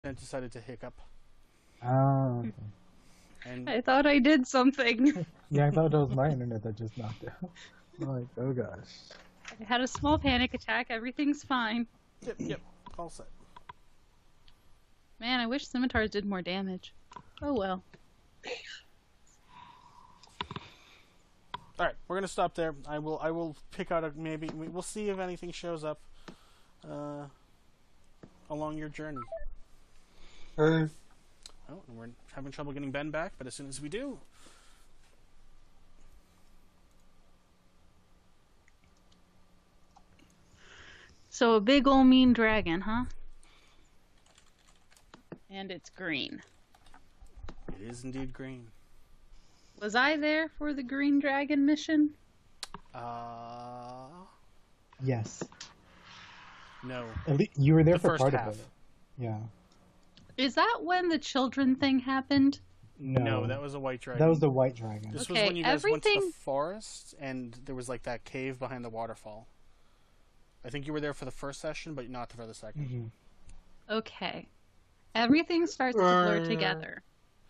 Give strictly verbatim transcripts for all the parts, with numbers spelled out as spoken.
and decided to hiccup. Oh, okay. And I thought I did something. Yeah, I thought it was my internet that just knocked out. I'm like, oh gosh. I had a small panic attack. Everything's fine. yep, yep, all set. Man, I wish scimitars did more damage. Oh well. All right, we're gonna stop there. I will. I will pick out a maybe. We'll see if anything shows up uh, along your journey. Hey. Oh, and we're having trouble getting Ben back, but as soon as we do, So a big ol' mean dragon, huh? And it's green. it is indeed green. Was I there for the green dragon mission? Uh, Yes. no. At least you were there The for first part half. of it. Yeah. Is that when the children thing happened? No. No, that was a white dragon. That was the white dragon. This was Okay, when you guys went to everything- the forest, and there was like that cave behind the waterfall. I think you were there for the first session, but not for the second. hmm Okay. Everything starts to blur together.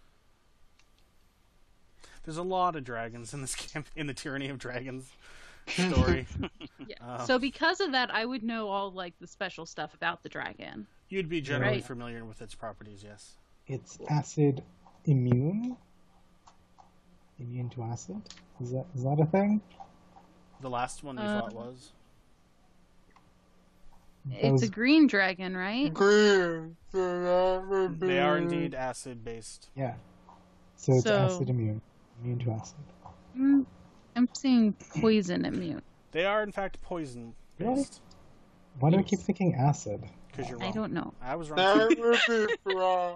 There's a lot of dragons in this camp in the Tyranny of Dragons story. Yeah. Uh, So because of that, I would know all like the special stuff about the dragon. You'd be generally Right. familiar with its properties, yes. It's acid immune. Immune to acid. Is that is that a thing? The last one you Uh, thought was. That It's was- a green dragon, right? Green. So They are indeed acid based. Yeah. So it's So- acid immune. Immune to acid. Mm, I'm seeing poison immune. They are in fact poison Really? based. Why do I Yes. keep thinking acid? Because you're wrong. I don't know. I was wrong. That would be wrong.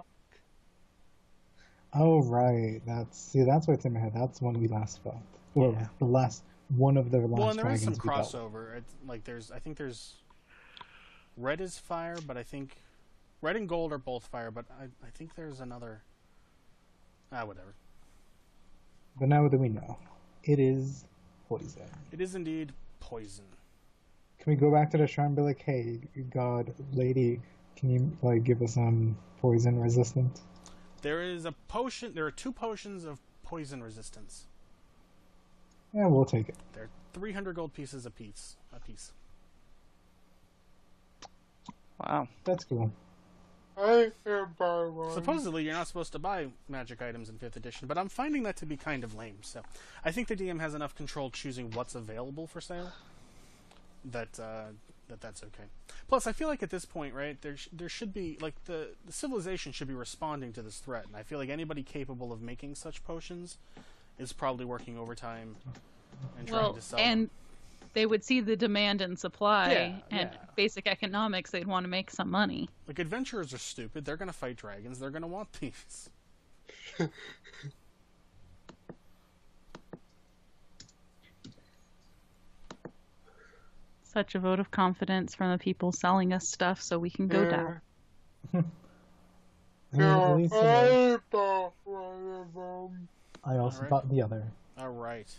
Oh right, that's see that's what's in my head. That's one we last fought. Well, Yeah. the last one of the last Well, and there is dragons some we dealt crossover. It's, like there's, I think there's red is fire, but I think red and gold are both fire. But I, I think there's another. Ah, whatever. with. But now that we know, it is poison. It is indeed poison. Can we go back to the shrine and be like, hey, God, lady, can you like give us some poison resistance? There is a potion. There are two potions of poison resistance. Yeah, we'll take it. They're three hundred gold pieces a piece. A piece. Wow. That's cool. I can buy one. Supposedly, you're not supposed to buy magic items in fifth edition, but I'm finding that to be kind of lame. So, I think the D M has enough control choosing what's available for sale that uh, that that's okay. Plus, I feel like at this point, right, there sh- there should be like the the civilization should be responding to this threat, and I feel like anybody capable of making such potions is probably working overtime and trying Well, to sell and them. they would see the demand and supply Yeah, and yeah. basic economics. They'd want to make some money. Like adventurers are stupid. They're going to fight dragons. They're going to want these. Such a vote of confidence from the people selling us stuff, so we can go Yeah. down. I mean, at least, you know, I bought one of them. I also Alright. bought the other. All right.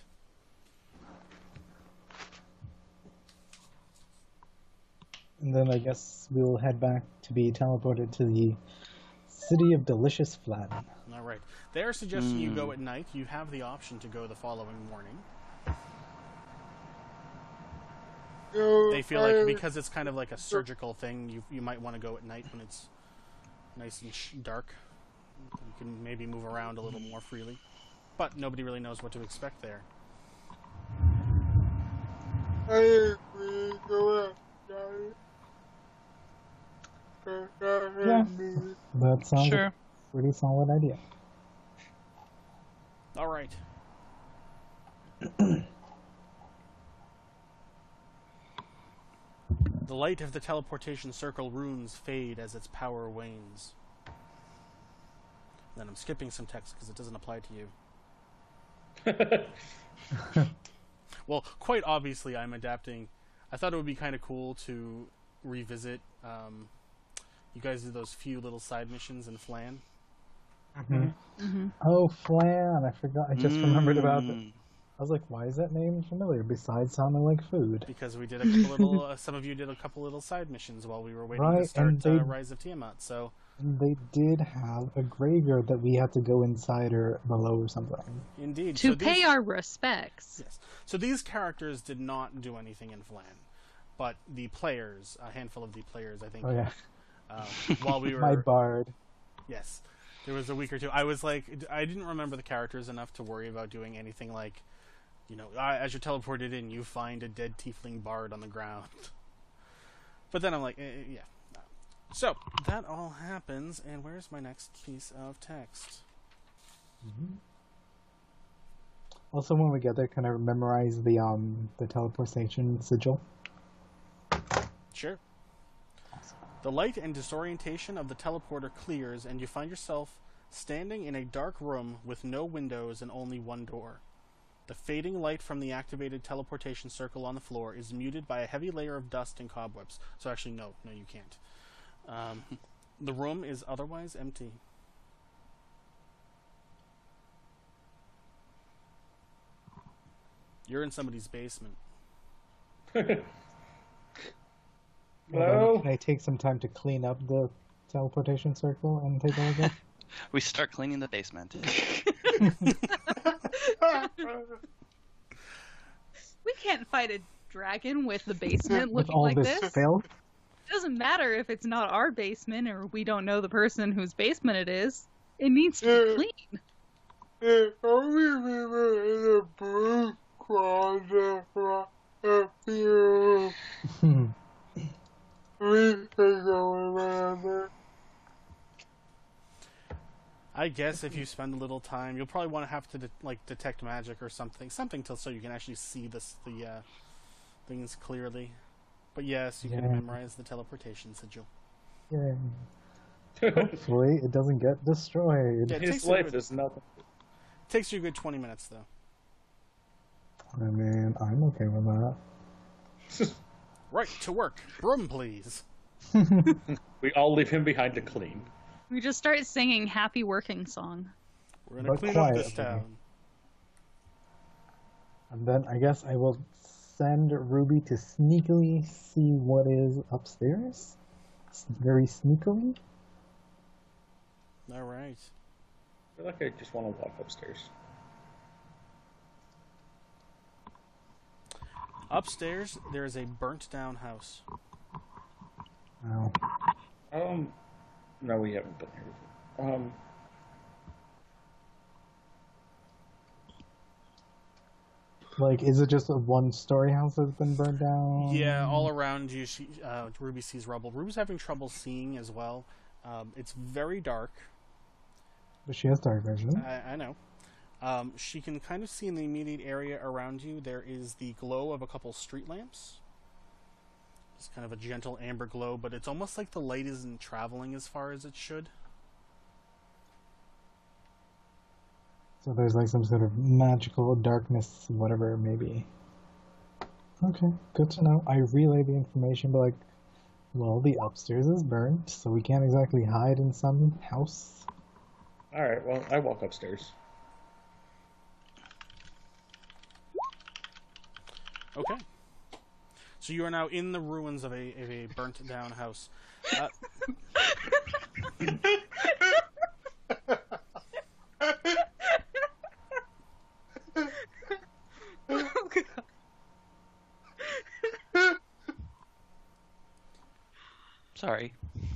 And then I guess we'll head back to be teleported to the city of Delicious Flan. All right. They are suggesting you go at night. You have the option to go the following morning. So They feel I- like because it's kind of like a surgical thing, you you might want to go at night when it's nice and sh- dark. You can maybe move around a little more freely. But nobody really knows what to expect there. I agree. Go at night. Yeah. That sounds Sure. like a pretty solid idea. All right. The light of the teleportation circle runes fade as its power wanes. Then I'm skipping some text because it doesn't apply to you. Well, quite obviously, I'm adapting. I thought it would be kind of cool to revisit. Um, you guys did those few little side missions in Flan. Oh, Flan! I forgot. I just remembered about it. Mm. I was like, why is that name familiar? Besides sounding like food. Because we did a couple little, uh, some of you did a couple little side missions while we were waiting to Right, start and they- uh, Rise of Tiamat. So They did have a graveyard that we had to go inside or below or something. Indeed. To so pay these, our respects. yes. So these characters did not do anything in Vlan, but the players, a handful of the players, I think, Oh yeah, uh, while we were my bard. yes, there was a week or two. I was like, I didn't remember the characters enough to worry about doing anything like, you know, as you're teleported in, you find a dead tiefling bard on the ground. But then I'm like, eh, yeah. So that all happens, and where's my next piece of text? Mm-hmm. Also, when we get there, can I memorize the um the teleportation sigil? Sure. The light and disorientation of the teleporter clears, and you find yourself standing in a dark room with no windows and only one door. The fading light from the activated teleportation circle on the floor is muted by a heavy layer of dust and cobwebs. So actually, no, no, you can't. Um, the room is otherwise empty. You're in somebody's basement. Well, can I take some time to clean up the teleportation circle and take a look at? We start cleaning the basement. We can't fight a dragon with the basement With looking all like this this. filth? It doesn't matter if it's not our basement or we don't know the person whose basement it is. It needs to be clean. Yeah, I remember in the blue closet a few weeks ago, remember? I guess if you spend a little time, you'll probably want to have to de- like detect magic or something, something till so you can actually see this the uh, things clearly. But yes, you Yeah. can memorize the teleportation sigil. Yeah. Hopefully, it doesn't get destroyed. Yeah, it His takes, life you, a- is nothing. takes you a good twenty minutes though. I mean, I'm okay with that. Right to work, broom please. We all leave him behind to clean. We just start singing Happy Working Song. We're gonna But clean up this quietly. town. And then I guess I will send Ruby to sneakily see what is upstairs. S- Very sneakily. All right. I feel like I just want to walk upstairs. Upstairs, there is a burnt down house. Oh. Um, no, we haven't been here before. Um, Like, is it just a one-story house that's been burned down? Yeah, all around you, she, uh, Ruby sees rubble. Ruby's having trouble seeing as well. Um, it's very dark. But she has dark vision. I, I know. Um, she can kind of see in the immediate area around you, there is the glow of a couple street lamps. It's kind of a gentle amber glow, but it's almost like the light isn't traveling as far as it should. So there's like some sort of magical darkness, whatever it may be. Okay, good to know. I relay the information, but like, well, the upstairs is burnt, so we can't exactly hide in some house. all right. Well, I walk upstairs. Okay. So you are now in the ruins of a, of a burnt down house. Uh, Oh, God. Sorry.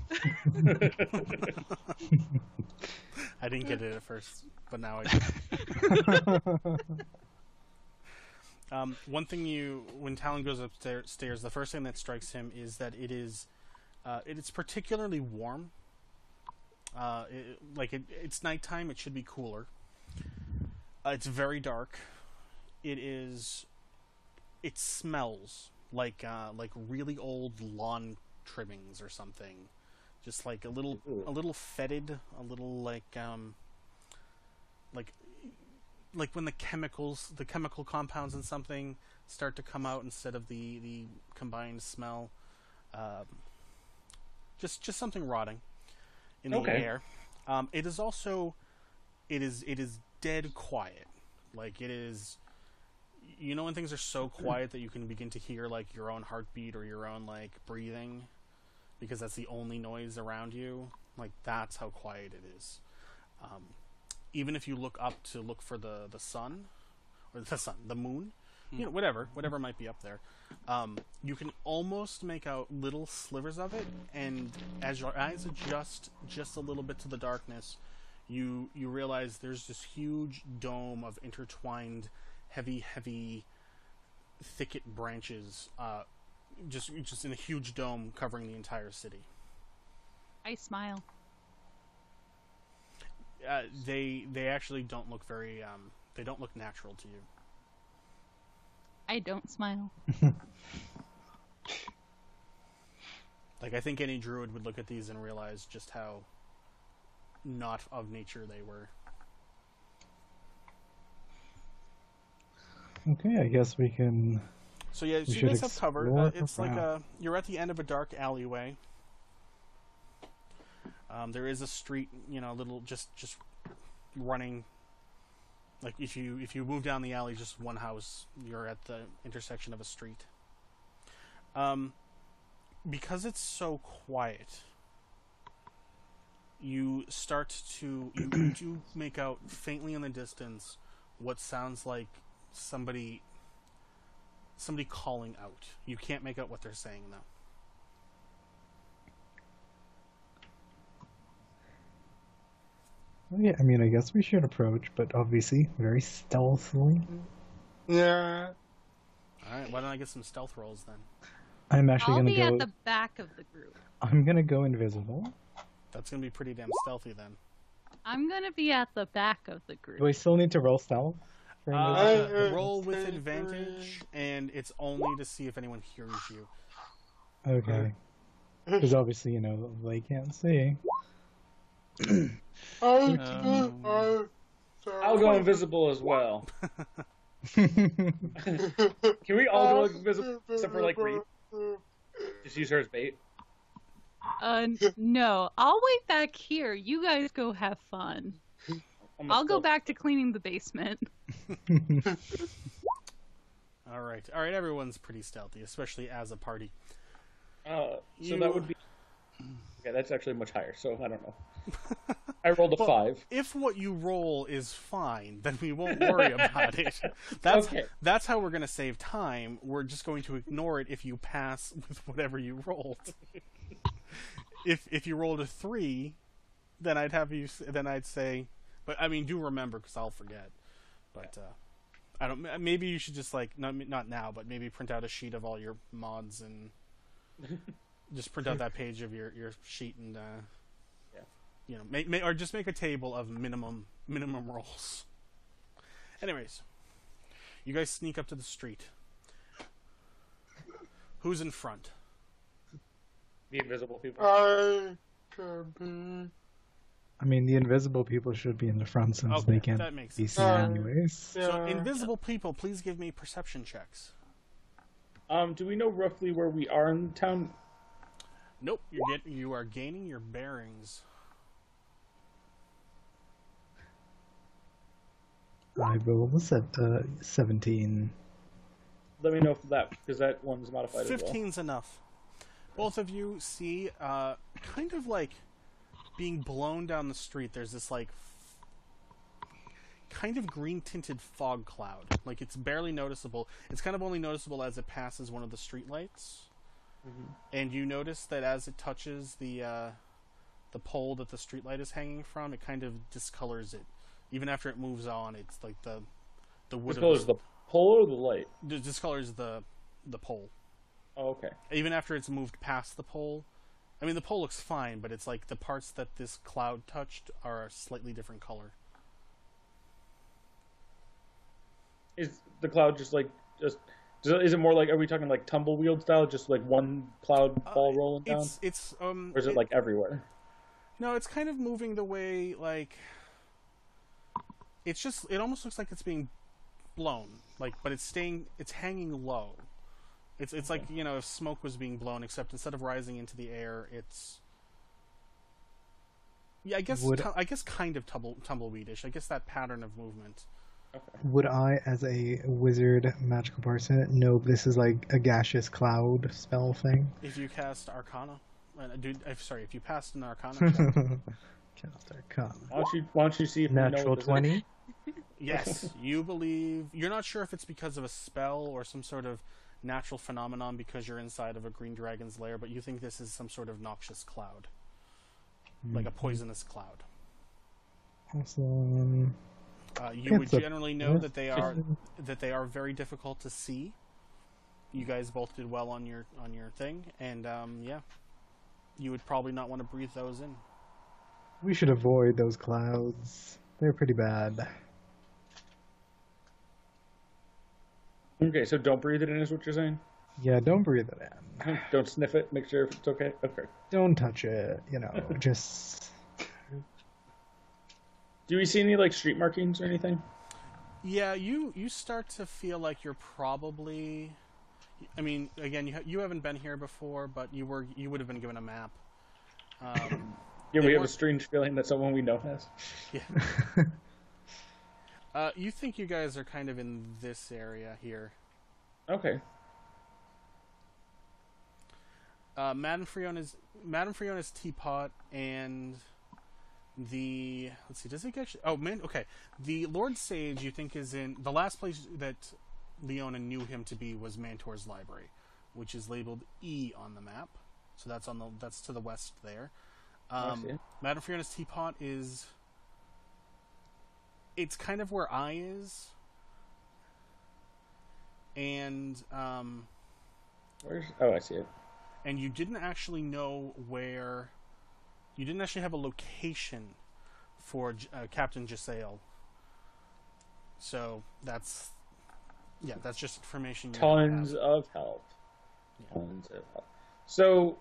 I didn't get it at first, but now I do. Um, one thing you, when Talon goes upstairs, the first thing that strikes him is that it is, uh, it is particularly warm. Uh, it, like it, it's nighttime, it should be cooler. Uh, it's very dark. It is, it smells like uh, like really old lawn trimmings or something, just like a little Ooh. a little fetid, a little like um, like. like when the chemicals, the chemical compounds in something start to come out instead of the, the combined smell. Um, just just something rotting in the Okay. air. Um, it is also, it is it is dead quiet. Like it is, you know when things are so quiet that you can begin to hear like your own heartbeat or your own like breathing, because that's the only noise around you. Like, that's how quiet it is. Um, even if you look up to look for the, the sun, or the sun, the moon, mm. you know, whatever, whatever might be up there, um, you can almost make out little slivers of it, and as your eyes adjust just a little bit to the darkness, you you realize there's this huge dome of intertwined, heavy, heavy, thicket branches, uh, just just in a huge dome covering the entire city. I smile. Uh, they they actually don't look very um, they don't look natural to you. I don't smile. Like, I think any druid would look at these and realize just how not of nature they were. Okay, I guess we can. So yeah, so we you guys have covered. explore Uh, it's like around. a you're at the end of a dark alleyway. Um, there is a street, you know, a little just just running. Like if you if you move down the alley, just one house, you're at the intersection of a street. Um, because it's so quiet, you start to you do make out faintly in the distance what sounds like somebody somebody calling out. You can't make out what they're saying though. Well, yeah, I mean, I guess we should approach, but obviously very stealthily. Yeah. All right, why don't I get some stealth rolls then? I'm actually I'll gonna be go. at the back of the group. I'm gonna go invisible. That's gonna be pretty damn stealthy then. I'm gonna be at the back of the group. Do I still need to roll stealth? for invisible? Uh, Uh, roll with uh, advantage, and it's only to see if anyone hears you. Okay. Because obviously, you know, they can't see. I, Um, I, I'll go invisible as well. Can we all go invisible except for like Reed? Just use her as bait. Uh, n- no, I'll wait back here. You guys go have fun. I'm I'll go still- back to cleaning the basement. All right, all right. Everyone's pretty stealthy, especially as a party. Uh, so You- that would be. Okay, that's actually much higher. So I don't know. I rolled a Well, five. If what you roll is fine, then we won't worry about it. That's Okay. that's how we're going to save time. We're just going to ignore it if you pass with whatever you rolled. if if you rolled a three, then I'd have you. s- Then I'd say, but I mean, do remember because I'll forget. But uh, I don't. m- Maybe you should just like not not now, but maybe print out a sheet of all your mods and just print out that page of your your sheet and. Uh, Yeah. You know, make, make, or just make a table of minimum minimum rolls. Anyways, you guys sneak up to the street. Who's in front? The invisible people. I can be. I mean, the invisible people should be in the front since Okay, they can't that makes be sense. seen Uh, anyways. So, Yeah. invisible people, please give me perception checks. Um, do we know roughly where we are in town? Nope, you get you are gaining your bearings. I rolled a set, uh, seventeen. Let me know if that because that one's modified as well. Fifteen's enough. Both of you see, uh, kind of like being blown down the street. There's this like f- kind of green tinted fog cloud. Like it's barely noticeable. It's kind of only noticeable as it passes one of the streetlights. Mhm. And you notice that as it touches the uh, the pole that the streetlight is hanging from, it kind of discolors it. Even after it moves on, it's like the the wood This of color's the pole or the light? the discolors the the pole. Oh, okay. Even after it's moved past the pole. I mean, the pole looks fine, but it's like the parts that this cloud touched are a slightly different color. Is the cloud just like just? Is it more like? Are we talking like tumbleweed style? Just like one cloud ball rolling down, It's it's um. or is it like everywhere? No, it's kind of moving the way like. It's just. It almost looks like it's being blown, like, but it's staying. It's hanging low. It's it's like, you know, if smoke was being blown, except instead of rising into the air, it's. Yeah, I guess Would- tu- I guess kind of tumble tumbleweedish. I guess that pattern of movement. Okay. Would I, as a wizard magical person, know this is like a gaseous cloud spell thing? If you cast Arcana, uh, dude, if, sorry, if you passed an Arcana check, Cast Arcana. Why don't you, why don't you see if we know Natural what this is? twenty. yes, you believe. You're not sure if it's because of a spell or some sort of natural phenomenon because you're inside of a green dragon's lair, but you think this is some sort of noxious cloud, like a poisonous cloud. Awesome. Uh, you would It's a generally know that they are poison. that they are very difficult to see. You guys both did well on your on your thing, and um, yeah, you would probably not want to breathe those in. We should avoid those clouds. They're pretty bad. Okay, so don't breathe it in, is what you're saying? Yeah, don't breathe it in. Don't sniff it. Make sure if it's okay. Okay. Don't touch it. You know, just. Do we see any like street markings or anything? Yeah, you you start to feel like you're probably. I mean, again, you ha- you haven't been here before, but you were you would have been given a map. Um, Yeah, They we have a weren't- strange feeling that someone we know has. yeah. Uh, you think you guys are kind of in this area here. Okay. Uh, Madame Friona's Madame Friona's teapot and the let's see, does it actually? Oh man, okay. The Lord Sage you think is in the last place that Leona knew him to be was Mantor's library, which is labeled E on the map. So that's on the that's to the west there. Um, see. Madame Friona's teapot is. It's kind of where I is, and um, Where's? Oh, I see it. and you didn't actually know where. You didn't actually have a location for J- uh, Captain Giselle. So that's, yeah, that's just information. You Tons have. of help. Yeah. Tons of help. So,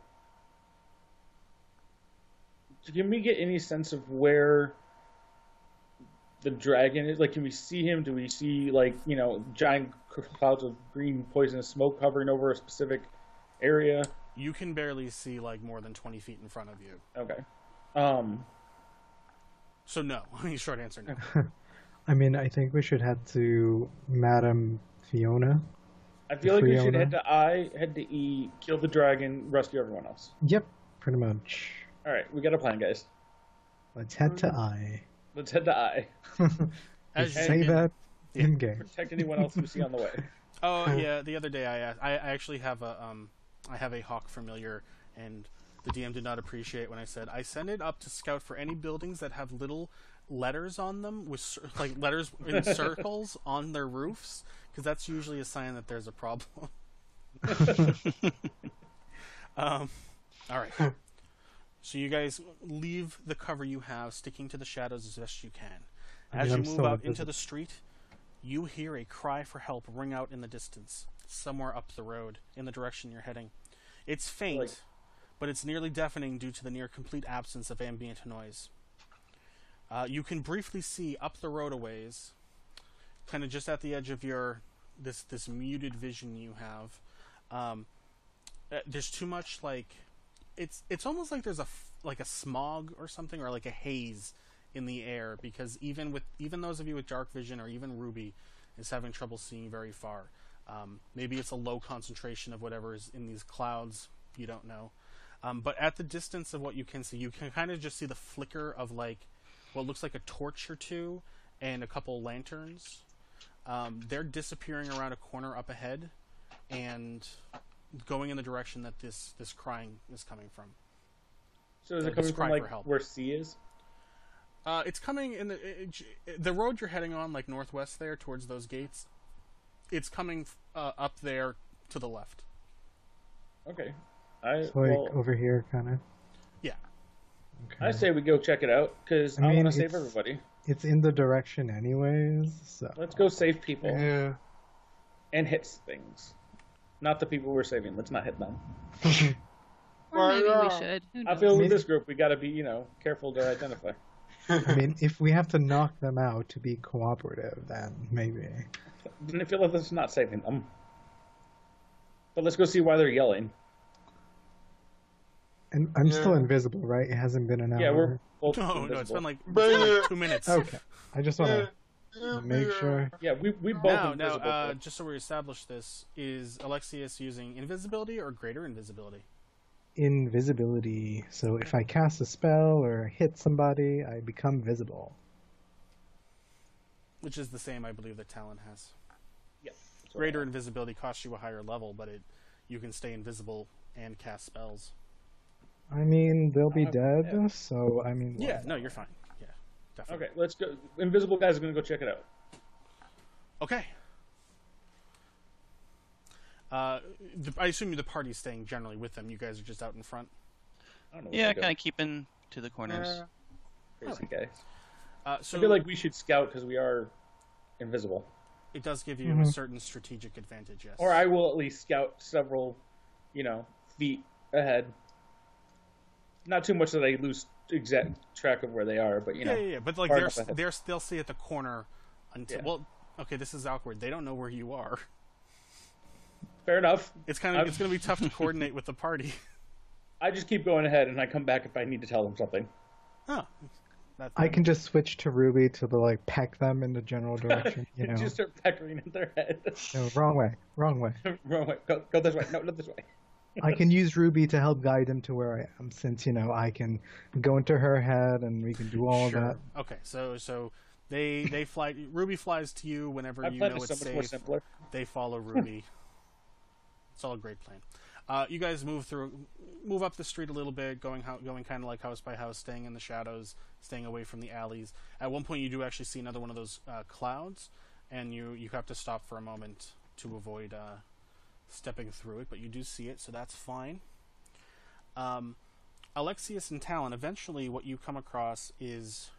can we get any sense of where the dragon is? Like, can we see him? Do we see, like, you know, giant clouds of green poisonous smoke hovering over a specific area? You can barely see like more than twenty feet in front of you. Okay. Um. So no. Short answer, no. I mean, I think we should head to Madame Fiona. I feel like we should Fiona? head to I, head to E, kill the dragon, rescue everyone else. Yep, pretty much. All right, we got a plan, guys. Let's head to I. Let's head to I. As you- Say that yeah. in game. Protect anyone else we see on the way. Oh yeah, the other day I asked, I, I actually have a um I have a hawk familiar, and the D M did not appreciate when I said I send it up to scout for any buildings that have little letters on them with cir- like letters in circles on their roofs, because that's usually a sign that there's a problem. um, all right. So you guys leave the cover you have, sticking to the shadows as best you can. I As mean, you I'm move still out invisible. into the street, you hear a cry for help ring out in the distance, somewhere up the road, in the direction you're heading. It's faint, Like- but it's nearly deafening due to the near complete absence of ambient noise. Uh, you can briefly see up the road a ways, kind of just at the edge of your this this muted vision you have. Um, uh, there's too much like it's it's almost like there's a f- like a smog or something, or like a haze in the air, because even with even those of you with dark vision, or even Ruby is having trouble seeing very far. Um, maybe it's a low concentration of whatever is in these clouds. You don't know. Um, but at the distance of what you can see, you can kind of just see the flicker of like what looks like a torch or two and a couple lanterns. Um, they're disappearing around a corner up ahead and going in the direction that this, this crying is coming from. So is Yeah, it coming just cry from, for like, help. where C is? Uh, it's coming in the it, it- the road you're heading on, like northwest there towards those gates. It's coming uh, up there to the left. Okay. I, So, like, well, over here, kind of. Yeah. Okay. I say we go check it out, because I I, mean, want to save it's- everybody. It's in the direction anyways, so... Let's go save people Yeah. and hit things. Not the people we're saving. Let's not hit them. Or Why maybe we not? should. Who I knows? feel with Maybe- this group, we got to be, you know, careful to identify. I mean, if we have to knock them out to be cooperative, then maybe. Then I feel like that's not saving them. But let's go see why they're yelling. And I'm still Yeah. invisible, right? It hasn't been an hour. Yeah, we're both No, invisible. no, it's been like, it's But- been like two minutes. Okay. I just want to make sure. Yeah, we, we both Now, now, invisible. uh, just so we establish this, is Alexius using invisibility or greater invisibility? invisibility. So if I cast a spell or hit somebody, I become visible. Which is the same, I believe, that Talon has. Yep. Greater invisibility costs you a higher level, but it you can stay invisible and cast spells. I mean, they'll be Uh, dead, yeah. so I mean. Yeah, no, you're fine. Yeah, definitely. Okay, let's go. Invisible guys are gonna go check it out. Okay. Uh, the, I assume the party's staying generally with them. You guys are just out in front. I don't know. where Yeah, to go. kind of keeping to the corners. Uh, crazy guys. Uh, so I feel like we should scout because we are invisible. it does give you a Mhm. certain strategic advantage, yes. Or I will at least scout several, you know, feet ahead. Not too much that I lose exact track of where they are, but you know. yeah, yeah, yeah. But like far they're enough ahead. they're they'll stay at the corner until Yeah. well. Okay, this is awkward. They don't know where you are. Fair enough. It's kind of I'm- it's going to be tough to coordinate with the party. I just keep going ahead and I come back if I need to tell them something. Huh. That, I can just switch to Ruby to the like peck them in the general direction. You know, Just start peckering at their head. no, wrong way, wrong way. Wrong way. Go, go this way. No, not this way. I can use Ruby to help guide them to where I am, since you know I can go into her head and we can do all sure. that. Okay, so so they they fly. Ruby flies to you whenever My you plan know is it's so much more safe. simpler. They follow Ruby. It's all a great plan. Uh, you guys move through, move up the street a little bit, going ho- going kind of like house by house, staying in the shadows, staying away from the alleys. At one point, you do actually see another one of those uh, clouds, and you you have to stop for a moment to avoid uh, stepping through it. But you do see it, so that's fine. Um, Alexius and Talon. Eventually, what you come across is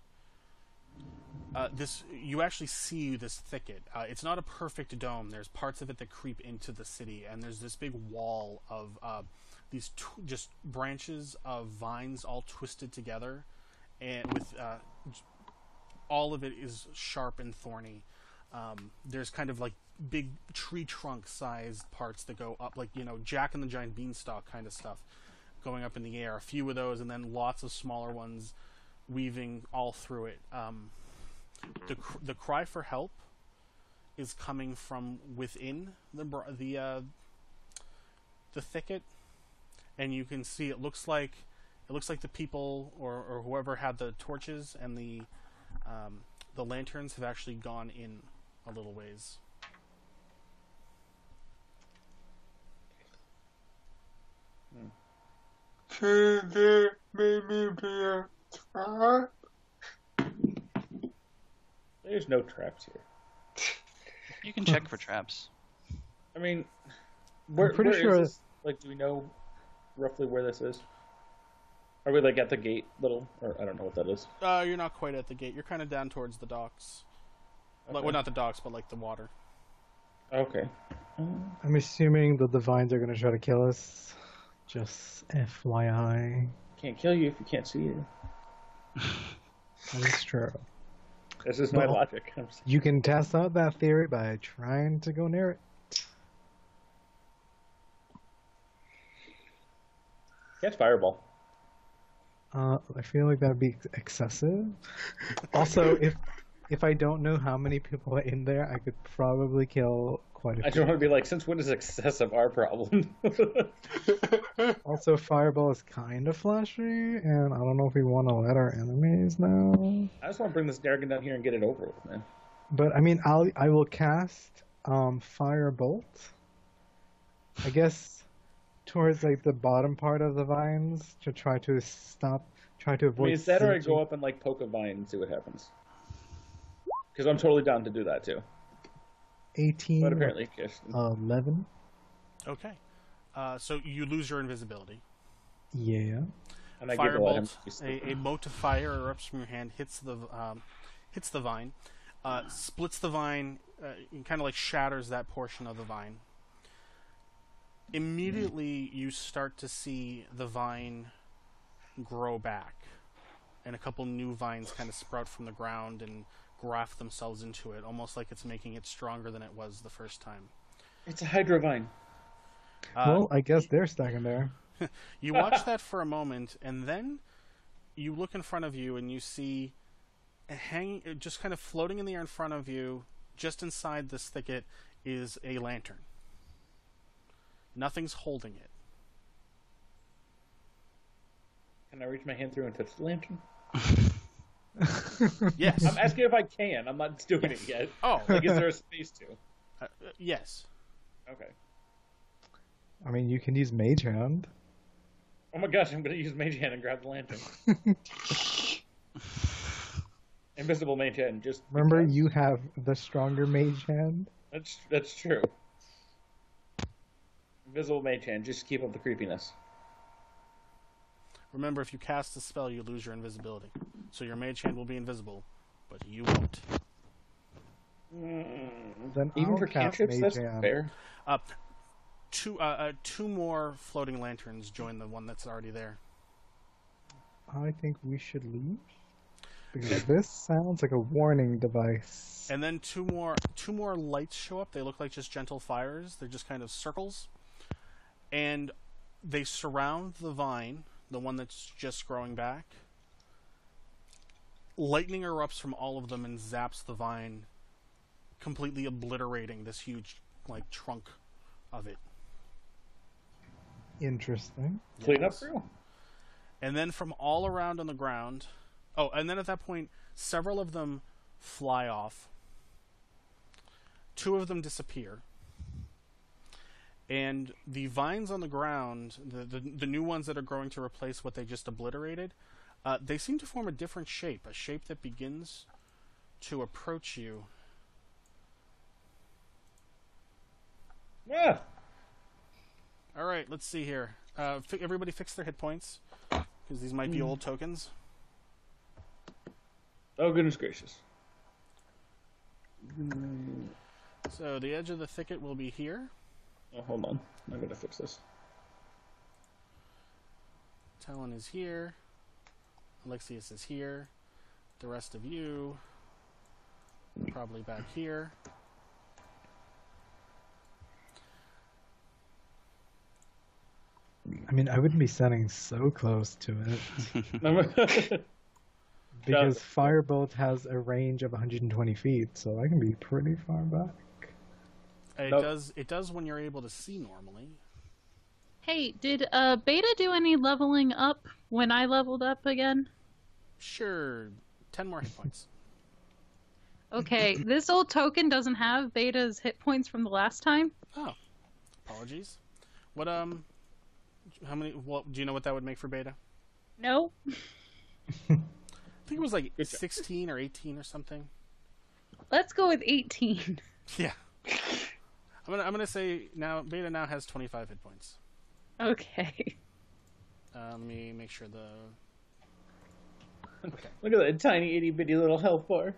uh, this. You actually see this thicket. Uh, it's not a perfect dome. There's parts of it that creep into the city, and there's this big wall of uh, these tw- just branches of vines all twisted together, and with uh, j- all of it is sharp and thorny. Um, there's kind of like big tree trunk sized parts that go up, like you know Jack and the Giant Beanstalk kind of stuff, going up in the air. A few of those, and then lots of smaller ones weaving all through it. Um, the cr- the cry for help is coming from within the br- the uh, the thicket, and you can see it looks like it looks like the people or, or whoever had the torches and the um, the lanterns have actually gone in a little ways. Could there maybe be a trap? There's no traps here. You can check for traps. I mean, where, pretty where is sure- this? Like, do we know roughly where this is? Are we like at the gate, little, or I don't know what that is. Uh, you're not quite at the gate. You're kind of down towards the docks. Like, Okay. well, not the docks, but like the water. Okay. I'm assuming that the vines are going to try to kill us. Just F Y I. Can't kill you if you can't see it. That is true. This is my Well- logic. I'm s- You can test out that theory by trying to go near it. Catch fireball. Uh, I feel like that'd be ex- excessive. Also, if if I don't know how many people are in there, I could probably kill quite a I just few. want to be like, since when is excessive our problem? Also, fireball is kind of flashy, and I don't know if we want to let our enemies know. I just want to bring this dragon down here and get it over with, man. But I mean, I'll I will cast um firebolt. I guess towards like the bottom part of the vines to try to stop, try to I avoid. mean, is that or I singeing. go up and like poke a vine and see what happens? Because I'm totally down to do that too. eighteen. But apparently, yes. eleven. Okay. Uh, so you lose your invisibility. Yeah. And I give it him. Firebolt, a, a mote of fire erupts from your hand, hits the um, hits the vine, uh, splits the vine, uh, kind of like shatters that portion of the vine. Immediately, you start to see the vine grow back, and a couple new vines kind of sprout from the ground and graft themselves into it, almost like it's making it stronger than it was the first time. It's a hydro vine. Uh, Well, I guess they're stuck in there. You watch that for a moment, and then you look in front of you and you see a hanging, just kind of floating in the air in front of you, just inside this thicket, is a lantern. Nothing's holding it. Can I reach my hand through and touch the lantern? Yes. I'm asking if I can. I'm not doing it yet. Oh, Like, is there a space to? uh, yes. Okay. I mean, you can use Mage Hand. Oh my gosh, I'm gonna use Mage Hand and grab the lantern. Invisible Mage Hand, just Remember, because. you have the stronger Mage Hand. That's that's true. Invisible Mage Hand, just keep up the creepiness. Remember, if you cast a spell, you lose your invisibility. So your mage hand will be invisible, but you won't. Then Even I'll for cast cantrips, Mage that's Hand. fair. Uh, two, uh, uh, two more floating lanterns join the one that's already there. I think we should leave. Because this sounds like a warning device. And then two more, two more lights show up. They look like just gentle fires. They're just kind of circles, and they surround the vine, the one that's just growing back. Lightning erupts from all of them and zaps the vine, completely obliterating this huge, like, trunk of it. Interesting. Clean up Yes. crew. And then from all around on the ground... Oh, and then at that point, several of them fly off. Two of them disappear. And the vines on the ground, the, the, the new ones that are growing to replace what they just obliterated, uh, they seem to form a different shape, a shape that begins to approach you. Yeah. All right, let's see here. Uh, fi- everybody fix their hit points, because these might be old tokens. Oh goodness gracious. So the edge of the thicket will be here. Oh, hold on. I gotta fix this. Talon is here. Alexius is here. The rest of you probably back here. I mean, I wouldn't be standing so close to it. Because Firebolt has a range of one hundred twenty feet, so I can be pretty far back. It Nope. does. It does when you're able to see normally. Hey, did uh Beta do any leveling up when I leveled up again? Sure, ten more hit points. Okay, this old token doesn't have Beta's hit points from the last time. Oh, apologies. What um, how many? What do you know what that would make for Beta? No. I think it was like Good job. sixteen or eighteen or something. Let's go with eighteen. Yeah. I'm gonna I'm gonna say now Beta now has twenty-five hit points. Okay. Uh, let me make sure the Look at that tiny itty bitty little health bar.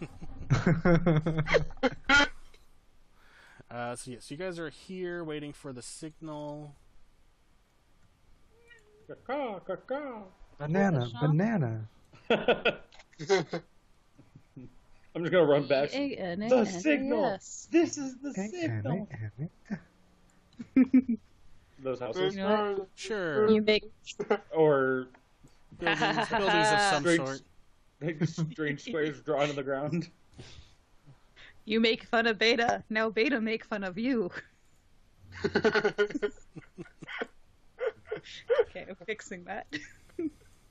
uh, so yes, you guys are here waiting for the signal. Caw, caw, caw. Banana, Shop? banana. I'm just gonna run back. A N A The N A signal. S. This is the Eh, signal. eh, eh, eh. Those houses, You know what? Sure. You make or Buildings, buildings of some Strange- sort. like strange squares drawn on the ground. you make fun of Beta. Now Beta make fun of you. Okay, I'm fixing that. You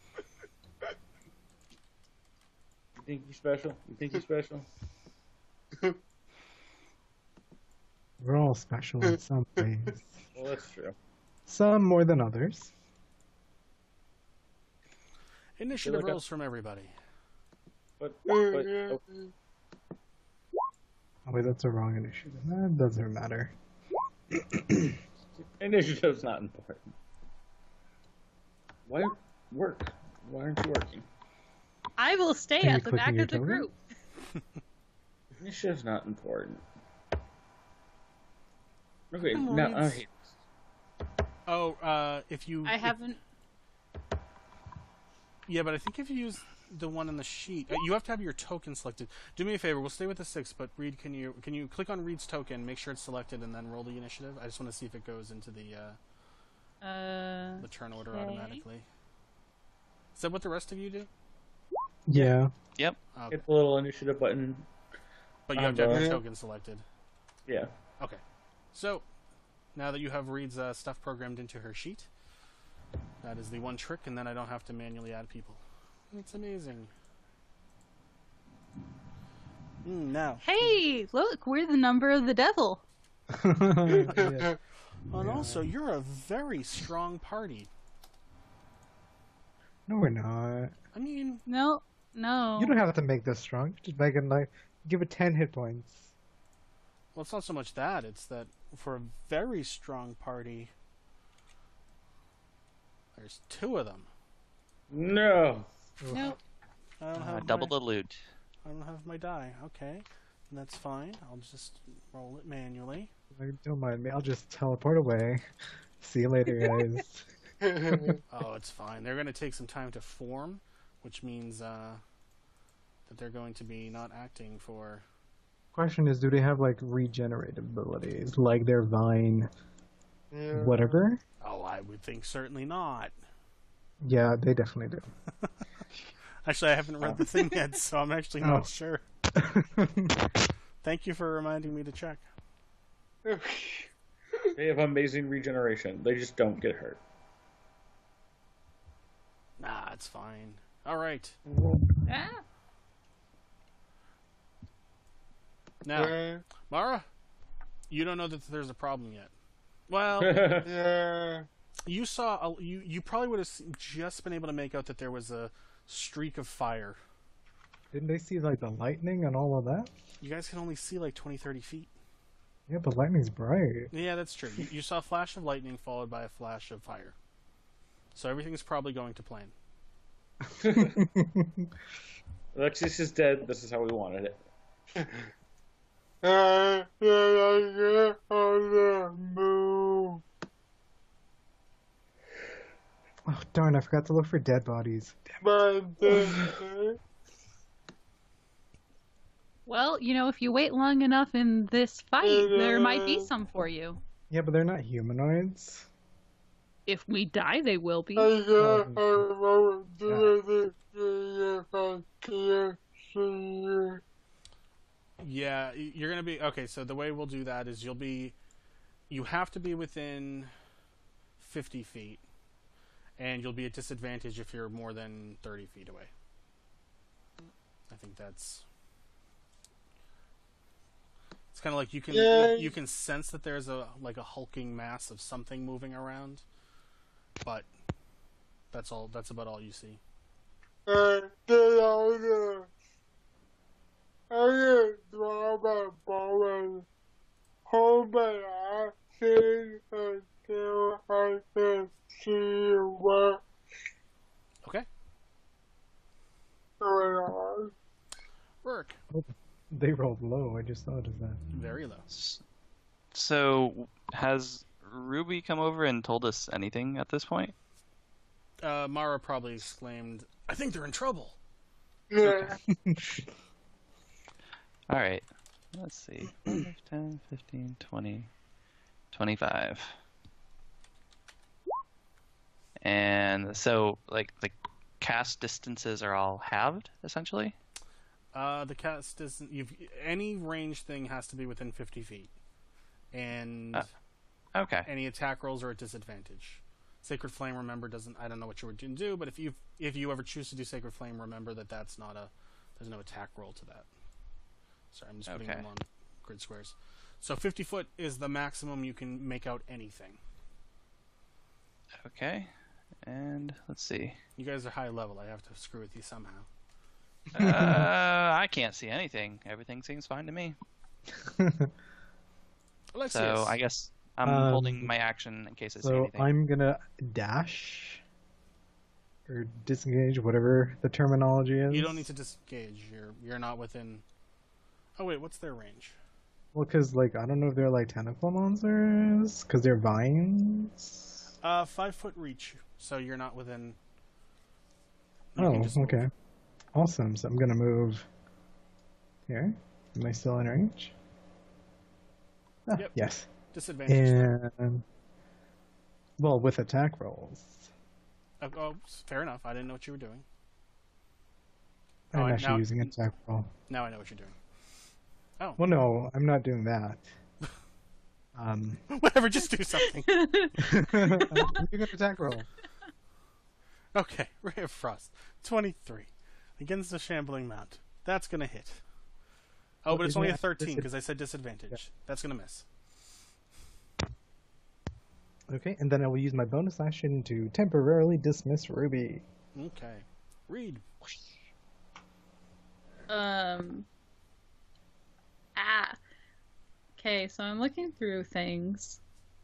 think you're special? You think you're special? We're all special in some ways. Well, that's true. Some more than others. Initiative like a- rolls from everybody. But, but oh, Oh wait, that's a wrong initiative. That doesn't matter. initiative's not important. Why work? Why aren't you working? I will stay Are you at the back clicking your of the token? group. Initiative's not important. Okay, Come on, now it's- okay. Oh, uh, if you I if- haven't. yeah, but I think if you use the one in the sheet, uh, you have to have your token selected. Do me a favor. We'll stay with the six, but Reed, can you can you click on Reed's token, make sure it's selected, and then roll the initiative? I just want to see if it goes into the uh, Uh, the turn order Okay. automatically. Is that what the rest of you do? Yeah. Yep. Okay. Hit the little initiative button. But you have to have your Yeah. token selected. Yeah. Okay. So, now that you have Reed's uh, stuff programmed into her sheet, That is the one trick, and then I don't have to manually add people. It's amazing. Mm, now. Hey, look, we're the number of the devil. Yeah. And also, you're a very strong party. No, we're not. I mean, No, no. You don't have to make this strong. Just make it like give it ten hit points. well, it's not so much that. It's that for a very strong party, there's two of them. No. No. I don't Uh, have double my, the loot. I don't have my die. Okay, and that's fine. I'll just roll it manually. Like, don't mind me. I'll just teleport away. See you later, guys. Oh, it's fine. They're going to take some time to form, which means uh, that they're going to be not acting for. Question is, do they have like regenerate abilities, like their vine, Yeah. whatever? Oh, I would think certainly not. Yeah, they definitely do. Actually, I haven't read the thing yet, so I'm actually not Oh. sure. Thank you for reminding me to check. They have amazing regeneration. They just don't get hurt. Nah, it's fine. All right. Ah, Now, Yeah. Mara, you don't know that there's a problem yet. Well, Yeah. you saw. A, you you probably would have just been able to make out that there was a streak of fire. Didn't they see like the lightning and all of that? You guys can only see like twenty, thirty feet. Yeah, but lightning's bright. Yeah, that's true. You, you saw a flash of lightning followed by a flash of fire. So everything's probably going to plan. Alexis is dead. This is how we wanted it. I feel like on the move. Oh darn! I forgot to look for dead bodies. But the well, you know, if you wait long enough in this fight, there might be some for you. Yeah, but they're not humanoids. If we die, they will be. I got I won't do it if I can't see you. Yeah, y- you're gonna be okay. So the way we'll do that is you'll be, you have to be within fifty feet, and you'll be at disadvantage if you're more than thirty feet away. I think that's. It's kind of like you can Yay. you can sense that there's a like a hulking mass of something moving around, but that's all. That's about all you see. I get out there. I get drop my ball and hold my action until I can see what Okay, going on. Rourke, They rolled low. I just noticed that. very low. S- So, has Ruby come over and told us anything at this point? Uh, Mara probably exclaimed, "I think they're in trouble." Yeah. All right. Let's see. five, ten, fifteen, twenty, twenty-five. And so, like, the cast distances are all halved, essentially? Uh, the cast is you've any range thing has to be within fifty feet, and Uh. Okay. any attack rolls are at disadvantage. Sacred Flame, remember, doesn't. I don't know what you were going to do, but if you if you ever choose to do Sacred Flame, remember that that's not a. There's no attack roll to that. Sorry, I'm just putting Okay. them on grid squares. So fifty foot is the maximum you can make out anything. Okay. And let's see. You guys are high level. I have to screw with you somehow. Uh, I can't see anything. Everything seems fine to me. Alexius. So I guess I'm Um, holding my action in case I see So anything. I'm gonna dash or disengage, whatever the terminology is. You don't need to disengage. You're you're not within. Oh wait, what's their range? Well, because like I don't know if they're like tentacle monsters, because they're vines. Uh, five foot reach, so you're not within. you Oh, can just move. okay, awesome. So I'm gonna move here. Am I still in range? Ah, Yep. Yes. Disadvantage. And well, with attack rolls, Oh, oh, fair enough. I didn't know what you were doing. I'm Oh, I- actually now- using attack roll. Now I know what you're doing. Oh, Well, no, I'm not doing that. Um, whatever. Just do something. I'm doing an attack roll. Okay, Ray of Frost. twenty-three. Against the Shambling Mount. That's going to hit. Oh, Well, but it's isn't only a it thirteen disad- because I said disadvantage. Yeah. That's going to miss. Okay, and then I will use my bonus action to temporarily dismiss Ruby. Okay. Read. Um. Ah. Okay, so I'm looking through things.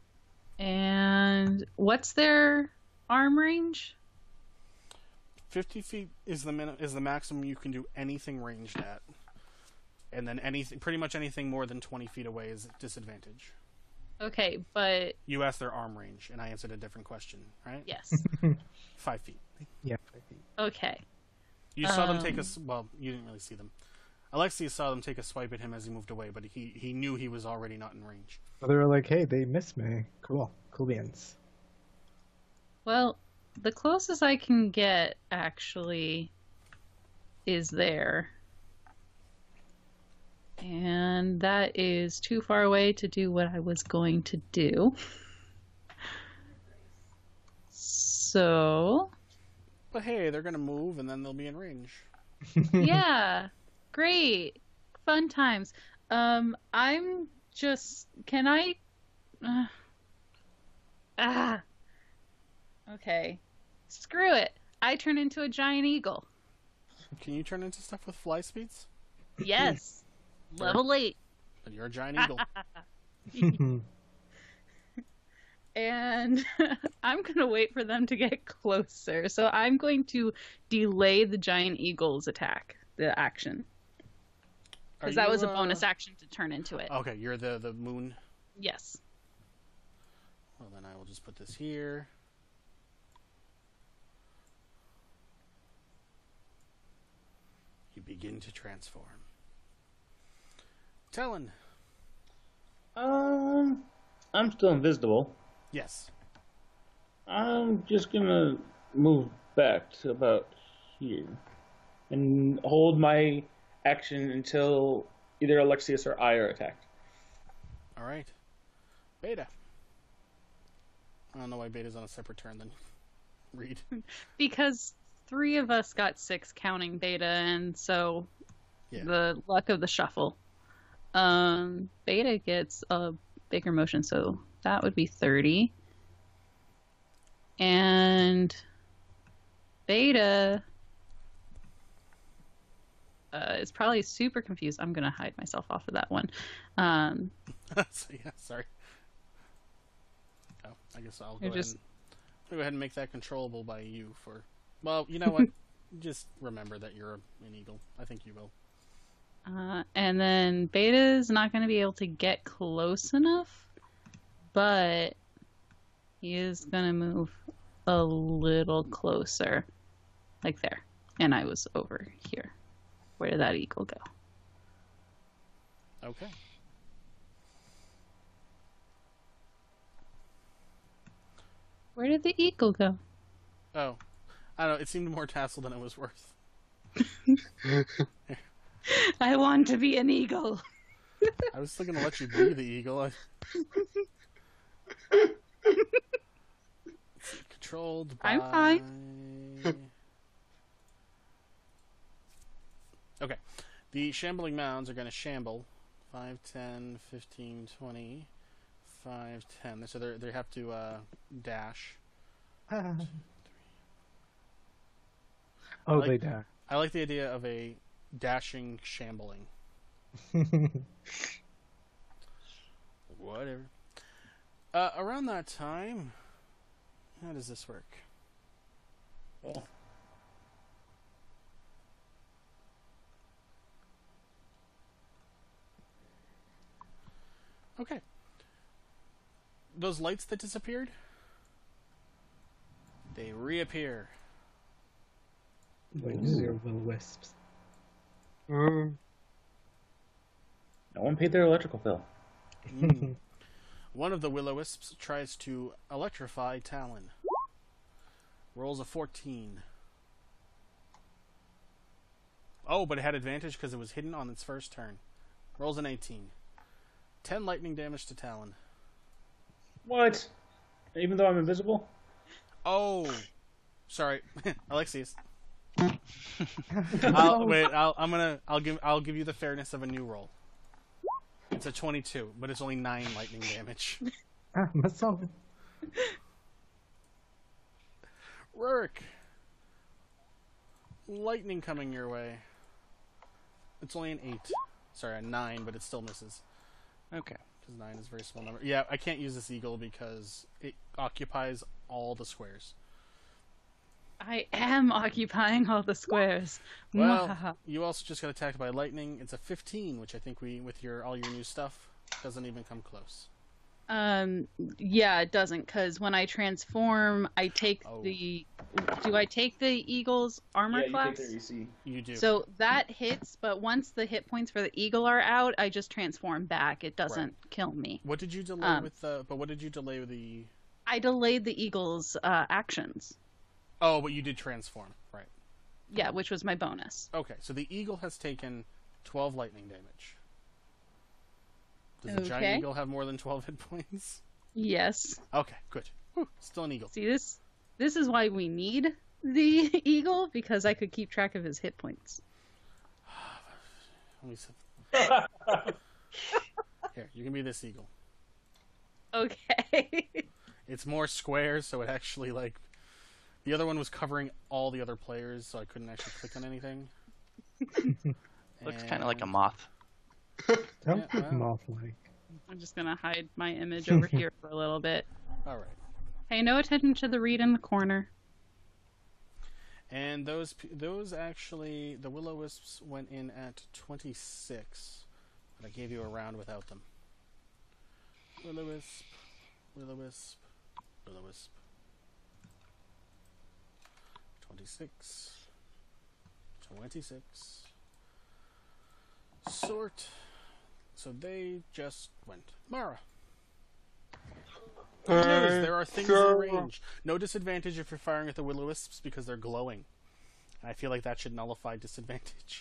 And what's their arm range? fifty feet is the min- is the maximum you can do anything ranged at. And then anything, pretty much anything more than twenty feet away is disadvantage. Okay, but You asked their arm range, and I answered a different question, right? yes. Five feet. Yeah. Okay. You saw them Um, take a s- well. You didn't really see them. Alexius saw them take a swipe at him as he moved away, but he he knew he was already not in range. So they were like, hey, they missed me. Cool. Cool beans. Well, the closest I can get actually is there. And that is too far away to do what I was going to do. So, But hey, they're gonna move, and then they'll be in range. yeah, great. Fun times. Um, I'm just, can I, uh, ah, okay. Screw it. I turn into a giant eagle. Can you turn into stuff with fly speeds? Yes. Level eight. But you're a giant eagle. And I'm going to wait for them to get closer. So I'm going to delay the giant eagle's attack, the action. Are Because that you, was a uh, bonus action to turn into it. Okay, you're the the moon. Yes. Well, then I will just put this here. You begin to transform. Talon. Um, I'm still invisible. Yes. I'm just gonna move back to about here and hold my action until either Alexius or I are attacked. All right. Beta. I don't know why Beta's on a separate turn then. Read. Because three of us got six counting Beta, and so Yeah. the luck of the shuffle. Um, Beta gets a bigger motion, so that would be thirty. And Beta uh, is probably super confused. I'm going to hide myself off of that one. Um, So, yeah, sorry. Oh, I guess I'll go You're ahead, just- and, I'll go ahead and make that controllable by you for... Well, you know what? Just remember that you're an eagle. I think you will. uh, and then Beta is not going to be able to get close enough, but he is going to move a little closer, like there. And I was over here. Where did that eagle go? Okay. Where did the eagle go? Oh. I don't know. It seemed more tassel than it was worth. I want to be an eagle. I was still going to let you be the eagle. I... Controlled by... I'm fine. Okay. The shambling mounds are going to shamble. five, ten, fifteen, twenty. five, ten. So they they have to uh, dash. oh, like- they die. I like the idea of a dashing shambling. Whatever. Uh, around that time, how does this work? Well, Okay. Those lights that disappeared, they reappear. Like zero will wisps. Mm. no one paid their electrical bill. Mm. One of the will-o-wisps tries to electrify Talon. Rolls a fourteen. Oh, but it had advantage because it was hidden on its first turn. Rolls an eighteen. ten lightning damage to Talon. What? Even though I'm invisible? Oh, sorry, Alexius. I'll, wait, I'll, I'm gonna. I'll give. I'll give you the fairness of a new roll. It's a twenty-two, but it's only nine lightning damage. Ah, myself. Rurik, lightning coming your way. It's only an eight. Sorry, a nine, but it still misses. Okay. Because nine is a very small number. Yeah, I can't use this eagle because it occupies all the squares. I am occupying all the squares. Well, Mwahaha. you also just got attacked by lightning. It's a fifteen, which I think we, with your all your new stuff, doesn't even come close. Um, yeah, it doesn't, because when I transform, I take Oh. the. Do I take the eagle's armor Yeah, you class? take their E C. You do. So that hits, but once the hit points for the eagle are out, I just transform back. It doesn't kill me. what did you delay um, with the? But what did you delay with the? I delayed the eagle's uh, actions. Oh, but you did transform, right? Yeah, which was my bonus. Okay, so the eagle has taken twelve lightning damage. Does the giant Okay. eagle have more than twelve hit points? Yes. Okay, good. Whew, still an eagle. See, this this is why we need the eagle, because I could keep track of his hit points. Let me see. Here, you can be this eagle. Okay. It's more squares, so it actually, like... The other one was covering all the other players, so I couldn't actually click on anything. Looks kind of like a And- moth. Don't Yeah, yeah, well. like. I'm just gonna hide my image over here for a little bit. Alright. Pay no attention to the reed in the corner. And those p- those actually, the Will-O-Wisps went in at twenty-six. But I gave you a round without them. Will-O-Wisp, Will-O-Wisp, Will-O-Wisp. twenty-six. twenty-six. Sort. So they just went. Mara. Good news, there are things in range. No disadvantage if you're firing at the Will-O-Wisps because they're glowing. I feel like that should nullify disadvantage.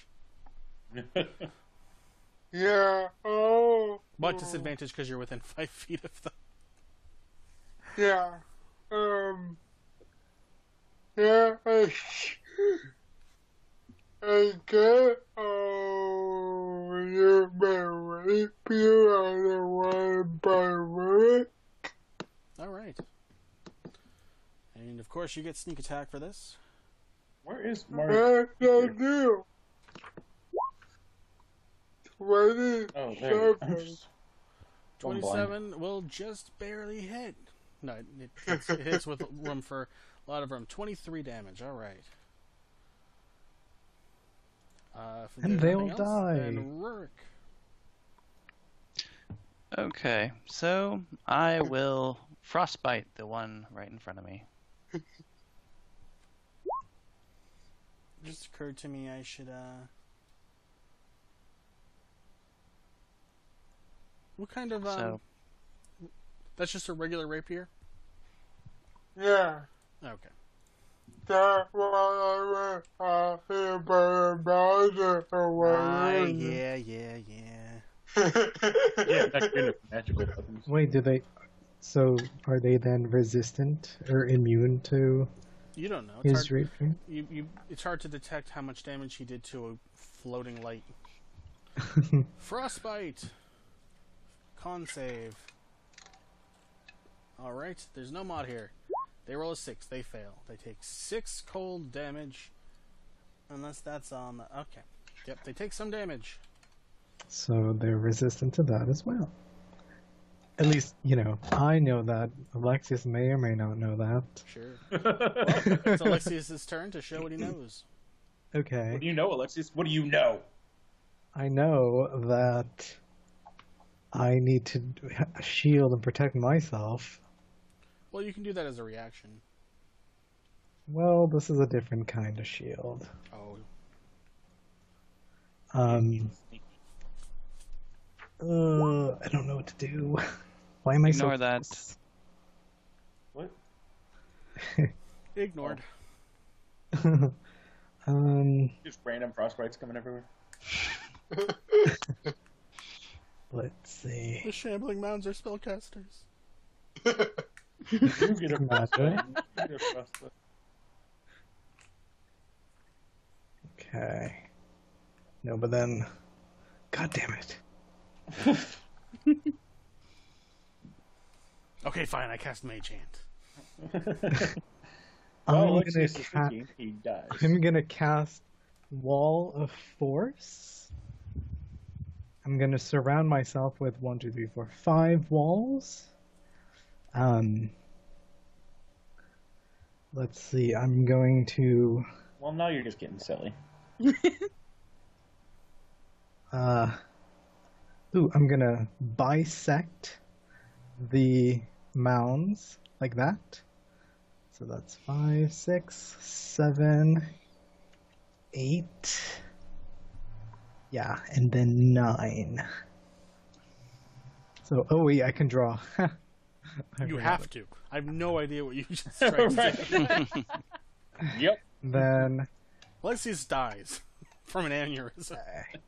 Yeah. Oh. But disadvantage because you're within five feet of them. Yeah. Um. Yeah. I. I get. Oh, you may rape you on the one by one. Alright. And of course you get sneak attack for this. Where is Mark? Yes, I do. Twenty-seven. Oh, there. I'm just- I'm blind. twenty-seven will just barely hit. No, it, it, hits, it hits with room for a lot of room. twenty-three damage, alright. Uh, if And there's they'll nothing else, die. then Rurik. Okay, so I will frostbite the one right in front of me. Just occurred to me I should, uh... What kind of, um... So That's just a regular rapier? Yeah. Okay. That's what I was talking about the Ah, way. yeah, yeah, yeah. Yeah, that kind of magical weapons. Wait, do they? So are they then resistant or immune to You don't know. It's his hard, rapier? you, you, it's hard to detect how much damage he did to a floating light. Frostbite! Con save. Alright, there's no mod here. They roll a six, they fail. They take six cold damage. Unless that's on the... Okay. Yep, they take some damage. So they're resistant to that as well. At least, you know, I know that. Alexius may or may not know that. Sure. It's Alexius' turn to show what he knows. Okay. What do you know, Alexis? What do you know? I know that I need to shield and protect myself. Well, you can do that as a reaction. Well, this is a different kind of shield. Oh, Um, uh, I don't know what to do. Why am I so Ignore that. close? What? ignored. um, Just random frostbites coming everywhere. let's see. The shambling mounds are spellcasters. You get a Imagine. frostbite. You get a frostbite. Okay. No, but then, God damn it. Okay, fine. I cast Mage Hand. Oh, I'm gonna Alexius is ca- thinking. He dies. I'm gonna cast Wall of Force. I'm gonna surround myself with one, two, three, four, five walls. Um, let's see. I'm going to. Well, now you're just getting silly. Uh, ooh, I'm gonna bisect the mounds like that. So that's five, six, seven, eight. Yeah, and then nine. So, oh wait, I can draw. I You forgot have it. to. I have no idea what you just tried to do. Right. Yep. Then, Alexius dies from an aneurysm.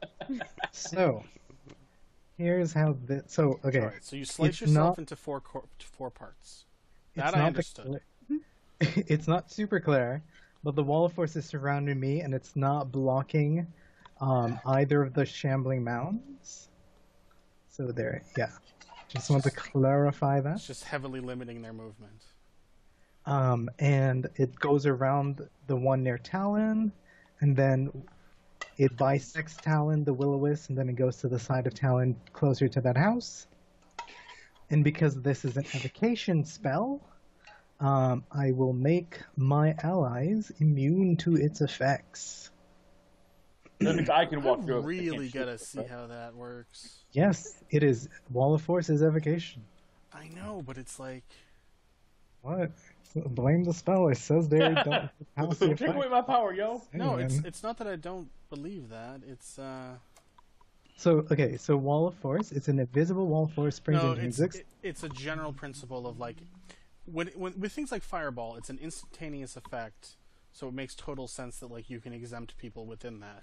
so here's how this. So okay, Alright, so you slice It's yourself not- into four cor- four parts. it's That I not the understood. clear- it's not super clear, but the wall of force is surrounding me, and it's not blocking um, either of the shambling mounds. So there, yeah. Just want to clarify that. It's just heavily limiting their movement. Um, and it goes around the one near Talon, and then it bisects Talon, the Will-O-Wisp, and then it goes to the side of Talon closer to that house. And because this is an evocation spell, um, I will make my allies immune to its effects. That means I can walk I through. it. I really can't gotta shoot, see right? how that works. Yes, it is. Wall of Force is evocation. I know, but it's like What? Blame the spell. It says there you don't pass the Take away effect. my power, yo. no, it's Man. it's not that I don't believe that. It's uh So, okay, so Wall of Force, it's an invisible wall of force springs no, into it's existence. it, it's a general principle of like when, when with things like Fireball, it's an instantaneous effect, so it makes total sense that like you can exempt people within that.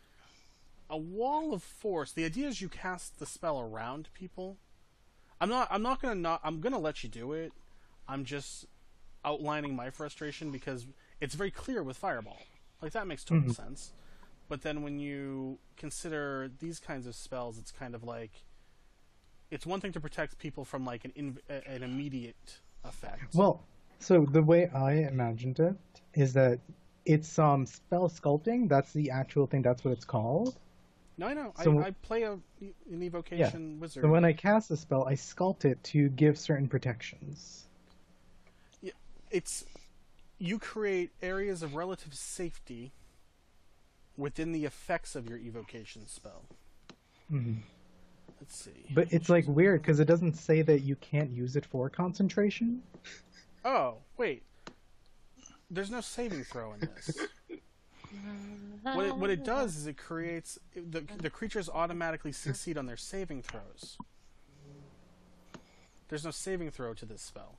A wall of force, the idea is you cast the spell around people. I'm not I'm not gonna not I'm gonna let you do it. I'm just outlining my frustration because it's very clear with Fireball. Like that makes total Mhm. sense. But then when you consider these kinds of spells, it's kind of like it's one thing to protect people from like an in, an immediate effect. Well, so the way I imagined it is that it's um spell sculpting. That's the actual thing. That's what it's called. no, I know. so- I, I play a an evocation wizard. So when I cast a spell, I sculpt it to give certain protections. it's you create areas of relative safety within the effects of your evocation spell. Mhm. Let's see. But it's like weird because it doesn't say that you can't use it for concentration. Oh, wait. There's no saving throw in this. What it, what it does is it creates the the creatures automatically succeed on their saving throws. There's no saving throw to this spell.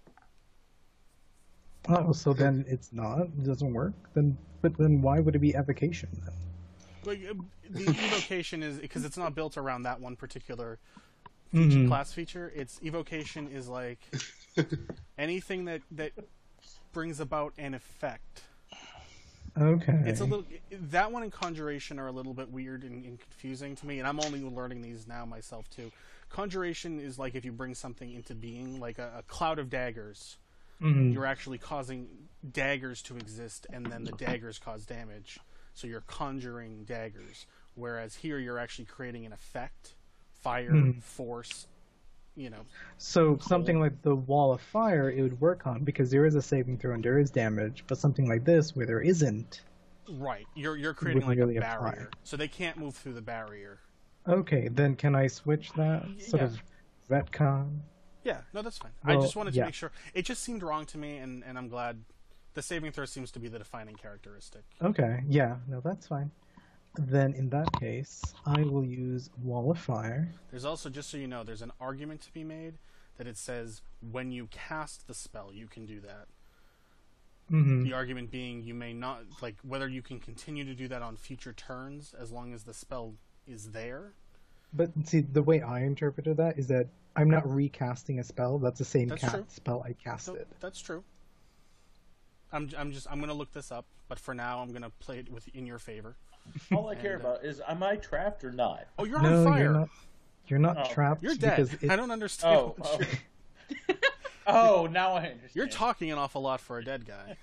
Oh, so then it's not. It doesn't work. Then, but then why would it be evocation then? Like uh, the evocation is because it's not built around that one particular feature, Mhm. class feature. It's evocation is like anything that that brings about an effect. Okay. It's a little that one and conjuration are a little bit weird and, and confusing to me, and I'm only learning these now myself too. Conjuration is like if you bring something into being, like a, a cloud of daggers. Mhm. You're actually causing daggers to exist, and then the daggers cause damage. So you're conjuring daggers. Whereas here, you're actually creating an effect, fire, Mhm. force. You know, So something like the Wall of Fire, it would work on because there is a saving throw and there is damage. But something like this, where there isn't, right? You're you're creating like Wouldn't really a apply. barrier, so they can't move through the barrier. okay, then can I switch that sort Yeah. of retcon? Yeah, no, that's fine. I Well, just wanted to yeah. make sure. It just seemed wrong to me, and, and I'm glad the saving throw seems to be the defining characteristic. Okay, yeah, no, that's fine. Then in that case, I will use Wall of Fire. There's also, just so you know, there's an argument to be made that it says when you cast the spell, you can do that. hmm The argument being you may not, like, whether you can continue to do that on future turns as long as the spell is there. But see, the way I interpreted that is that I'm not recasting a spell. That's the same That's cast true. spell I So casted. that's true. I'm, I'm just, I'm going to look this up, but for now, I'm going to play it with in your favor. All I care And, uh, about is, am I trapped or not? Oh, you're no, on fire. you're not. You're not Oh. trapped. You're dead. because it, I don't understand. Oh, what oh. you're, Oh, now I understand. you're talking an awful lot for a dead guy.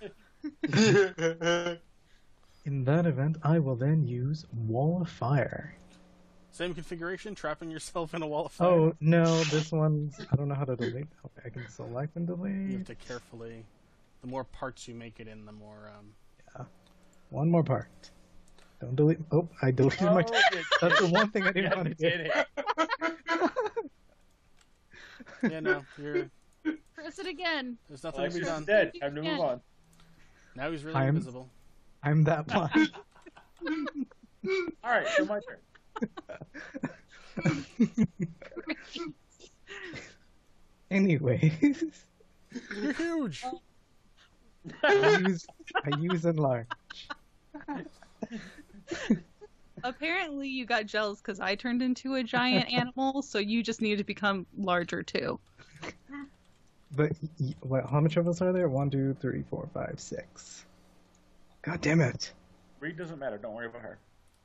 in that event, I will then use Wall of Fire. Same configuration, trapping yourself in a wall of fire. Oh no, this one's. I don't know how to delete. Okay, I can select and You delete. have to carefully. The more parts you make it in, the more. Um, One more part. Don't delete. Oh, I deleted my. Oh, you That's the did one thing I it. didn't Yeah, want you to do. did it. yeah, no, you're. Press it again. There's nothing to be Alexius done. is dead. Time to move on. Now he's really I'm- invisible. I'm that blind. All right, so my turn. Anyways, You're huge. I use I use enlarge. Apparently, you got jealous because I turned into a giant animal, so you just need to become larger too. But y- what? How much of us are there? One, two, three, four, five, six. God damn it! Reed doesn't matter. Don't worry about her.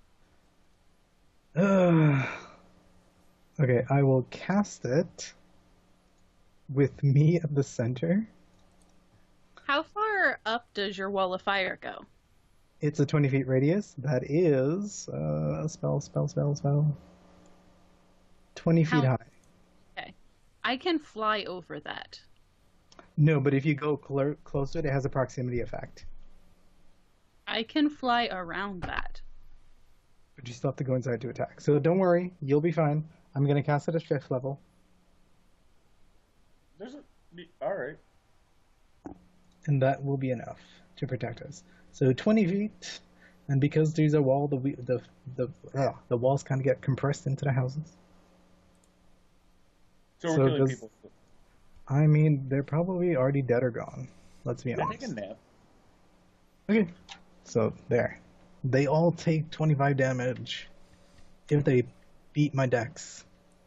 Uh, okay, I will cast it with me at the center. How far up does your wall of fire go? It's a twenty feet radius. That is uh, spell, spell, spell, spell. twenty feet How- high. I can fly over that. No, but if you go cl- close to it, it has a proximity effect. I can fly around that. But you still have to go inside to attack. So don't worry, you'll be fine. I'm going to cast it at fifth level. There's a. All right. And that will be enough to protect us. So twenty feet, and because there's a wall, the we- the the uh, the walls kind of get compressed into the houses. So we're So killing does- people. I mean, they're probably already dead or gone. Let's be Can I honest. take a nap? Okay, so there, they all take twenty-five damage if they beat my dex.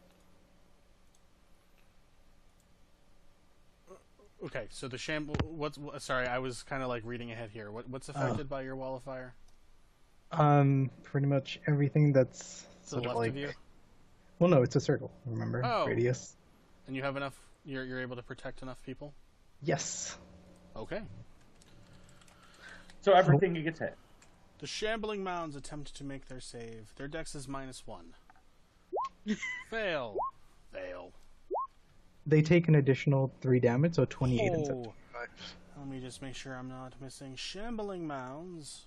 Okay, so the sham. What's wh- sorry? I was kind of like reading ahead here. What, what's affected by your wall of fire? Um, pretty much everything that's To the sort of left like. of you, Well, no, it's a circle. Remember, Oh. radius. and you have enough. You're you're able to protect enough people. Yes. Okay. So everything gets hit. The shambling mounds attempt to make their save. Their dex is minus one. Fail. Fail. They take an additional three damage, so twenty-eight instead of Oh. twenty-five. Let me just make sure I'm not missing shambling mounds.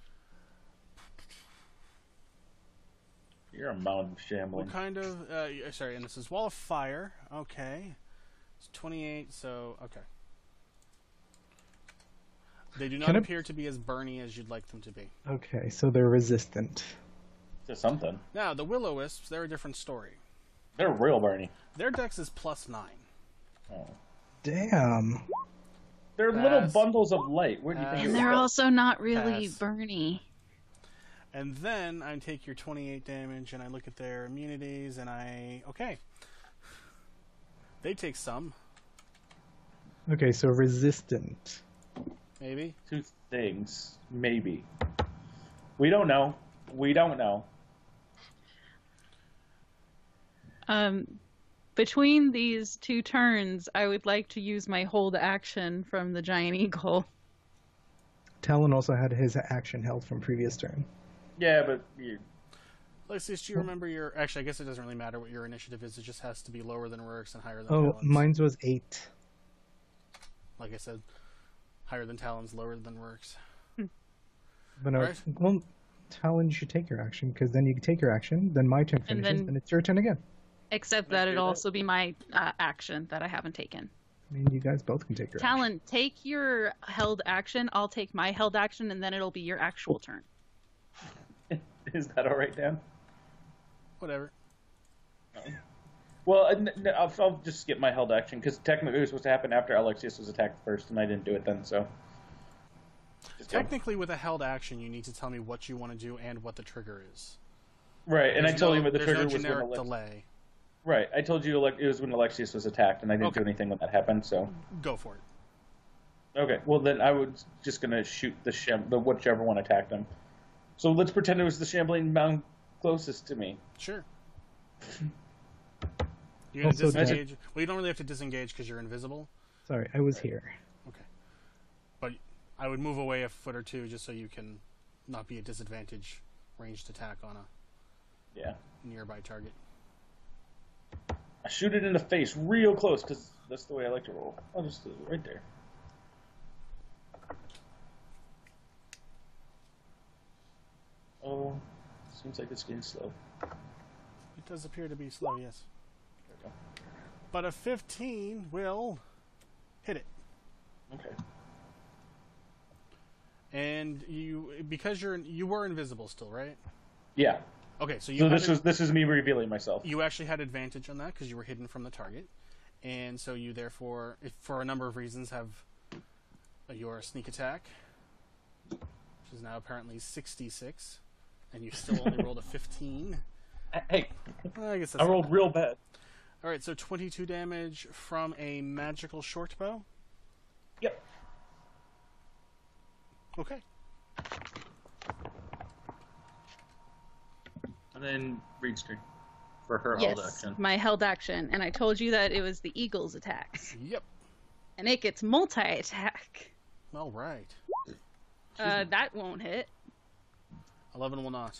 You're a mound of shambling. What kind of? Uh, y- sorry, and this is wall of fire. Okay, it's twenty-eight. So okay. They do not Can I- appear to be as burny as you'd like them to be. Okay, so they're resistant. To something. Now the will-o-wisps, they're a different story. They're real Barney. Their dex is plus nine. Oh. Damn. They're little Pass. bundles of light. Where do you Pass. think And you're they're going? also not really Pass. burny. And then I take your twenty-eight damage and I look at their immunities and I okay. They take some, Okay, so resistant. maybe. Two things. Maybe. We don't know. We don't know. Um, between these two turns, I would like to use my hold action from the giant eagle. Talon also had his action held from previous turn. Yeah, but you, Lexius, do you remember your? Actually, I guess it doesn't really matter what your initiative is. It just has to be lower than Rurik's and higher than Oh, Talon's. mine's was eight. Like I said, higher than Talon's, lower than Rurik's. But no, Right. well, Talon, you should take your action, because then you can take your action, then my turn And finishes, then- and it's your turn again. Except Let's that do it'd that. also be my uh, action that I haven't taken. I mean, you guys both can take your action. Talon, take your held action. I'll take my held action, and then it'll be your actual turn. is that all right, Dan? Whatever. Well, n- n- I'll, I'll just skip my held action because technically it was supposed to happen after Alexius was attacked first, and I didn't do it then. So just go. Technically, with a held action, you need to tell me what you want to do and what the trigger is. right, and I There's told no- you what the there's trigger no was when generic Alex- delay. right. I told you Alex- it was when Alexius was attacked, and I didn't Okay. do anything when that happened. So Go for it. okay, well then I was just gonna shoot the shim, the whichever one attacked him. So let's pretend it was the shambling mound closest to me. Sure. You're gonna Also, disengage. Well, you don't really have to disengage because you're invisible. Sorry, I was here. Okay. But I would move away a foot or two just so you can not be a disadvantage ranged attack on a Yeah. nearby target. I shoot it in the face real close because that's the way I like to roll. I'll just do it right there. Oh, seems like it's getting slow. It does appear to be slow, yes. There we go. But a fifteen will hit it. Okay. And you, because you're you were invisible still, right? Yeah. Okay, so you So had this a- is this is me revealing myself. you actually had advantage on that because you were hidden from the target, and so you therefore, if, for a number of reasons, have your sneak attack, which is now apparently sixty-six, and you still only rolled a fifteen. Hey, I guess that's I rolled real bad. All right, so twenty-two damage from a magical short bow. Yep. Okay. And then read screen for her Yes, hold action. my held action, and I told you that it was the eagle's attacks, Yep. and it gets multi-attack. All right. Uh, that won't hit. Eleven will not.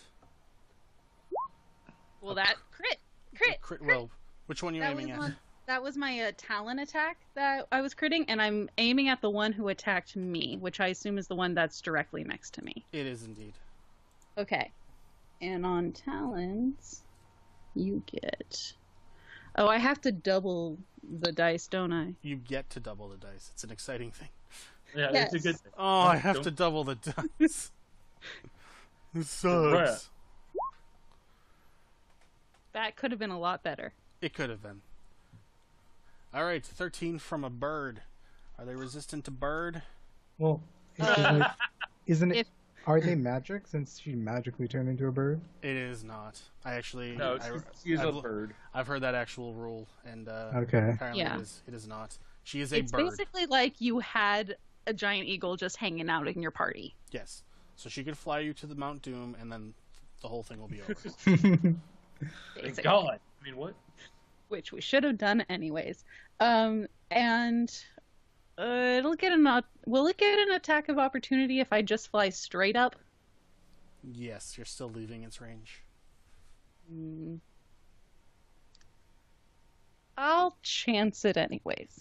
Well, that crit, crit, Crit. crit. Well, which one are you That was aiming at? one. That was my uh, talon attack that I was critting, and I'm aiming at the one who attacked me, which I assume is the one that's directly next to me. It is indeed. Okay. And on talons, you get. Oh, I have to double the dice, don't I? You get to double the dice. It's an exciting thing. Yeah, Yes. it's a good thing. Oh, I have Don't- to double the dice. It sucks. Right. That could have been a lot better. It could have been. All right, thirteen from a bird. Are they resistant to bird? Well, is it Uh, like, isn't it? if- Are they magic since she magically turned into a bird? It is not. I actually, No, it's, I, she's a I've, bird. I've heard that actual rule, and uh, Okay. apparently Yeah. it is. It is not. She is a It's bird. basically like you had a giant eagle just hanging out in your party. Yes. So she could fly you to the Mount Doom, and then the whole thing will be over. Thank basically. God. I mean, what? Which we should have done anyways. Um, and uh, it'll get an op- will it get an attack of opportunity if I just fly straight up? Yes, you're still leaving its range. Mm. I'll chance it anyways.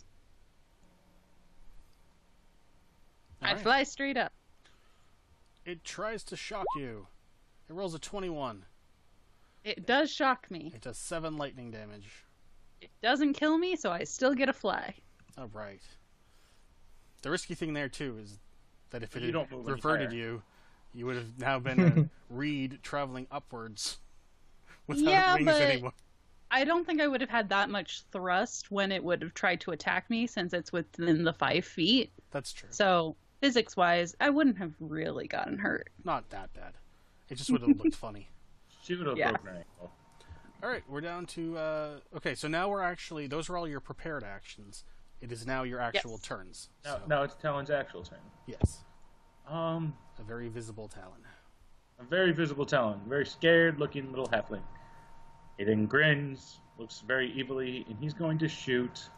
All I right. fly straight up. It tries to shock you. It rolls a twenty-one. It does shock me. It does seven lightning damage. It doesn't kill me, so I still get a fly. All right. The risky thing there too is that if it You had don't move any reverted higher. you, you would have now been a reed traveling upwards without Yeah, wings but- anymore. I don't think I would have had that much thrust when it would have tried to attack me, since it's within the five feet. That's true. So physics-wise, I wouldn't have really gotten hurt. Not that bad. It just would have looked funny. She would have Yeah. broken her ankle. All right, we're down to uh, okay. So now we're actually those are all your prepared actions. It is now your actual Yes. turns. Now, So, now it's Talon's actual turn. yes, Um, a very visible Talon. a very visible Talon, very scared-looking little halfling. He then grins, looks very evilly, and he's going to shoot.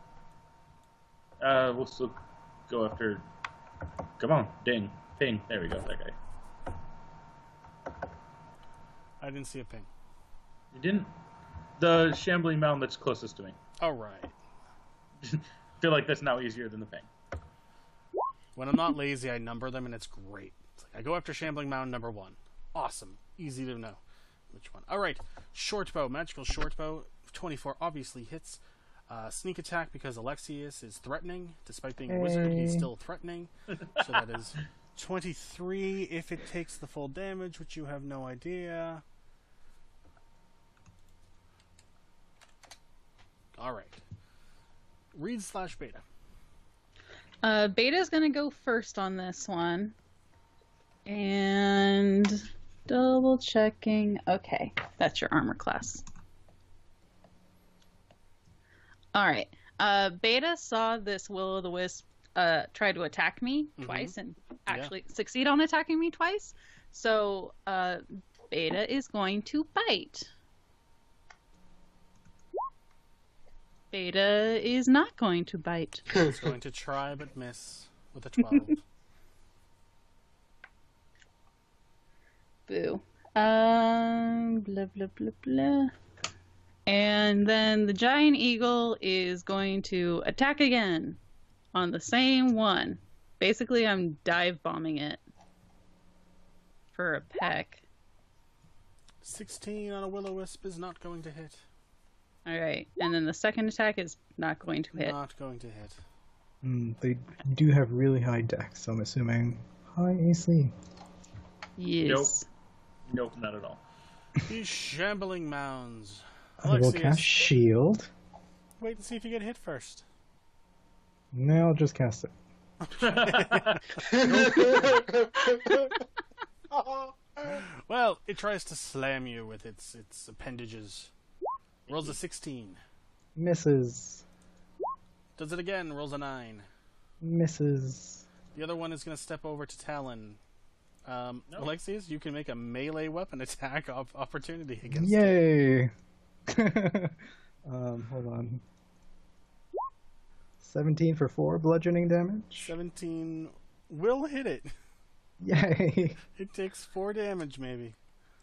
Uh, we'll still go after. Come on, ding, ping. There we go. That guy. I didn't see a ping. You didn't. The shambling mound that's closest to me. All right. Feel like that's now easier than the ping. When I'm not lazy, I number them, and it's great. It's like I go after Shambling Mound number one. Awesome. Easy to know which one. All right. Short bow. Magical short bow. twenty-four obviously hits. Uh, sneak attack because Alexius is threatening. Despite being a wizard, he's Hey. still threatening. So that is twenty-three if it takes the full damage, which you have no idea. All right. Read slash beta. Uh, Beta's gonna go first on this one. And double checking. Okay, that's your armor class. All right. Uh, Beta saw this Will-o'-the-Wisp uh, try to attack me Mhm. twice and actually succeed on attacking me twice. So, uh, Beta is going to bite. Beta is not going to bite. It's going to try but miss with a twelve. Boo. Um, blah, blah, blah, blah. And then the giant eagle is going to attack again on the same one. Basically, I'm dive bombing it for a peck. sixteen on a will-o-wisp is not going to hit. Alright, and then the second attack is not going to hit. Not going to hit. Mm, they do have really high dex, so I'm assuming high A C. Yes. Nope, not at all. These shambling mounds. I will cast shield. Wait and see if you get hit first. No, I'll just cast it. Well, it tries to slam you with its its appendages. Rolls a sixteen. Misses. Does it again. Rolls a nine. Misses. The other one is going to step over to Talon. Um, No. Alexius, you can make a melee weapon attack op- opportunity against it. Yay! um, hold on. seventeen for four bludgeoning damage. seventeen will hit it. Yay! It takes four damage, maybe.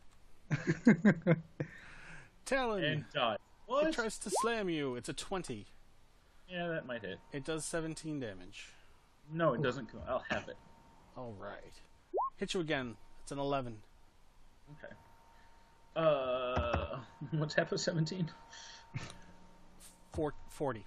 Talon, And die. it What? tries to slam you. It's a twenty. Yeah, that might hit. It does seventeen damage. No, it doesn't come. I'll have it. All right. Hit you again. It's an eleven. Okay. Uh, what's half of seventeen? Four, forty.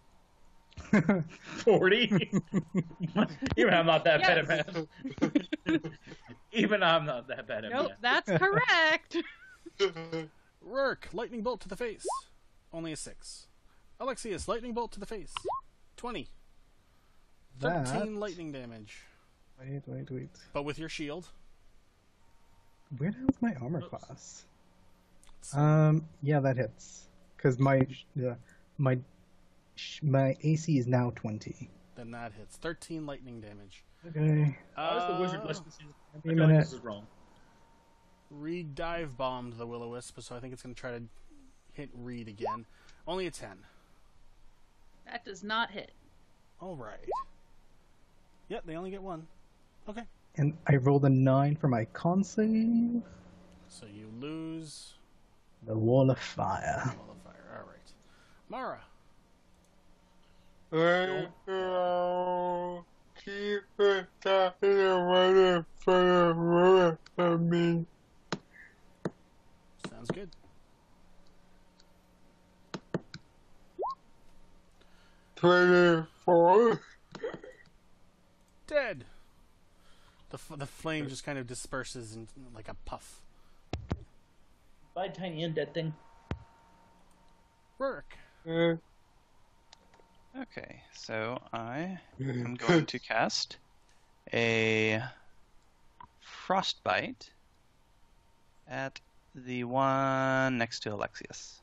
Forty. Even I'm not that bad at Yes. math. Even I'm not that bad at Nope, math. that's correct. Rurk, lightning bolt to the face. Only a six. Alexius, lightning bolt to the face. twenty. thirteen That- lightning damage. Wait, wait, wait. But with your shield. Where the hell's my armor Oops. class? Um, yeah, that hits. Because my, uh, my, sh- my A C is now twenty. Then that hits. thirteen lightning damage. Okay. Why is the wizard Uh, listening to this? I Give feel me a like minute. this is wrong. Reed dive bombed the will-o-wisp, so I think it's going to try to hit Reed again. Only a ten. That does not hit. All right. Yep, they only get one. Okay. And I rolled a nine for my con save. So you lose The wall of fire. Wall of Fire. All right. Mara. Well, keep it talking about it for the rest of me. Sounds good. twenty-four. Dead. The, f- the flame just kind of disperses in like a puff. Bye, tiny undead thing. Rurk. Uh, Okay, so I am going to cast a frostbite at the one next to Alexius.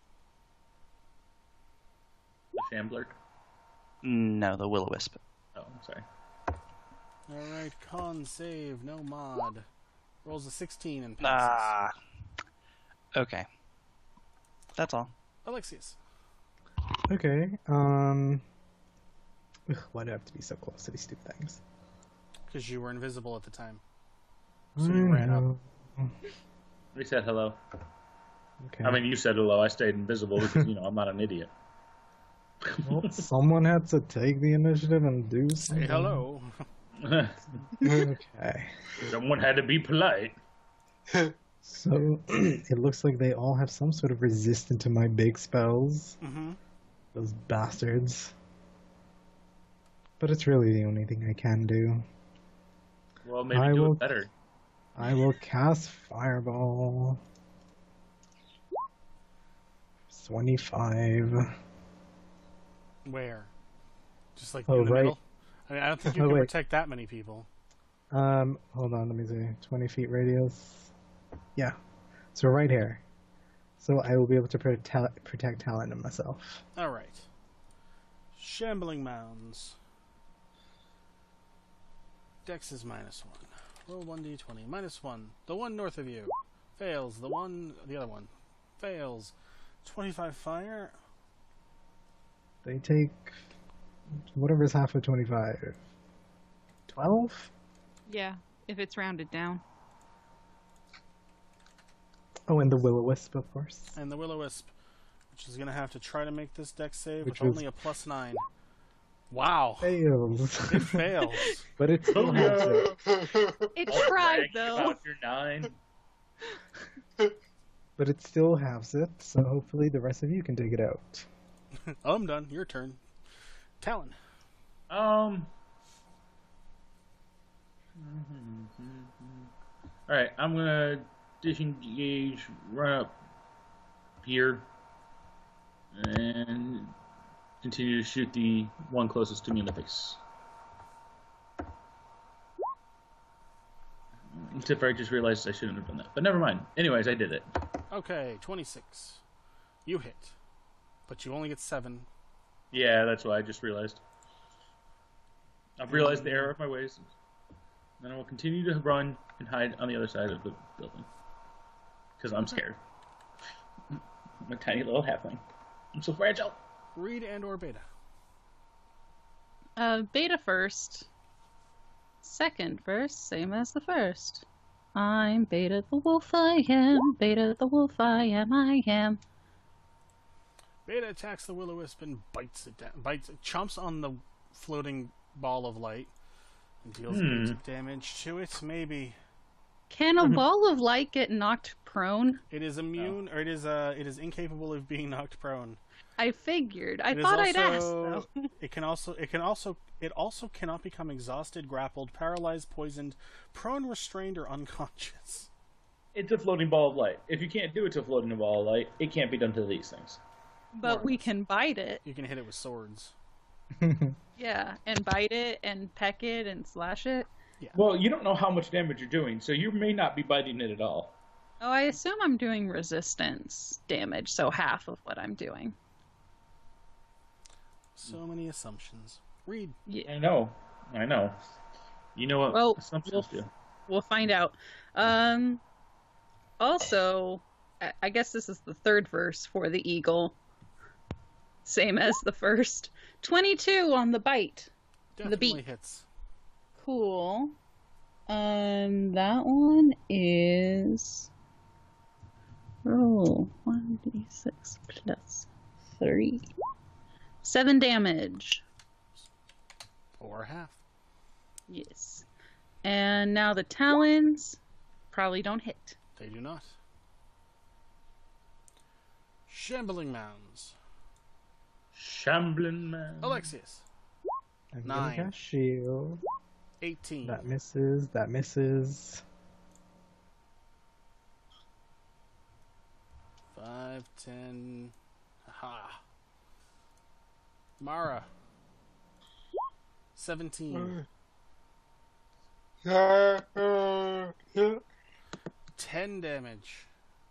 The shambler. No, the will-o-wisp. Oh, I'm sorry. All right, con save, no mod. Rolls a sixteen and passes. Ah. Okay. That's all. Alexius. Okay. Um. Ugh, why do I have to be so close to these stupid things? Because you were invisible at the time. I So you ran up. know. They said hello. Okay. I mean, you said hello. I stayed invisible because, you know, I'm not an idiot. well, someone had to take the initiative and do Say something. hello. Okay. Someone had to be polite. So it looks like they all have some sort of resistance to my big spells. Mm-hmm. Those bastards. But it's really the only thing I can do. Well, maybe I do will- it better. I will cast Fireball. twenty-five. Where? Just like Oh, in the right. middle? I mean, I don't think you Oh, can wait. protect that many people. Um, hold on, let me see. twenty feet radius. Yeah. So right here. So I will be able to protect, protect Talon and myself. All right. Shambling mounds. Dex is minus one. Roll one d twenty. Minus one. The one north of you. Fails. The one, the other one. Fails. twenty-five fire. They take whatever's half of twenty-five. twelve? Yeah, if it's rounded down. Oh, and the will-o-wisp, of course. And the will-o-wisp, which is going to have to try to make this dex save Which with was- only a plus nine. Wow. Fails. It fails. But it still has it. It All tried bragging though. About your nine. But it still has it, so hopefully the rest of you can take it out. Oh, I'm done. Your turn. Talon. Um. All right, I'm gonna disengage, run up here, and continue to shoot the one closest to me in the face. Except for I just realized I shouldn't have done that, but never mind. Anyways, I did it. Okay, twenty-six. You hit. But you only get seven. Yeah, that's why I just realized. I've realized the error of my ways. Then I will continue to run and hide on the other side of the building. Because I'm scared. I'm a tiny little halfling. I'm so fragile. Reed and or Beta. Uh, beta first. Second verse, same as the first. I'm Beta the wolf, I am. Beta the wolf, I am, I am. Beta attacks the will-o-wisp and bites it down. Bites it, chomps on the floating ball of light and deals Hmm. basic damage to it. Maybe Can a ball of light get knocked prone? it is immune, or it is uh, it is incapable of being knocked prone. I figured. I It is thought I'd ask also- though. It can also it can also it also cannot become exhausted, grappled, paralyzed, poisoned, prone, restrained, or unconscious. It's a floating ball of light. If you can't do it to a floating ball of light, it can't be done to these things. But we can bite it. You can hit it with swords. Yeah, and bite it and peck it and slash it. Well, you don't know how much damage you're doing, so you may not be biting it at all. Oh, I assume I'm doing resistance damage, so half of what I'm doing. So many assumptions. Reed. Yeah, I know. I know. You know what Well, assumptions we'll- do. we'll find out. Um, also, I- I guess this is the third verse for the eagle. Same as the first. twenty-two on the bite. Definitely beat. hits. Cool. Um, that one is roll one d six plus three, seven damage. Or half. Yes. And now the talons probably don't hit. They do not. Shambling mounds. Shambling man. Alexius. I'm Nine. gonna cast shield. eighteen. That misses. That misses. Five, ten. Aha. Mara. Seventeen. Ten damage.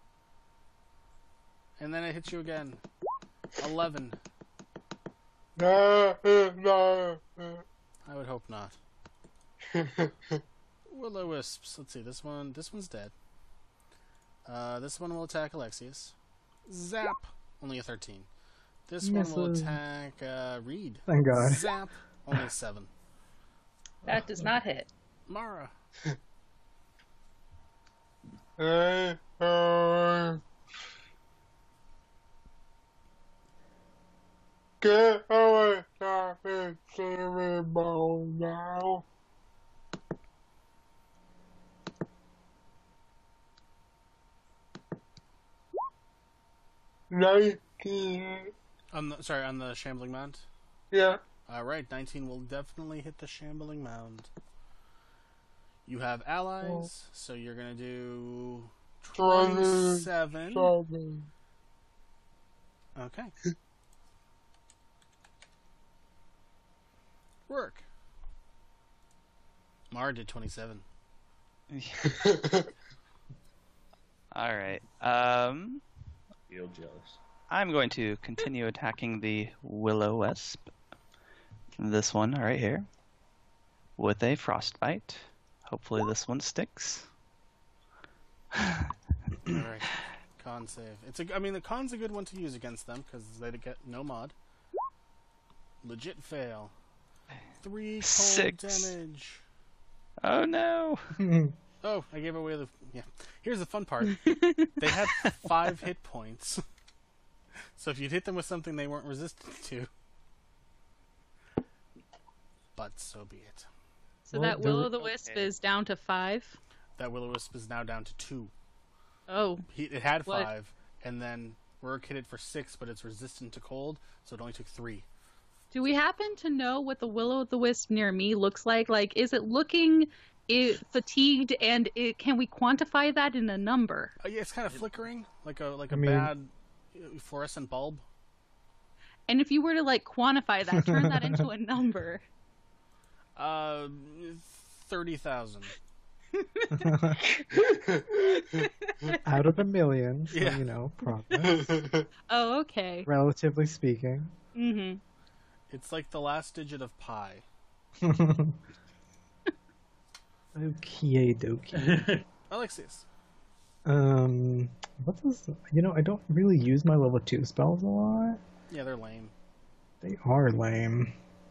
And then it hits you again. Eleven. I would hope not. Will-o-wisps. Let's see. This one. This one's dead. Uh, this one will attack Alexius. Zap. Only a thirteen. This one will Misses. attack uh, Reed. Thank God. Zap. Only a seven. That does not hit. Mara. Get away from the cereal now. Nineteen. On the, sorry, on the shambling mound. Yeah. All right, nineteen will definitely hit the shambling mound. You have allies, so you're gonna do twenty-seven. Seven. Okay. Work. Mar did twenty-seven. All right. Um, Feel jealous. I'm going to continue attacking the Will-o-wisp. This one right here with a frostbite. hopefully this one sticks. Alright. Con save. It's a, I mean, the con's a good one to use against them, because they get no mod. Legit fail. Three cold Six. damage. Oh no! Oh, I gave away the... Yeah. Here's the fun part. They had five hit points. So if you'd hit them with something they weren't resistant to... But so be it. So Well, that there- Will-O-the-Wisp Okay. is down to five. That Will-O-Wisp is now down to two. Oh, He, it had What? five, and then Rourke hit it for six, but it's resistant to cold, so it only took three. do we happen to know what the Will-O-the-Wisp near me looks like? Like, is it looking i fatigued, and it, can we quantify that in a number? Uh, yeah, it's kind of flickering, like a like a I mean- bad uh, fluorescent bulb. And if you were to like quantify that, turn that into a number. Uh, thirty thousand. Out of a million, so, Yeah. you know, progress, Oh, okay. relatively speaking. Mm-hmm. It's like the last digit of pi. Okay, dokie. Alexius. Um, what does you know? I don't really use my level two spells a lot. Yeah, they're lame. They are lame.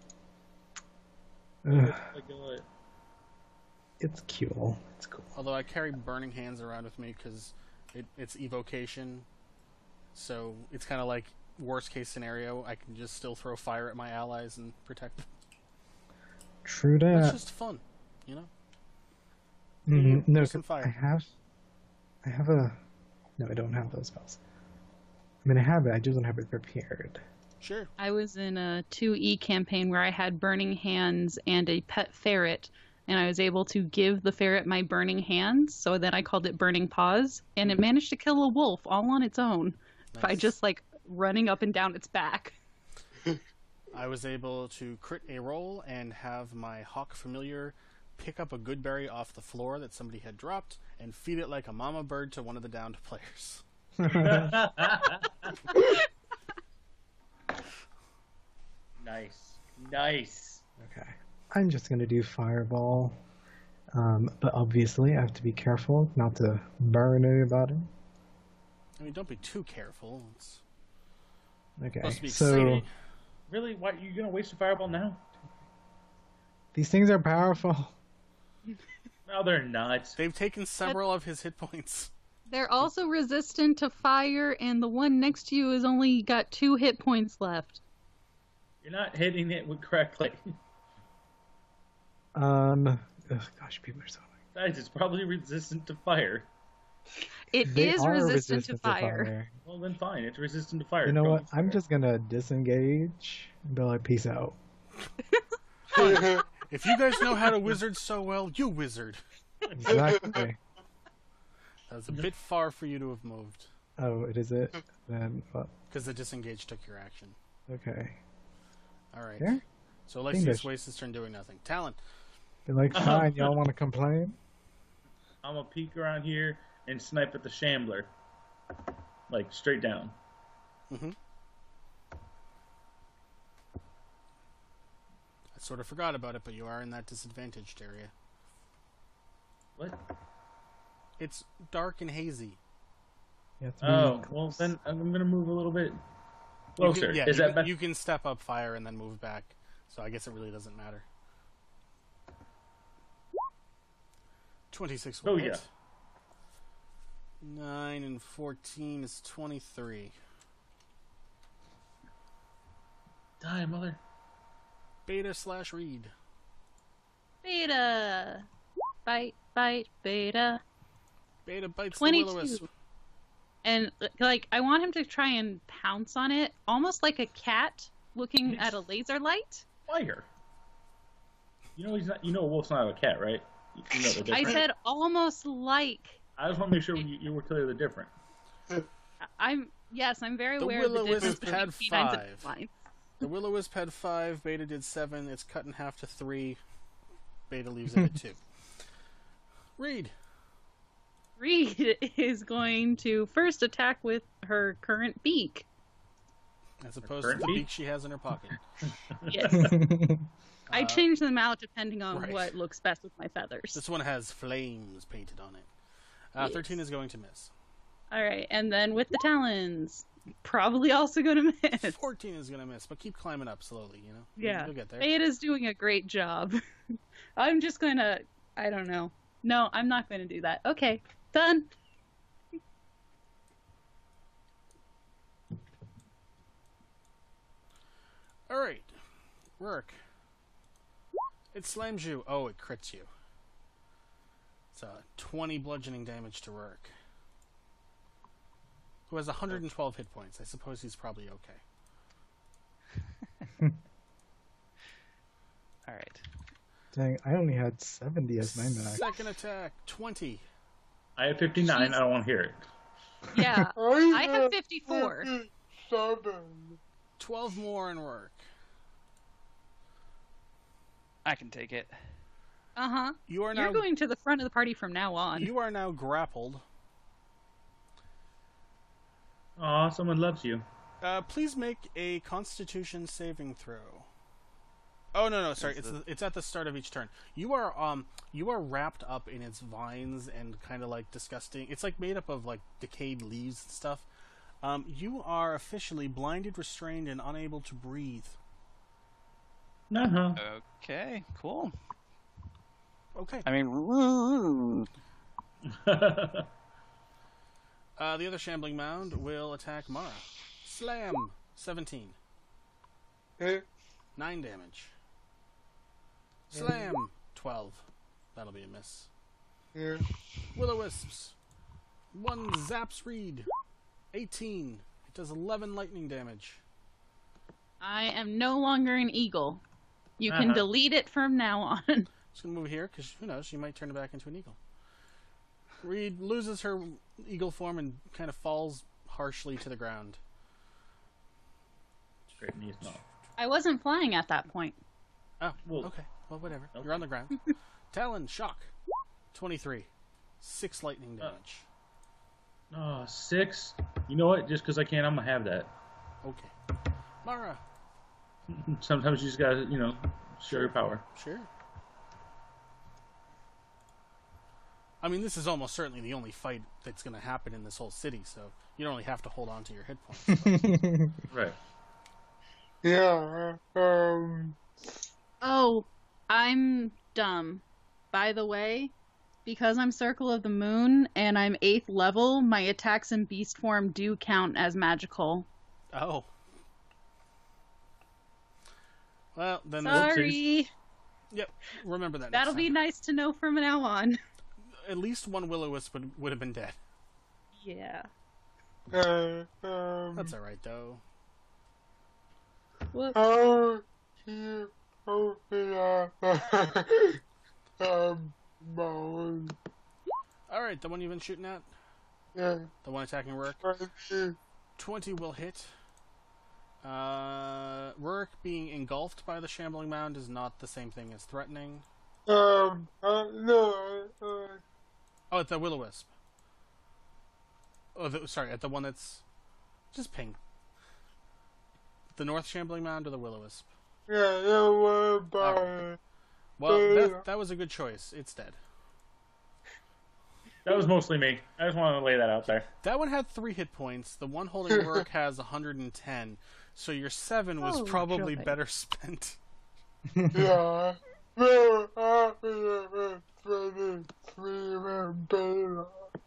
Ugh, Like, uh, it's cool. It's cool. Although I carry Burning Hands around with me because it, it's evocation, so it's kind of like worst case scenario. I can just still throw fire at my allies and protect them. True It's that. just fun, you know. Mhm, No, Use some 'cause fire. I have, I have a. No, I don't have those spells. I mean, I have it. I just don't have it prepared. Sure. I was in a two E campaign where I had Burning Hands and a pet ferret, and I was able to give the ferret my Burning Hands, so then I called it Burning Paws, and it managed to kill a wolf all on its own by Nice. just like running up and down its back. I was able to crit a roll and have my hawk familiar pick up a good berry off the floor that somebody had dropped and feed it like a mama bird to one of the downed players. nice, nice. Okay. I'm just gonna do fireball. Um, but obviously, I have to be careful not to burn anybody. I mean, don't be too careful. It's Okay. supposed to be So exciting. Really? Why are you gonna waste a fireball now? these things are powerful. No, they're not. They've taken several of his hit points. They're also resistant to fire, and the one next to you has only got two hit points left. You're not hitting it with correctly. Um. Ugh, gosh, people are so. Besides, it's probably resistant to fire. It They is are resistant, to fire. Well, then fine. It's resistant to fire. You know Go what? with I'm fire. just gonna disengage and be like, peace out. If you guys know how to wizard so well, you wizard. Exactly. That was a bit far for you to have moved Oh, it is it? Then, well, because the disengage took your action. okay. All right. There? So Alexius English. wastes his turn doing nothing. Talon. They're like, fine, y'all want to complain? I'm gonna peek around here and snipe at the shambler, like straight down. Mm-hmm. I sort of forgot about it, but you are in that disadvantaged area. What? It's dark and hazy. You have to be Oh, well close. then I'm gonna move a little bit You closer. can, yeah, Is you, that can, better? you can step up fire and then move back. So I guess it really doesn't matter. twenty-six will Oh, hit. yeah. nine and fourteen is twenty-three. Die, mother. Beta slash read. Beta! Bite, bite, beta. Beta bites the twenty-two. Will-O-Wisp. And, like, I want him to try and pounce on it, almost like a cat looking at a laser light. Fire. You know he's not. You know a wolf's not a cat, right? You you know the I difference. said almost like. I just want to make sure you, you were clear the difference. I'm, yes, I'm very The aware of the Will-O-Wisp difference between had canines and five. felines. The Will-O-Wisp had five, Beta did seven, it's cut in half to three. Beta leaves it at two. Read. Reed is going to first attack with her current beak. As opposed to current the beak? beak she has in her pocket. Yes. I Uh, change them out depending on right. what looks best with my feathers. This one has flames painted on it. Uh, Yes. thirteen is going to miss. All right, and then with the talons, probably also going to miss. fourteen is going to miss, but keep climbing up slowly, you know? Yeah. You'll get there. Beta's doing a great job. I'm just going to, I don't know. No, I'm not going to do that. Okay, done. Alright. Work. It slams you. Oh, it crits you. It's uh, twenty bludgeoning damage to Rourke. Who has one hundred twelve hit points. I suppose he's probably okay. All right. Dang, I only had seventy as my max. Second attack, twenty. I have fifty-nine. I don't want to hear it. Yeah, I I have fifty-four. fifty-seven. twelve more in Rourke. I can take it. Uh-huh. You are You're now going to the front of the party from now on. you are now grappled. Aw, someone loves you. Uh, please make a Constitution saving throw. Oh no no sorry Is it's the- it's at the start of each turn. You are um you are wrapped up in its vines and kind of like disgusting. It's like made up of like decayed leaves and stuff. Um, you are officially blinded, restrained, and unable to breathe. Uh-huh. Okay, cool. Okay. I mean, woo. Uh, the other shambling mound will attack Mara. Slam. Seventeen. Hit. Nine damage. Slam. Twelve. That'll be a miss. Yeah. Will-o-wisps. One zaps Reed. Eighteen. It does eleven lightning damage. I am no longer an eagle. You can Uh-huh. delete it from now on. Just gonna move here because who knows? She might turn it back into an eagle. Reed loses her eagle form and kind of falls harshly to the ground. Straight knees, no. I wasn't flying at that point. Oh, Well- okay. Well, whatever. Okay. You're on the ground. Talon, shock. Twenty-three. Six lightning Uh. damage. Oh, six. You know what? Just because I can, I'm gonna have that. Okay. Mara. Sometimes you just gotta, you know, show your power. Sure. I mean, this is almost certainly the only fight that's going to happen in this whole city, so you don't really have to hold on to your hit points. Right. Yeah. Um. Oh, I'm dumb. By the way, because I'm Circle of the Moon and I'm eighth level, my attacks in beast form do count as magical. Oh. Well, then Sorry. yep. Remember that. That'll next be time. nice to know from now on. At least one will-o-wisp would would have been dead. Yeah. Uh, um. That's all right though. Whoops. How do you open up um bone? All right, the one you've been shooting at, Yeah. the one attacking Rourke. twenty. Twenty will hit. Uh, Rourke being engulfed by the shambling mound is not the same thing as threatening. Um. Uh, no. Uh. Oh, at the will-o-wisp. Oh, the, sorry, at the one that's just ping. The north shambling mound or the will-o-wisp? Yeah. Yeah. What about? Oh. Well, that, that was a good choice. It's dead. That was mostly me. I just wanted to lay that out there. That one had three hit points. The one holding Rourke has one hundred ten. So your seven was Oh, probably joy. better spent. Yeah. No. After twenty-three and beta.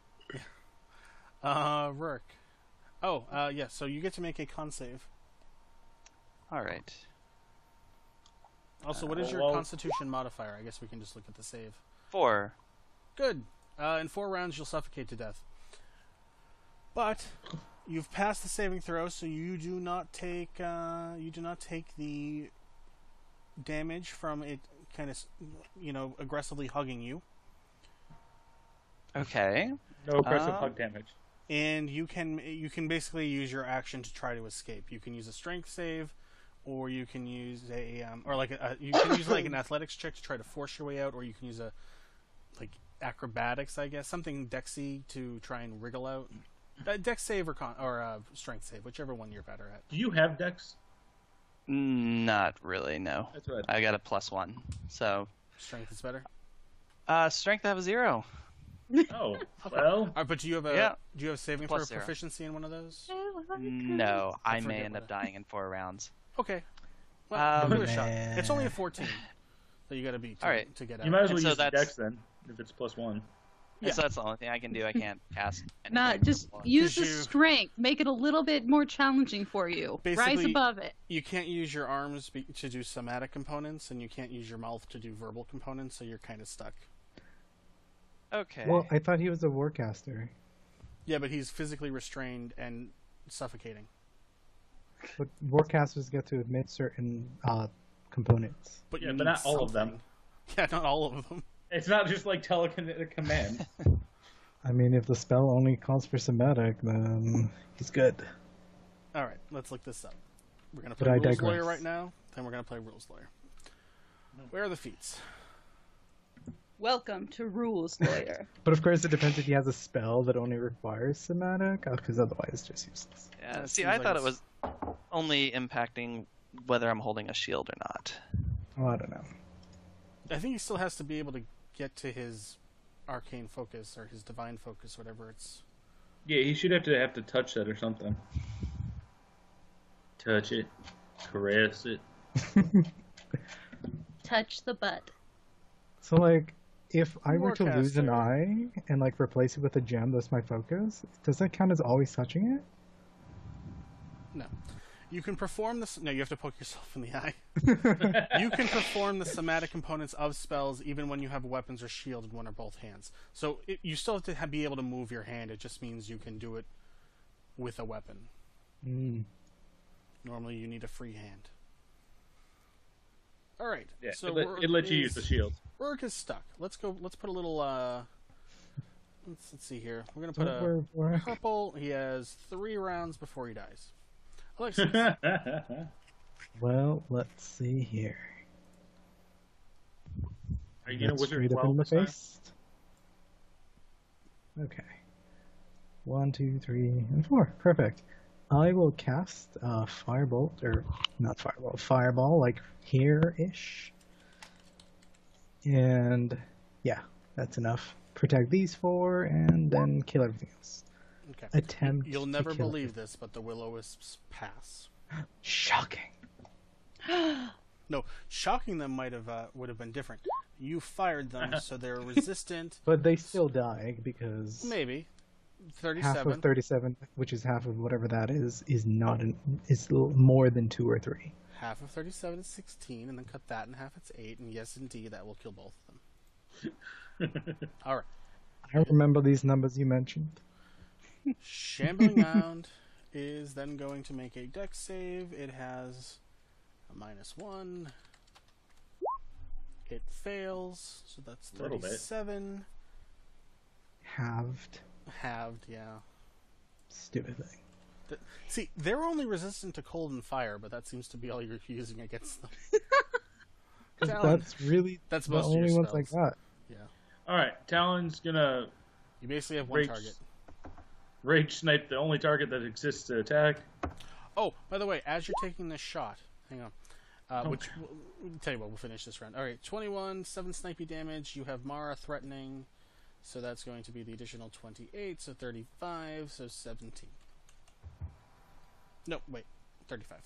Uh, Rourke. Oh, uh, yeah, so you get to make a con save. All right. Also, what is Uh, your well- constitution modifier? I guess we can just look at the save. Four. Good. Uh, in four rounds, you'll suffocate to death. But you've passed the saving throw, so you do not take uh, you do not take the damage from it kind of, you know, aggressively hugging you, Okay. No aggressive Uh, hug damage. and you can you can basically use your action to try to escape. You can use a strength save, or you can use a um, or like a, a, you can use like an athletics check to try to force your way out, or you can use a like acrobatics, I guess, something dexy to try and wriggle out. Uh, dex save or con or uh, strength save, whichever one you're better at. Do you have Dex? Not really, no. That's what I I got a plus one. So, Strength is better. uh, strength I have a zero. Oh, well. All right, but do you have a Yeah. do you have saving Plus for zero. proficiency in one of those? No, I may forget end what up I- dying in four rounds. Okay. Well, Um, give it a shot. It's only a fourteen that you got to beat to, All right. to get out. You might as well And so use the that's- Dex then, if it's plus one. And so that's the only thing I can do. I can't cast anything. Not just before. use the you- strength. Make it a little bit more challenging for you. Rise Basically- above it. You can't use your arms be- to do somatic components, and you can't use your mouth to do verbal components, so you're kind of stuck. Okay. Well, I thought he was a warcaster. Yeah, but he's physically restrained and suffocating. But warcasters get to admit certain uh, components. But you Yeah, need but not all of them. something. Yeah, not all of them. It's not just like telekinetic command. I mean, if the spell only calls for somatic, then he's good. All right, let's look this up. We're gonna But play I Rules digress. Lawyer right now. Then we're gonna play Rules Lawyer. Where are the feats? Welcome to Rules Lawyer. But of course, it depends if he has a spell that only requires somatic, because otherwise it's just useless. yeah. that See, seems I like thought it it's- was only impacting whether I'm holding a shield or not. Well, I don't know. I think he still has to be able to get to his arcane focus or his divine focus, whatever it's. Yeah, he should have to have to touch that or something. Touch it, caress it. Touch the butt. So, like, if I were to lose an Warcaster. eye and, like, replace it with a gem that's my focus, does that count as always touching it? No. You can perform this. No, you have to poke yourself in the eye. You can perform the somatic components of spells even when you have weapons or shield in one or both hands. So it, you still have to ha- be able to move your hand. It just means you can do it with a weapon. Mm. Normally, you need a free hand. All right. Yeah, so it, let, Rourke it lets you is- use the shield. Rourke is stuck. Let's go. Let's put a little. Uh, let's let's see here. We're gonna put Don't a worry, Rourke. purple. He has three rounds before he dies. Alexis. Well, let's see here. Are you gonna That's wizard straight up twelve in the this time? face. Okay. One, two, three, and four. Perfect. I will cast uh, Firebolt, or not Firebolt, Fireball, like here-ish. And yeah, that's enough. Protect these four, and then kill everything else. Okay. Attempt You'll to never kill believe this, but the will-o-wisps pass. it. Shocking. No, shocking them might have uh, would have been different. You fired them, so they're resistant. But they still die because Maybe half thirty-seven. of thirty-seven, which is half of whatever that is, is not an, is l- more than two or three. Half of thirty-seven is sixteen, and then cut that in half. It's eight, and yes, indeed, that will kill both of them. All right. I remember these numbers you mentioned. Shambling Mound is then going to make a dex save. It has a minus one. It fails, so that's A little bit. thirty-seven. Halved. Halved, yeah. Stupid thing. Th- See, they're only resistant to cold and fire, but that seems to be all you're using against them. 'Cause Talon, that's really that's the most of your only ones I spells. got. Yeah. All right, Talon's gonna You basically have one Rage- target. rage snipe the only target that exists to attack. Oh, by the way, as you're taking this shot, hang on. Uh, Oh. which, we'll, we'll tell you what, we'll finish this round. All right, twenty-one, seven snipey damage. You have Mara threatening, so that's going to be the additional twenty-eight, so thirty-five, so seventeen. No, wait, thirty-five.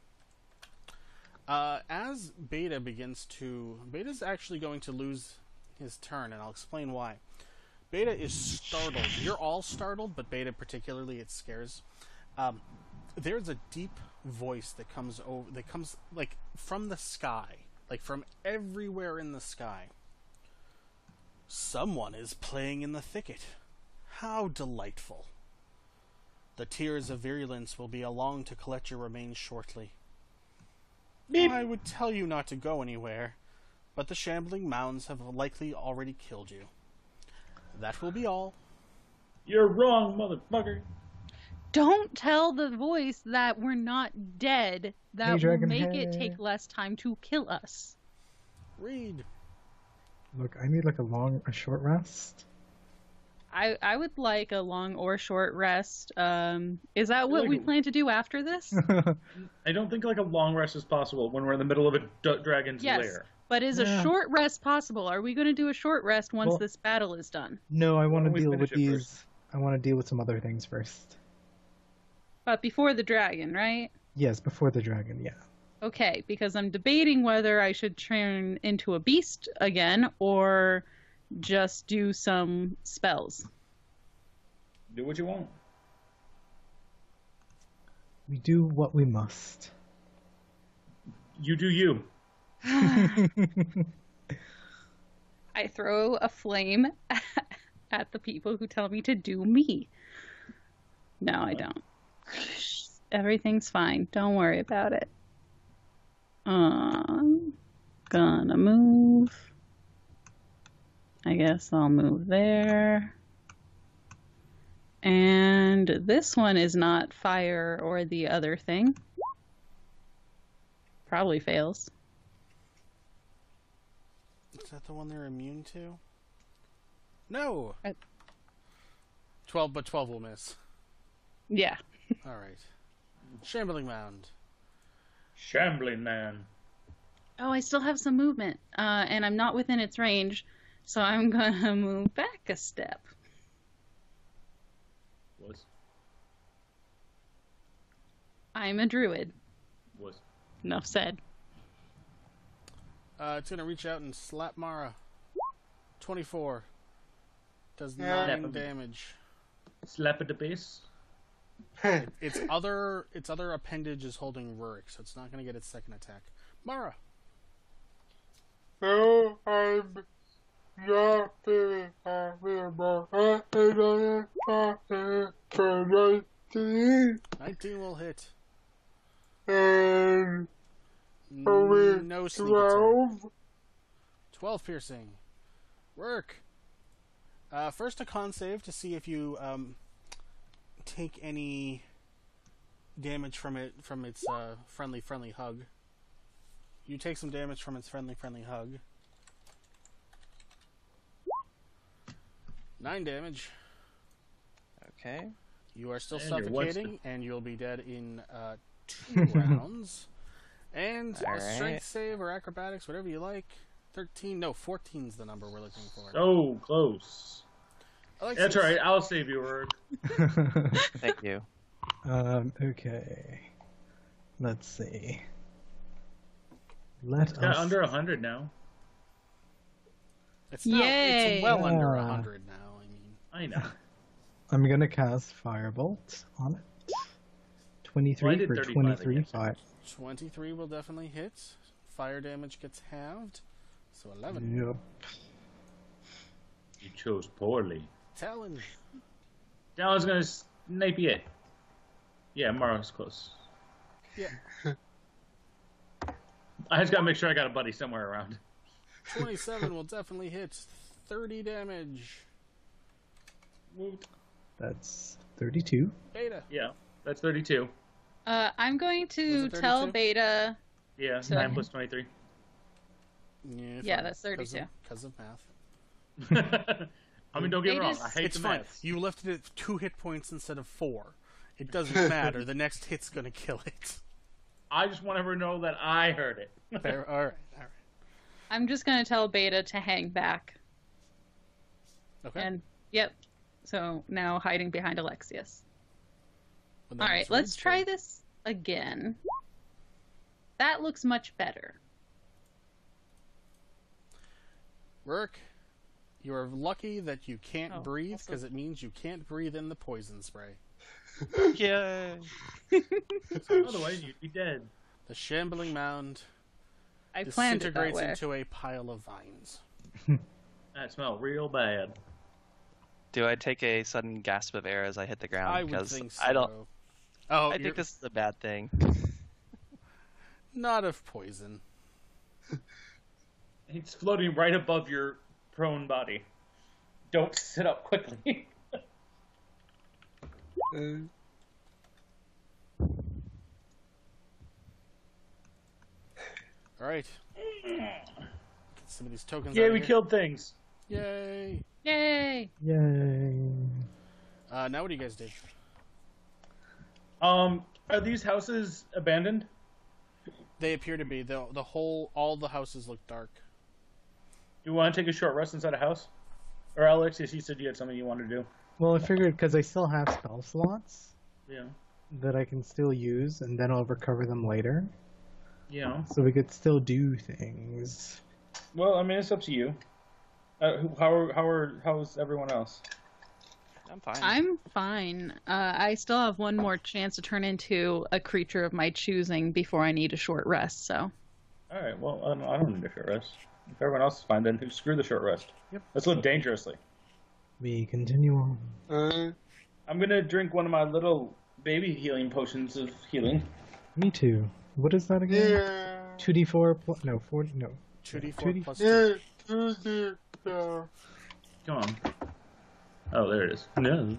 Uh, as Beta begins to... Beta's actually going to lose his turn, and I'll explain why. Beta is startled. You're all startled, but Beta particularly, it scares. Um, there's a deep voice that comes over, that comes, like, from the sky. Like, from everywhere in the sky. Someone is playing in the thicket. How delightful. The tears of virulence will be along to collect your remains shortly. Beep. I would tell you not to go anywhere, but the shambling mounds have likely already killed you. That will be all. You're wrong, motherfucker. Don't tell the voice that we're not dead. That Hey, will Dragon make it Hair. take less time to kill us. Read. Look, I need like a long, a short rest. I I would like a long or short rest. Um, is that what Like- we plan to do after this? I don't think like a long rest is possible when we're in the middle of a d- dragon's Yes. lair. But is Yeah. a short rest possible? Are we going to do a short rest once Well- this battle is done? No, I want don't to we deal finish with it these. first? I want to deal with some other things first. But before the dragon, right? Yes, before the dragon. Yeah. Okay, because I'm debating whether I should turn into a beast again or just do some spells. Do what you want. We do what we must. You do you. I throw a flame at the people who tell me to do me. No, I don't. Everything's fine. Don't worry about it. Um, gonna move. I guess I'll move there. And this one is not fire or the other thing. Probably fails. Is that the one they're immune to? No! I- twelve, but twelve will miss. Yeah. Alright. Shambling Mound. Shambling man. Oh, I still have some movement, uh, and I'm not within its range, so I'm gonna move back a step. Was. I'm a druid. Was. Enough said. Uh, it's gonna reach out and slap Mara. twenty-four. Does Yeah. nine Slap him. damage. Slap at the base. Its other its other appendage is holding Rurik, so it's not gonna get its second attack. Mara. So I'm not feeling happy about it. I don't have for nineteen nineteen will hit. and N- only No sneak attack. twelve. twelve piercing. Work. Uh, first a con save to see if you um, take any damage from it from its uh, friendly friendly hug. You take some damage from its friendly friendly hug. Nine damage. Okay. You are still And you're one suffocating, and you'll be dead in uh, two rounds. And a Alright. strength save or acrobatics, whatever you like. Thirteen, no, fourteen's the number we're looking for. So close. I like That's some- all right. I'll save you, Urg. Thank you. um. Okay. Let's see. Let It's got us. under a hundred now. It's not, Yay! It's well under Yeah. a hundred now. I mean, I know. I'm gonna cast Firebolt on it. Well, I Twenty-three did for thirty-five twenty-three against it. fire. twenty-three will definitely hit. Fire damage gets halved, so eleven. Yep. You chose poorly. Talon. Now I was gonna snipe you. Yeah, Mara's close. Yeah. I just gotta make sure I got a buddy somewhere around. twenty-seven will definitely hit. thirty damage. That's thirty-two. Beta. Yeah, that's thirty-two. Uh, I'm going Was to it tell thirty-two? Beta. Yeah, So- nine plus twenty-three. Yeah, Yeah, fine, that's 'cause of- thirty-two. Because of math. I mean, don't get me They wrong. just- I hate It's the fine. maths. You lifted it two hit points instead of four. It doesn't matter. The next hit's gonna kill it. I just want everyone to know that I heard it. Fair. All right. All right. I'm just going to tell Beta to hang back. Okay. And, yep. So now hiding behind Alexius. Well, then All right, it's let's Rude's try turn. this again. That looks much better. Rurik, you are lucky that you can't Oh, breathe also- because it means you can't breathe in the poison spray. Yay! Otherwise, you'd be dead. The shambling mound I planned it that disintegrates way. into a pile of vines. That smelled real bad. Do I take a sudden gasp of air as I hit the ground? I would because think so. I don't. Oh, I you're- think this is a bad thing. not of poison. It's floating right above your prone body. Don't sit up quickly. Uh, All right. Get some of these tokens. yeah, out of we here. killed things. Yay! Yay! Yay. Uh, now what do you guys do? Um, are these houses abandoned? They appear to be. The, the whole, all the houses look dark. Do you want to take a short rest inside a house? Or Alexius, you said you had something you wanted to do. Well, I figured because I still have spell slots Yeah. that I can still use, and then I'll recover them later. Yeah. So we could still do things. Well, I mean, it's up to you. Uh, who- how are how are how's everyone else? I'm fine. I'm fine. Uh, I still have one more chance to turn into a creature of my choosing before I need a short rest, so. All right. Well, I don't, I don't need a short rest. If everyone else is fine, then screw the short rest. Yep. Let's live dangerously. We continue on. Uh, I'm gonna drink one of my little baby healing potions of healing. Me too. What is that again? yeah. two d four plus... No, four... No. two d four two d plus two. Yeah, two D four. Come on. Oh, there it is. No.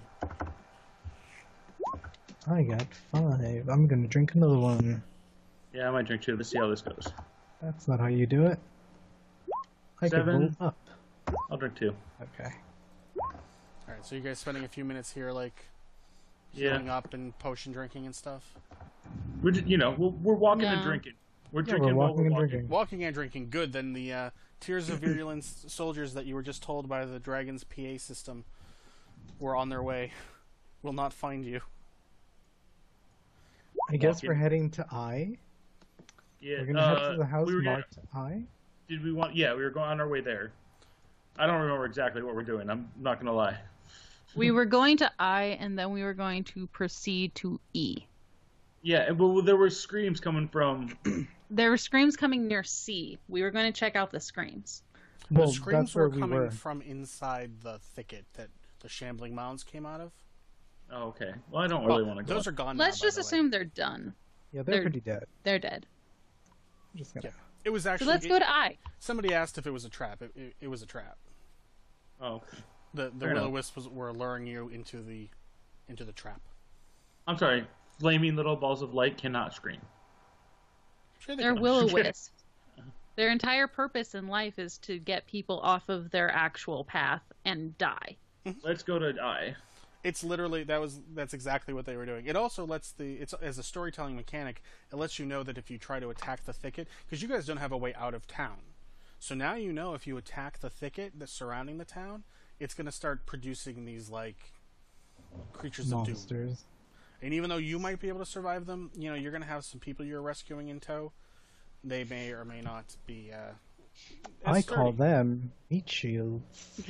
I got five. I'm gonna drink another one. Yeah, I might drink two. Let's see how this goes. That's not how you do it. I can roll Seven. up. I'll drink two. Okay. Alright, so you guys spending a few minutes here, like, Yeah. healing up and potion drinking and stuff? We're just, you know, we're, we're walking and No. drinking. We're Yeah, drinking we're while walking we're and walking. drinking. Walking and drinking, good. Then the uh, Tears of Virulence soldiers that you were just told by the Dragon's P A system were on their way. Will not find you. I guess Walking. we're heading to I. Yeah. We're gonna uh, head to the house we were gonna- marked I. Did we want? Yeah, we were going on our way there. I don't remember exactly what we're doing. I'm not gonna lie. We were going to I, and then we were going to proceed to E. Yeah, and- well, there were screams coming from. There were screams coming near C. We were going to check out the screams. Well, the screams that's where were we coming were. from inside the thicket that the shambling mounds came out of. Oh, okay. Well, I don't really Well, want to go. those are gone Let's now, by just the way. assume they're done. Yeah, they're They're- pretty dead. They're dead. I'm just gonna... Yeah. It was So actually. let's it- go to I. Somebody asked if it was a trap. It, it, it was a trap. Oh, okay. The the Fair will o enough. wisps were luring you into the into the trap. I'm sorry. Flaming little balls of light cannot scream. Sure they They're can. will-o-wisps. Their entire purpose in life is to get people off of their actual path and die. Let's go to I. It's literally that was that's exactly what they were doing. It also lets the it's as a storytelling mechanic. It lets you know that if you try to attack the thicket, because you guys don't have a way out of town, so now you know if you attack the thicket that's surrounding the town, it's going to start producing these like creatures of doom. Monsters. And even though you might be able to survive them, you know you're going to have some people you're rescuing in tow. They may or may not be. Uh, as I call sturdy. them meat shields.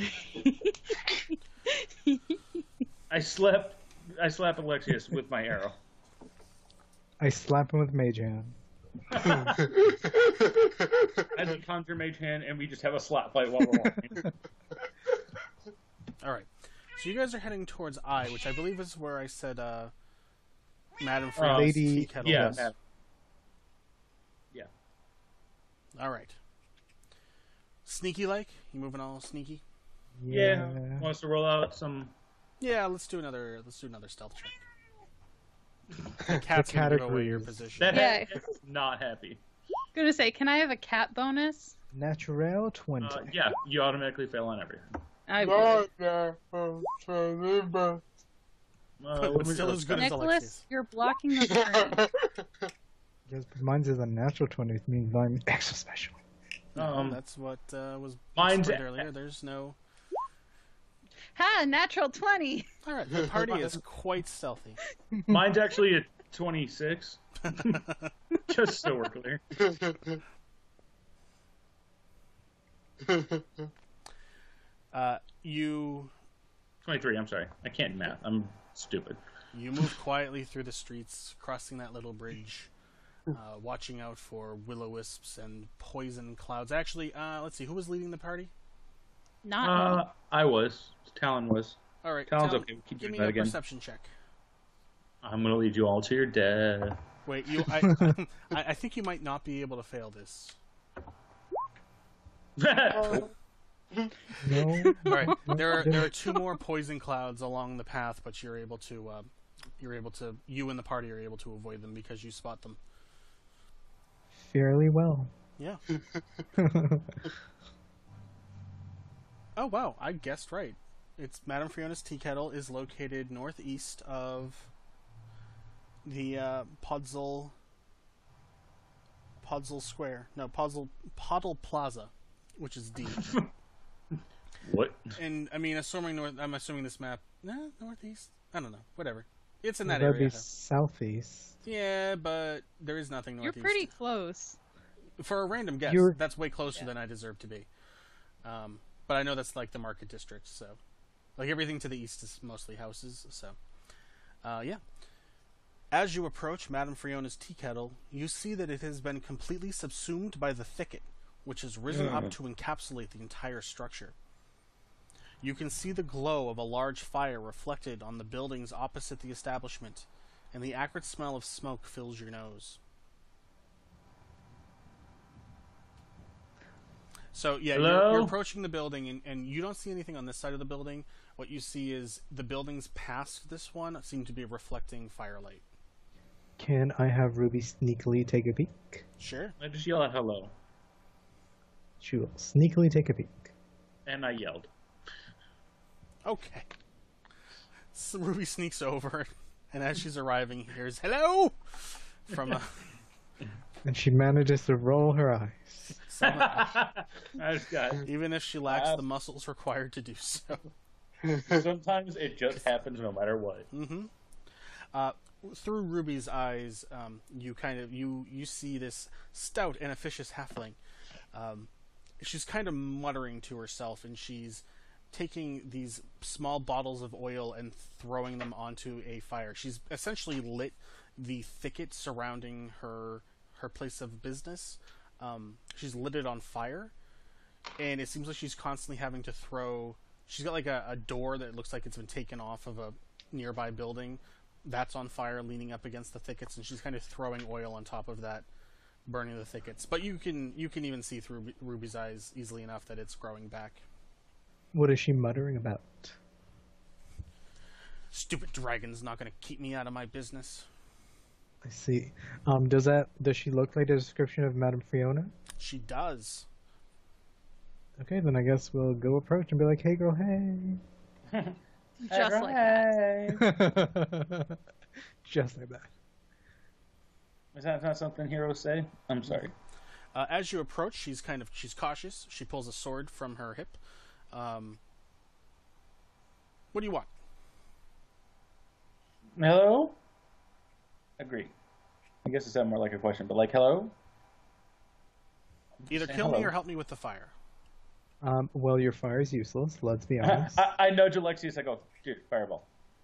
I slap. I slap Alexius with my arrow. I slap him with mage hand. I conjure mage hand, and we just have a slap fight while we're walking. All right. So you guys are heading towards I, which I believe is where I said uh, Madame Freya's Lady- tea kettle yeah, was. Matt. All right. Sneaky like? You moving all sneaky? Yeah. Want us to roll out some? Yeah, let's do another let's do another stealth check. The cat's gonna give away your categories. position. That Yeah. hat is not happy. Gonna say, can I have a cat bonus? Natural twenty. Uh, yeah, you automatically fail on everything. I would. Not that I'm sorry, but Uh, But let me still go. as good as Nicholas, Alexius. you're blocking the turn. Yes, but mine is a natural twenty, which means I'm extra special. Um, That's what uh, was mine's explained earlier. There's no. Ha! Natural twenty. All right, the party is quite stealthy. Mine's actually a twenty-six. Just so we're clear. Uh, you twenty-three. I'm sorry. I can't math. I'm stupid. you move quietly through the streets, crossing that little bridge, uh, watching out for will-o-wisps and poison clouds. Actually, uh, let's see, who was leading the party? Not Uh, I was. Talon was. All right, Talon's Talon, okay. We keep give doing me that a again. perception check. I'm gonna lead you all to your death. Wait, you. I, I, I think you might not be able to fail this. No. All right, there are there are two more poison clouds along the path, but you're able to uh, you're able to you and the party are able to avoid them because you spot them. Fairly well. Yeah. Oh wow, I guessed right. It's Madame Fiona's tea kettle is located northeast of the uh, Podzol Podzol Square. No, Podzol Podl Plaza, which is D. What? And I mean, assuming north, I'm assuming this map. Nah, northeast. I don't know. Whatever. It's in Well, that that'd area. be southeast. Yeah, but there is nothing You're northeast. pretty close. For a random guess, You're- that's way closer Yeah. than I deserve to be. Um, but I know that's like the market district, so like everything to the east is mostly houses. So, uh, yeah. As you approach Madame Fiona's tea kettle, you see that it has been completely subsumed by the thicket, which has risen up to encapsulate the entire structure. You can see the glow of a large fire reflected on the buildings opposite the establishment, and the acrid smell of smoke fills your nose. So, yeah, you're, Hello? you're approaching the building, and, and you don't see anything on this side of the building. What you see is the buildings past this one seem to be reflecting firelight. Can I have Ruby sneakily take a peek? Sure. I just yell out hello, She will sneakily take a peek. and I yelled. Okay. So Ruby sneaks over, and as she's arriving, he hears, hello! From a... And she manages to roll her eyes. someone, I just got. even if she lacks Uh, the muscles required to do so. Sometimes it just happens, no matter what. Mm-hmm. Uh, through Ruby's eyes, um, you kind of you you see this stout and officious halfling. Um, she's kind of muttering to herself, and she's taking these small bottles of oil and throwing them onto a fire. She's essentially lit the thicket surrounding her her place of business. Um, she's lit it on fire, and it seems like she's constantly having to throw. She's got like a, a door that looks like it's been taken off of a nearby building. That's on fire, leaning up against the thickets, and she's kind of throwing oil on top of that, burning the thickets. But you can you can even see through Ruby's eyes easily enough that it's growing back. What is she muttering about? Stupid dragon's not going to keep me out of my business. I see. Um, does that does she look like the description of Madame Fiona? She does. Okay, then I guess we'll go approach and be like, "Hey, girl, hey." Just like that. Just like that. Is that not something heroes say? I'm sorry. Uh, as you approach, she's kind of she's cautious. She pulls a sword from her hip. Um, what do you want? Hello? Agree. I guess it's not more like a question, but like, hello? Either Say kill me hello. or help me with the fire. Um, well, your fire is useless. Let's be honest. I, I nudge Alexius. I go, dude, fireball.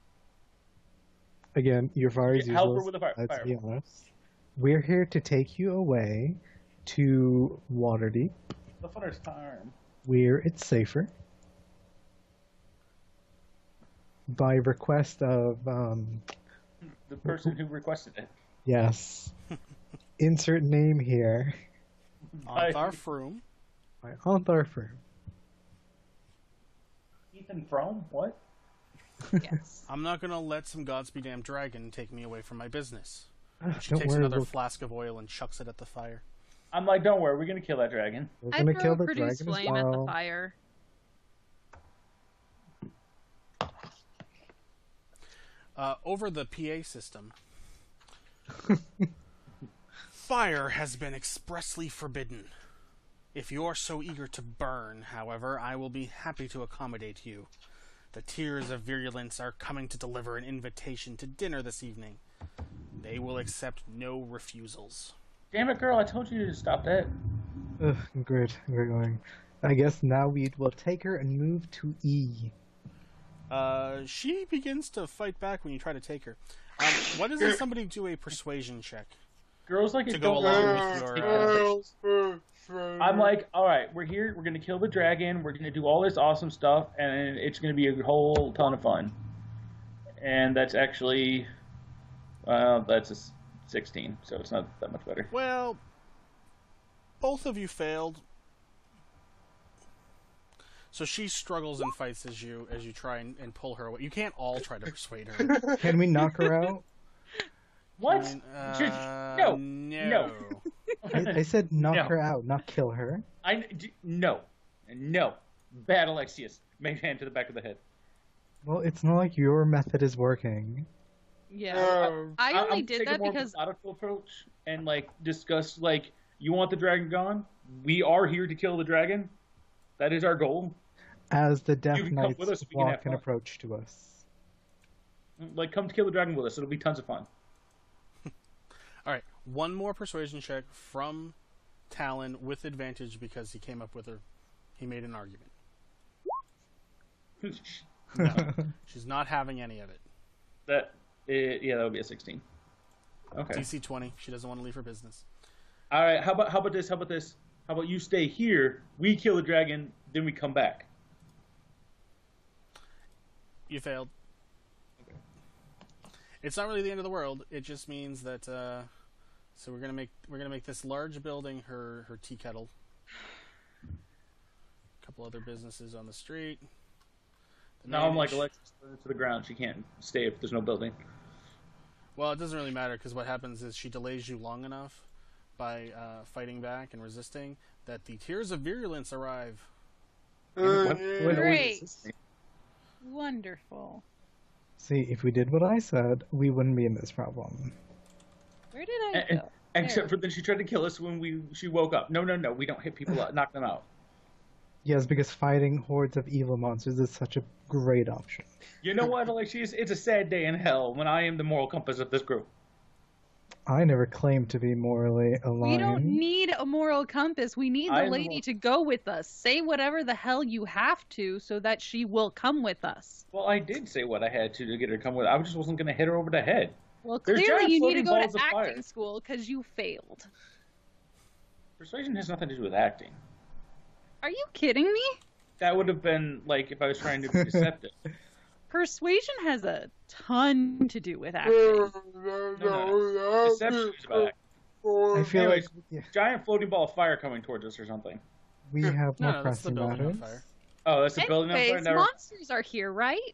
Again, your fire is Help her useless. with the fire- Let's be fireball. honest. We're here to take you away to Waterdeep, The first time. where it's safer. By request of, um, The person who requested it. yes, insert name here, I- Anthar Froome. by Anthar Firm. Ethan Frome? What? Yes. I'm not going to let some gods be damned dragon take me away from my business. Ah, She Don't takes worry, another we'll- flask of oil and chucks it at the fire. I'm like, don't worry, we're gonna kill that dragon. we're I gonna throw kill a the produce dragon as flame at the well. fire. Uh, over the P A system. Fire has been expressly forbidden. If you're so eager to burn, however, I will be happy to accommodate you. The Tears of Virulence are coming to deliver an invitation to dinner this evening. They will accept no refusals. Damn it, girl! I told you to stop that. Ugh, great, great going. I guess now we will take her and move to E. Uh, she begins to fight back when you try to take her. Um, what is if somebody do a persuasion check? Girls like To it go don't along matter. with your, Take uh, it. I'm like, all right, we're here. We're gonna kill the dragon. We're gonna do all this awesome stuff, and it's gonna be a whole ton of fun. And that's actually, well, that's a s- sixteen, so it's not that much better. Well, both of you failed. So she struggles and fights as you as you try and, and pull her away. You can't all try to persuade her. Can we knock her out? What? I mean, Just- uh, no, no. no. I, I said knock No. her out, not kill her. I d- no, no. Bad Alexius. Main hand to the back of the head. Well, it's not like your method is working. Yeah. Um, I I- only I'm did taking that more of a because methodical approach and like discuss like you want the dragon gone. We are here to kill the dragon. That is our goal. As the You Death can come Knights with us, we can have walk and fun. approach to us. Like, come to kill the dragon with us. It'll be tons of fun. All right, one more persuasion check from Talon with advantage because he came up with her. He made an argument. No, she's not having any of it. that eh, yeah, that would be a sixteen. Okay. D C twenty. She doesn't want to leave her business. All right. How about how about this? How about this? How about you stay here? We kill the dragon, then we come back. You failed. It's not really the end of the world. It just means that. Uh, so we're gonna make we're gonna make this large building her her tea kettle. A couple other businesses on the street. The Now I'm like manage- Alexis throw it to the ground. She can't stay if there's no building. Well, it doesn't really matter because what happens is she delays you long enough by uh, fighting back and resisting that the tears of virulence arrive. What- what are we Great. resisting? Wonderful. See, if we did what I said, we wouldn't be in this problem. Where did I Eh, eh, go? Except for then she tried to kill us when we she woke up. No, no, no. We don't hit people out. Knock them out. Yes, because fighting hordes of evil monsters is such a great option. You know what, Alexius? It's a sad day in hell when I am the moral compass of this group. I never claimed to be morally aligned. We don't need a moral compass. We need the I'm lady more- to go with us. Say whatever the hell you have to so that she will come with us. Well, I did say what I had to to get her to come with. I just wasn't going to hit her over the head. Well, There's clearly giant you need to floating go balls to of acting fire. school because you failed. Persuasion has nothing to do with acting. Are you kidding me? That would have been like if I was trying to be deceptive. Persuasion has a ton to do with acting. no, no, no, Deception is about acting. I feel Anyways, like yeah, Giant floating ball of fire coming towards us or something. we have No, more no, that's the pressing building on matters. fire. Oh, that's a building on fire. Anyways, Never. monsters are here, right?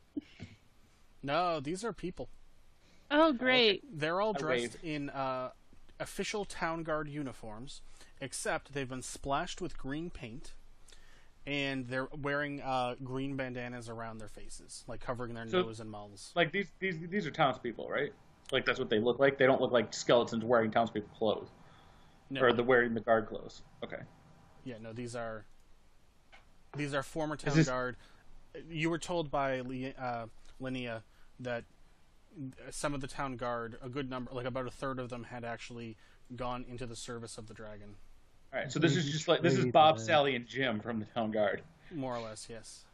No, these are people. Oh, great. They're all I dressed in uh, official town guard uniforms, except they've been splashed with green paint, and they're wearing uh, green bandanas around their faces, like covering their So- nose and mouths. Like these, these, these are townspeople, right? Like that's what they look like. They don't look like skeletons wearing townspeople clothes, No, or the wearing the guard clothes. Okay. yeah, no, these are these are former town this- guard. You were told by Le- uh, Linnea that some of the town guard, a good number, like about a third of them, had actually gone into the service of the dragon. All right. So this is just like this is Maybe Bob, the- Sally, and Jim from the town guard. More or less, yes.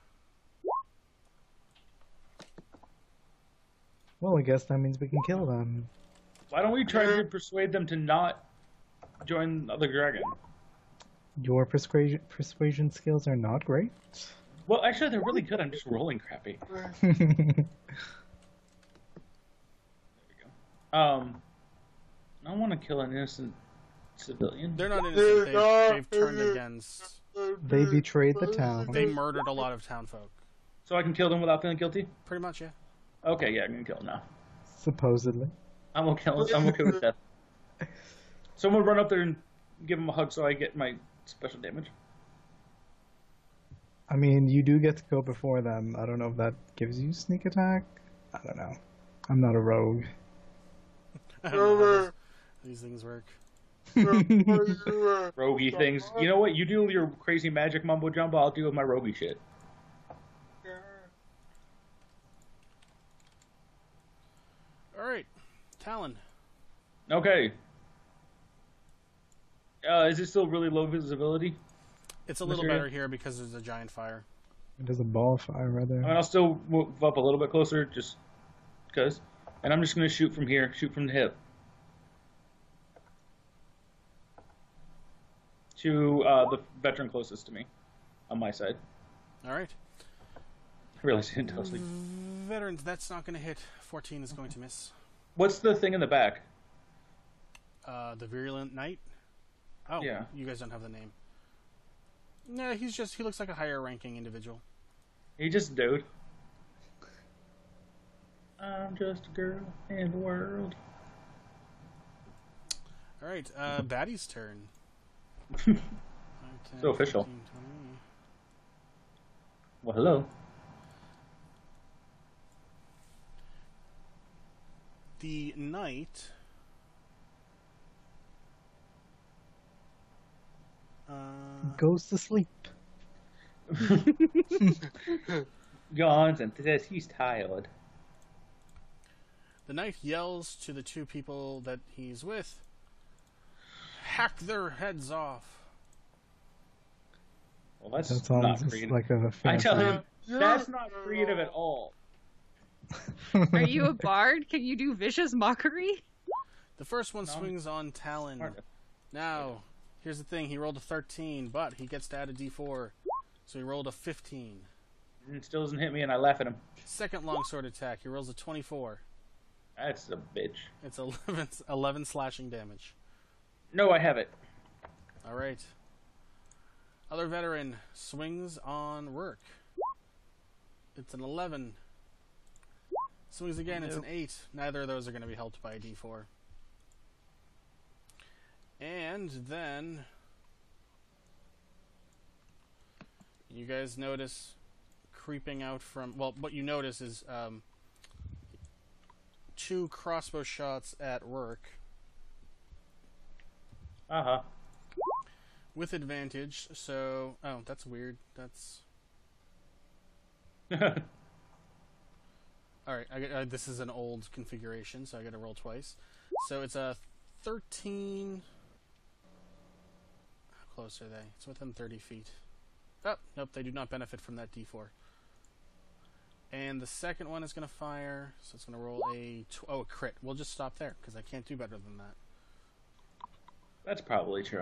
Well, I guess that means we can kill them. Why don't we try to persuade them to not join the dragon? Your persuasion persuasion skills are not great. Well, actually, they're really good. I'm just rolling crappy. Um, I don't want to kill an innocent civilian. They're not innocent. They've, they've turned against. They betrayed the town. They murdered a lot of town folk. So I can kill them without feeling guilty? Pretty much, yeah. Okay, yeah, I'm gonna kill them now. Supposedly. I'm okay. I'm okay with that. Someone run up there and give him a hug so I get my special damage. I mean, you do get to go before them. I don't know if that gives you sneak attack. I don't know. I'm not a rogue. I don't know how those- these things work. Roguey things. You know what? You do your crazy magic mumbo jumbo. I'll deal with my roguey shit. All right, Talon. Okay. Uh, is it still really low visibility? It's a little Material? better here because there's a giant fire. There's a ball of fire right I mean, there. I'll still move up a little bit closer, just because. And I'm just gonna shoot from here. Shoot from the hip. To uh, the veteran closest to me, on my side. All right, I realized I didn't tell Sleep. veterans. That's not going to hit. fourteen is going to miss. What's the thing in the back? Uh, the virulent knight. Oh, Yeah. You guys don't have the name. No, he's just. He looks like a higher ranking individual. He just a dude. I'm just a girl in the world. All right, uh, Batty's turn. So official. Well, hello. The knight. Uh, Goes to sleep. Yawns and says he's tired. the knight yells to the two people that he's with, hack their heads off. Well, that's That not sounds creative. like a I fancy. tell him that's not creative at all. Are you a bard? Can you do vicious mockery? The first one No. swings on Talon. Smart. Now, here's the thing. He rolled a thirteen, but he gets to add a d four. So he rolled a fifteen. It still doesn't hit me, and I laugh at him. Second longsword attack. He rolls a twenty-four. That's a bitch. It's eleven, eleven slashing damage. No, I have it. All right. Other veteran swings on Rourke. It's an eleven. Swings again. It's an eight. Neither of those are going to be helped by a d four. And then you guys notice creeping out from... Well, what you notice is um, two crossbow shots at Rourke Uh huh. with advantage. So... Oh, that's weird. That's... Alright, I, uh, this is an old configuration, so I gotta roll twice. So it's a thirteen... How close are they? It's within thirty feet. Oh, nope, they do not benefit from that d four. And the second one is gonna fire, so it's gonna roll a... Tw oh, a crit. We'll just stop there, because I can't do better than that. That's probably true.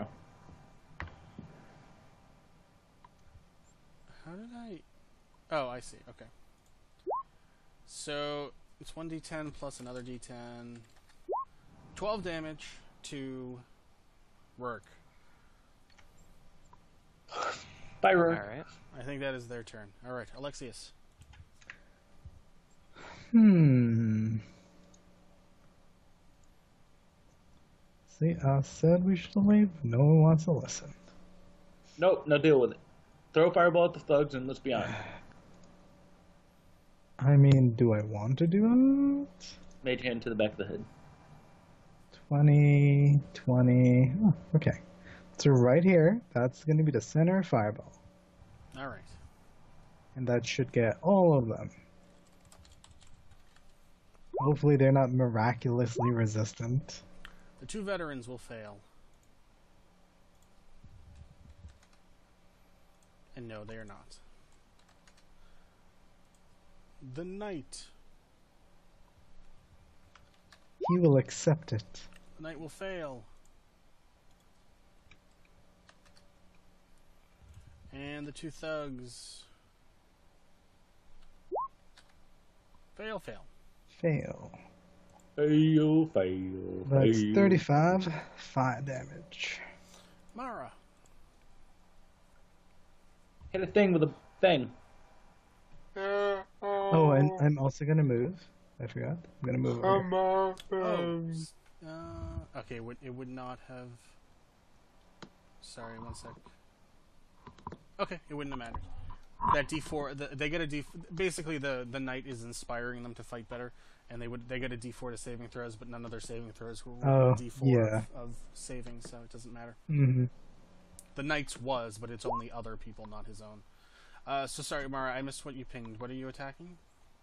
How did I... Oh, I see, okay. So, it's one d ten plus another d ten. twelve damage to Rourke. Bye, All Rourke. right. I think that is their turn. Alright, Alexius. Hmm. See, I said we should leave. No one wants to listen. Nope, no deal with it. Throw a fireball at the thugs and let's be on. I mean, do I want to do it? Mage hand to the back of the head. twenty, twenty. Oh, okay. So right here, that's going to be the center fireball. Alright. And that should get all of them. Hopefully they're not miraculously resistant. The two veterans will fail. And no, they are not. The knight. He will accept it. The knight will fail. And the two thugs. Fail, fail. Fail. Fail, fail, That's fail. thirty-five. Fire damage. Mara. Hit a thing with a thing. Oh, and I'm also going to move. I forgot. I'm going to move over. I'm off. Oh. Um, s- Uh, okay, it would, it would not have... Sorry, one sec. Okay, it wouldn't have mattered. That d four, the, they get a d... Basically, the, the knight is inspiring them to fight better, and they would they get a d four to saving throws, but none of their saving throws will roll Oh, a d four yeah. of, of saving, so it doesn't matter. Mm-hmm. The knight's was, but it's only other people, not his own. Uh, so sorry, Mara, I missed what you pinged. What are you attacking?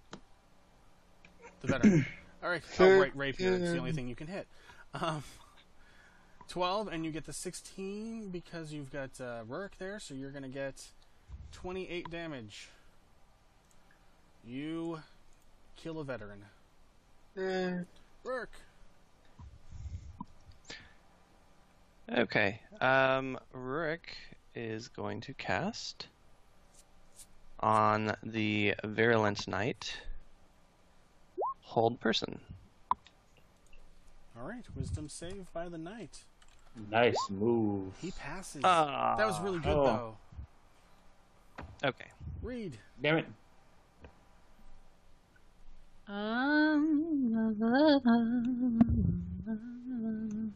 The veteran. Alright, oh, right, rapier. It's the only thing you can hit. Um, twelve, and you get the sixteen because you've got uh, Rourke there, so you're going to get twenty-eight damage. You kill a veteran. uh, Rourke. Okay. Um, Rurik is going to cast on the Virulent Knight. Hold person. Alright, wisdom save by the knight. Nice move. He passes. Ah. That was really good, Oh. though. Okay. Read. Damn it. Um,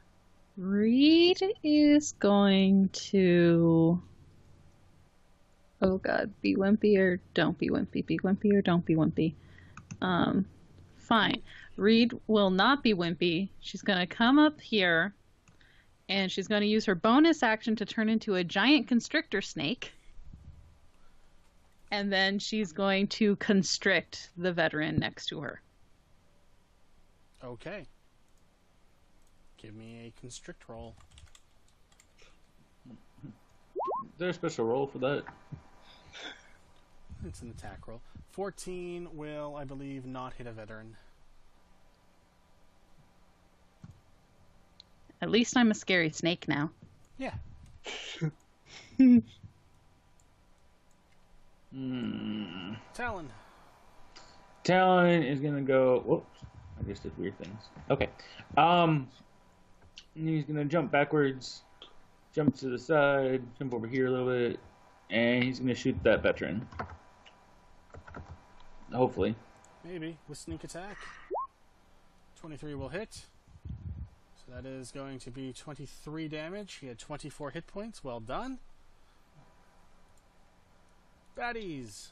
Reed is going to Oh god, be wimpy or don't be wimpy. Be wimpy or don't be wimpy. Um, fine. Reed will not be wimpy. She's gonna come up here, and she's gonna use her bonus action to turn into a giant constrictor snake. And then she's going to constrict the veteran next to her. Okay. Give me a constrict roll. Is there a special roll for that? It's an attack roll. fourteen will, I believe, not hit a veteran. At least I'm a scary snake now. Yeah. Hmm. Talon. Talon is gonna go. Whoops! I just did weird things. Okay. Um. He's gonna jump backwards, jump to the side, jump over here a little bit, and he's gonna shoot that veteran. Hopefully. Maybe with sneak attack. twenty-three will hit. So that is going to be twenty-three damage. He had twenty-four hit points. Well done. Baddies.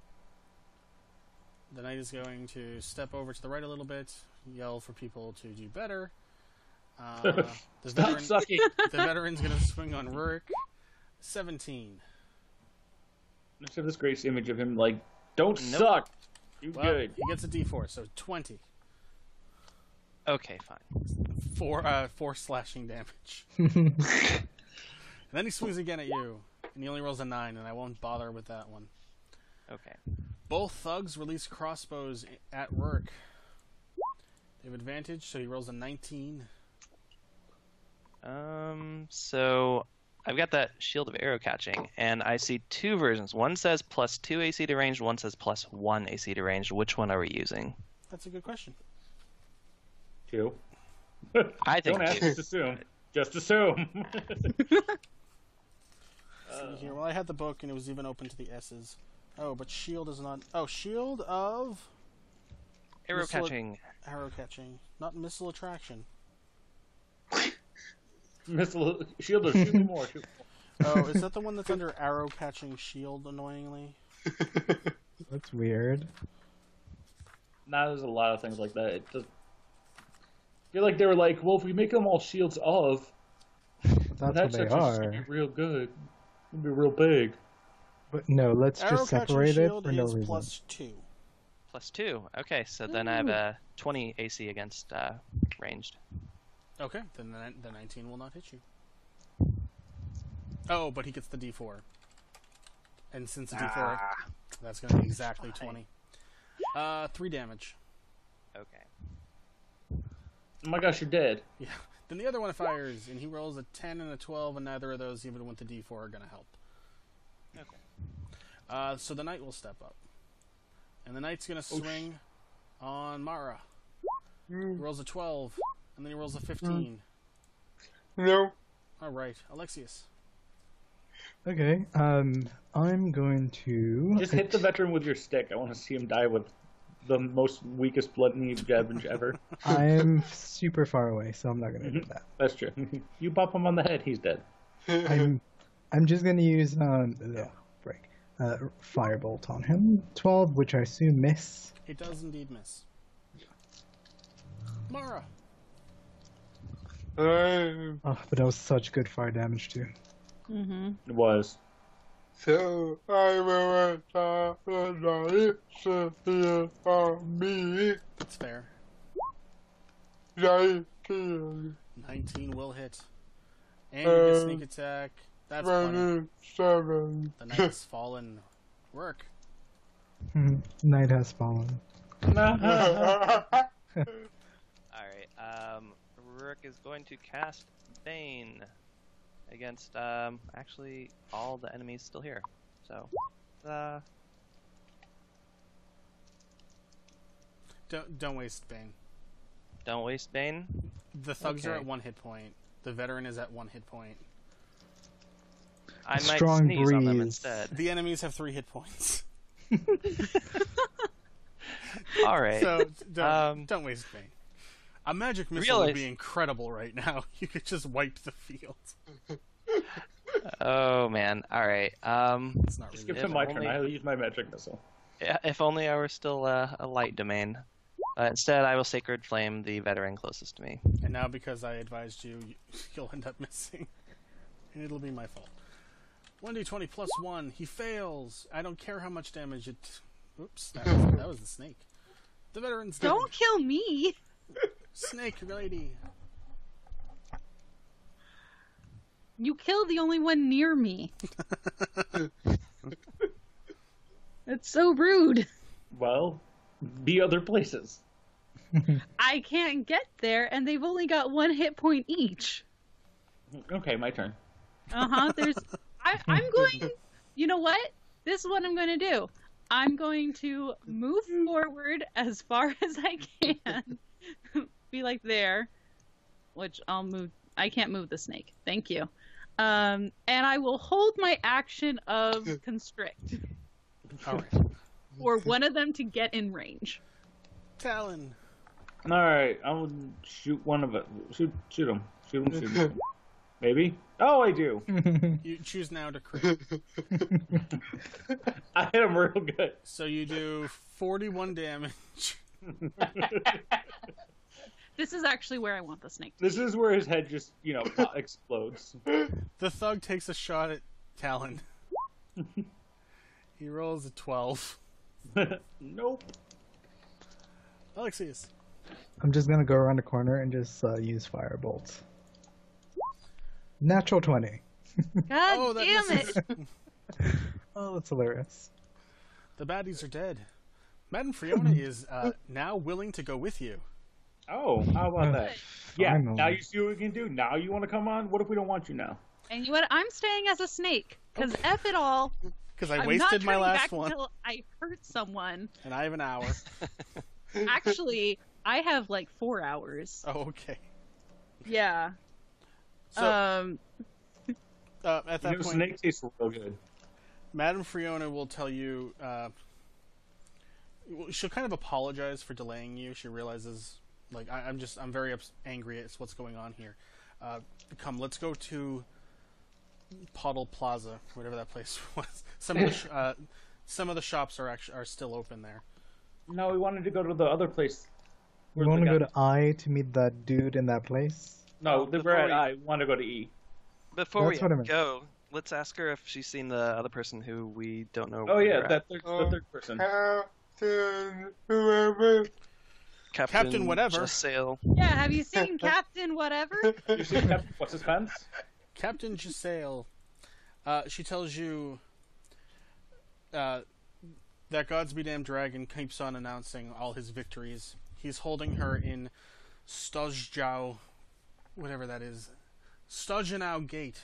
The knight is going to step over to the right a little bit, yell for people to do better. Uh, the, Stop veteran, sucking. the veteran's going to swing on Rurik. seventeen. I just have this great image of him like, don't Nope. suck. You Well, good. he gets a D four, so twenty. Okay, fine. Four, uh, four slashing damage. And then he swings again at you. And he only rolls a nine, and I won't bother with that one. Okay. Both thugs release crossbows i- at Rurik. They have advantage, so he rolls a nineteen. Um, so I've got that shield of arrow catching, and I see two versions. One says plus two A C to ranged, one says plus one A C to ranged. Which one are we using? That's a good question. Two. I think Don't ask, two. just assume. Just assume. See here. Well, I had the book, and it was even open to the S's. Oh, but shield is not... Oh, shield of Arrow Missile- catching. arrow catching. Not missile attraction. Missile shield or shoot more. Shoot more. Oh, is that the one that's under arrow catching shield, annoyingly? That's weird. Nah, there's a lot of things like that. It just I feel like they were like, well, if we make them all shields of, But that's that what they section's gonna are. be real good. It'll be real big. But no, let's Arrow just catching separate it shield for no is reason. plus two. Plus two. Okay, so then I have a twenty A C against uh, ranged. Okay, then the, ni- the nineteen will not hit you. Oh, but he gets the D four. And since the D four, Ah. that's going to be exactly twenty. Uh, three damage. Okay. Oh my gosh, you're dead. Yeah. Then the other one fires, and he rolls a ten and a twelve, and neither of those, even with the D four, are going to help. Okay. Uh, so the knight will step up. And the knight's going to swing on Mara. He rolls a twelve, and then he rolls a fifteen. No. Alright, Alexius. Okay, um, I'm going to... Just hit the veteran with your stick. I want to see him die with the most weakest blood need damage ever. I'm super far away, so I'm not going to do that. That's true. You pop him on the head, he's dead. I'm, I'm just going to use, um, ugh, break, uh, Firebolt on him. twelve, which I assume miss. It does indeed miss. Mara. Um, Oh, but that was such good fire damage, too. Mm-hmm. It was. so I will attack the knight Sophia on me. That's fair. nineteen. nineteen will hit. And you get Uh, sneak attack. That's funny. twenty-seven. The knight's fallen. Work. Night has fallen. Alright, um, Rurik is going to cast Bane against, um, actually, all the enemies still here. So, uh, Don't don't waste Bane. don't waste Bane. The thugs are Okay. at one hit point. The veteran is at one hit point. I might Strong sneeze on them breeze. instead. The enemies have three hit points. Alright. So don't, Um, don't waste Bane. A magic missile would realize- be incredible right now. You could just wipe the field. Oh man. All right. Um, It's not Just really. give If him my only- turn. I use my magic missile. yeah, if only I were still uh, a light domain. Uh, instead, I will Sacred Flame the veteran closest to me. And now because I advised you, you- you'll end up missing. And it'll be my fault. one d twenty plus one. He fails. I don't care how much damage it... Oops, that was, that was the snake. The veteran's dead. Don't kill me. Snake lady. You killed the only one near me. That's so rude. Well, be other places. I can't get there, and they've only got one hit point each. Okay, my turn. Uh huh. There's. I, I'm going. You know what? This is what I'm going to do. I'm going to move forward as far as I can. Be like there, which I'll move. I can't move the snake. Thank you. Um, and I will hold my action of constrict All right. for one of them to get in range. Talon. All right, I'll shoot one of it. Shoot, shoot him. Shoot him. Shoot him. Maybe. Oh, I do. You choose now to crit. I hit him real good. So you do forty-one damage. This is actually where I want the snake. This is where his head just, you know, pop- explodes. The thug takes a shot at Talon. He rolls a twelve. Nope. Alexius. I'm just gonna go around the corner and just uh, use fire bolts. Natural twenty. God Oh, that damn misses. it! Oh, that's hilarious. The baddies are dead. Madame Fiona is uh, now willing to go with you. Oh, how about that? Yeah, Finally. now you see what we can do? Now you want to come on? What if we don't want you now? And you know what? I'm staying as a snake because F it all. Because I I'm wasted not my turning last back one, until I hurt someone. and I have an hour. Actually, I have like four hours. Oh, okay. Yeah. So um. uh, at You that know, point, snake tastes real good. Madame Fiona will tell you. Uh, well, she'll kind of apologize for delaying you. She realizes, like, I, I'm just, I'm very ups- angry at what's going on here. Uh, come, let's go to Puddle Plaza, whatever that place was. Some of the sh- uh, some of the shops are actually are still open there. No, we wanted to go to the other place. We Where's want the to go guy? to I to meet that dude in that place. No, Oh, we're before at we- I. We want to go to E. Before That's what I we meant. go, let's ask her if she's seen the other person who we don't know. Oh where yeah, they're that at. third, the Oh. third person. Captain, whoever. Captain, Captain whatever. Just sail. Yeah. Have you seen Captain Whatever? You see Captain What's his pants? Captain Giselle, uh, she tells you uh, that Gods Be Damned Dragon keeps on announcing all his victories. He's holding her in Stojau, whatever that is. Stojanau Gate.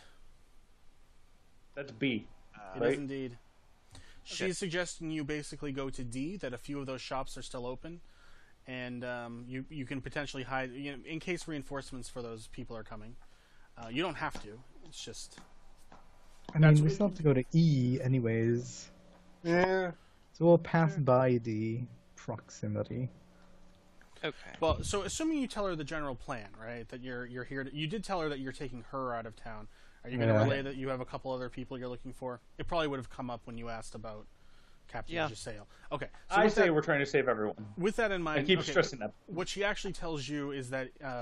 That's B. It is Right. indeed. She's Okay. suggesting you basically go to D, that a few of those shops are still open, and um, you you can potentially hide, you know, in case reinforcements for those people are coming. Uh, you don't have to. It's just I That's mean, we what- still have to go to E anyways, Yeah. so we'll pass by the proximity. Okay. well. So assuming you tell her the general plan, right? That you're you're here. To, you did tell her that you're taking her out of town. Are you going to Yeah. relay that you have a couple other people you're looking for? It probably would have come up when you asked about Captain Yeah. Giselle. Okay. So I with say that, we're trying to save everyone. with that in mind, I keep okay, stressing that. what she actually tells you is that uh,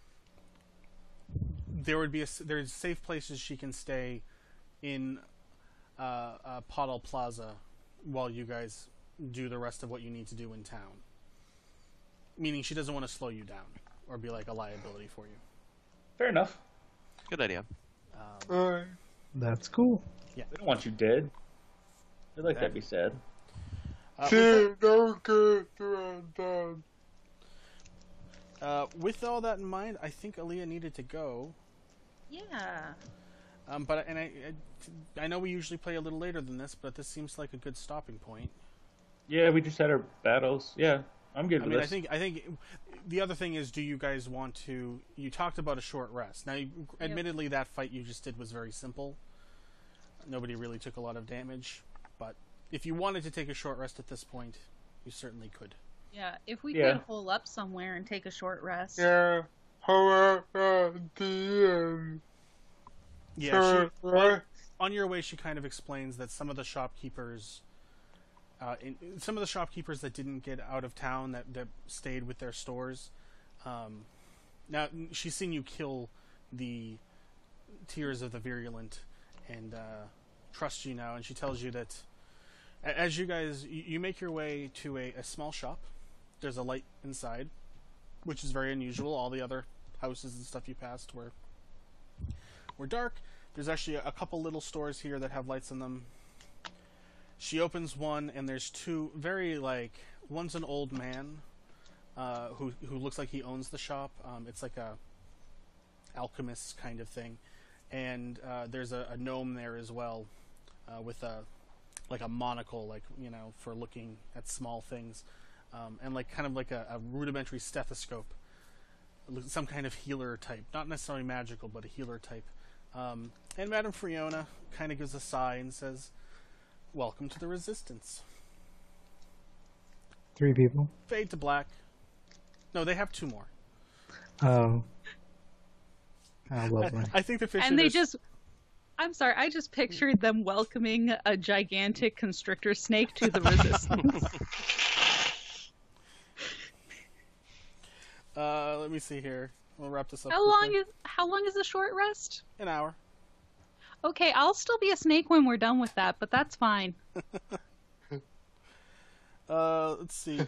there would be a, s- there's safe places she can stay in uh, uh, Pottle Plaza while you guys do the rest of what you need to do in town. Meaning she doesn't want to slow you down or be like a liability for you. Fair enough. Good idea. Um, Uh, That's cool. They don't want you dead. They like that to be sad. uh, with, see, don't get to done. that, uh, with all that in mind, I think Aaliyah needed to go. Yeah. Um, but and I, I, I know we usually play a little later than this, but this seems like a good stopping point. Yeah, we just had our battles. Yeah, I'm good I with mean, I this. think I think the other thing is, do you guys want to? You talked about a short rest. Now, you, admittedly, that fight you just did was very simple. Nobody really took a lot of damage, but if you wanted to take a short rest at this point, you certainly could. Yeah. If we Yeah. could hole up somewhere and take a short rest. Yeah. However, the end. Yeah, she, So, right? on your way, she kind of explains that some of the shopkeepers, uh, in, some of the shopkeepers that didn't get out of town, that, that stayed with their stores. Um, now she's seen you kill the Tears of the Virulent, and uh, trusts you now. And she tells you that as you guys, you make your way to a, a small shop. There's a light inside, which is very unusual. All the other houses and stuff you passed were were dark. There's actually a couple little stores here that have lights in them. She opens one, and there's two very, like, one's an old man uh, who who looks like he owns the shop. Um, it's like a alchemist kind of thing, and uh, there's a, a gnome there as well, uh, with a like a monocle, like, you know, for looking at small things, um, and like kind of like a, a rudimentary stethoscope, some kind of healer type, not necessarily magical, but a healer type. Um, and Madame Fiona kind of gives a sigh and says, "Welcome to the Resistance." Three people. Fade to black. No, they have two more. Oh. How lovely. I, I think the fish. And they eaters- just, I'm sorry, I just pictured them welcoming a gigantic constrictor snake to the Resistance. Uh, let me see here. We'll wrap this up. How long quickly. is how long is the short rest? An hour. Okay, I'll still be a snake when we're done with that, but that's fine. Uh, let's see.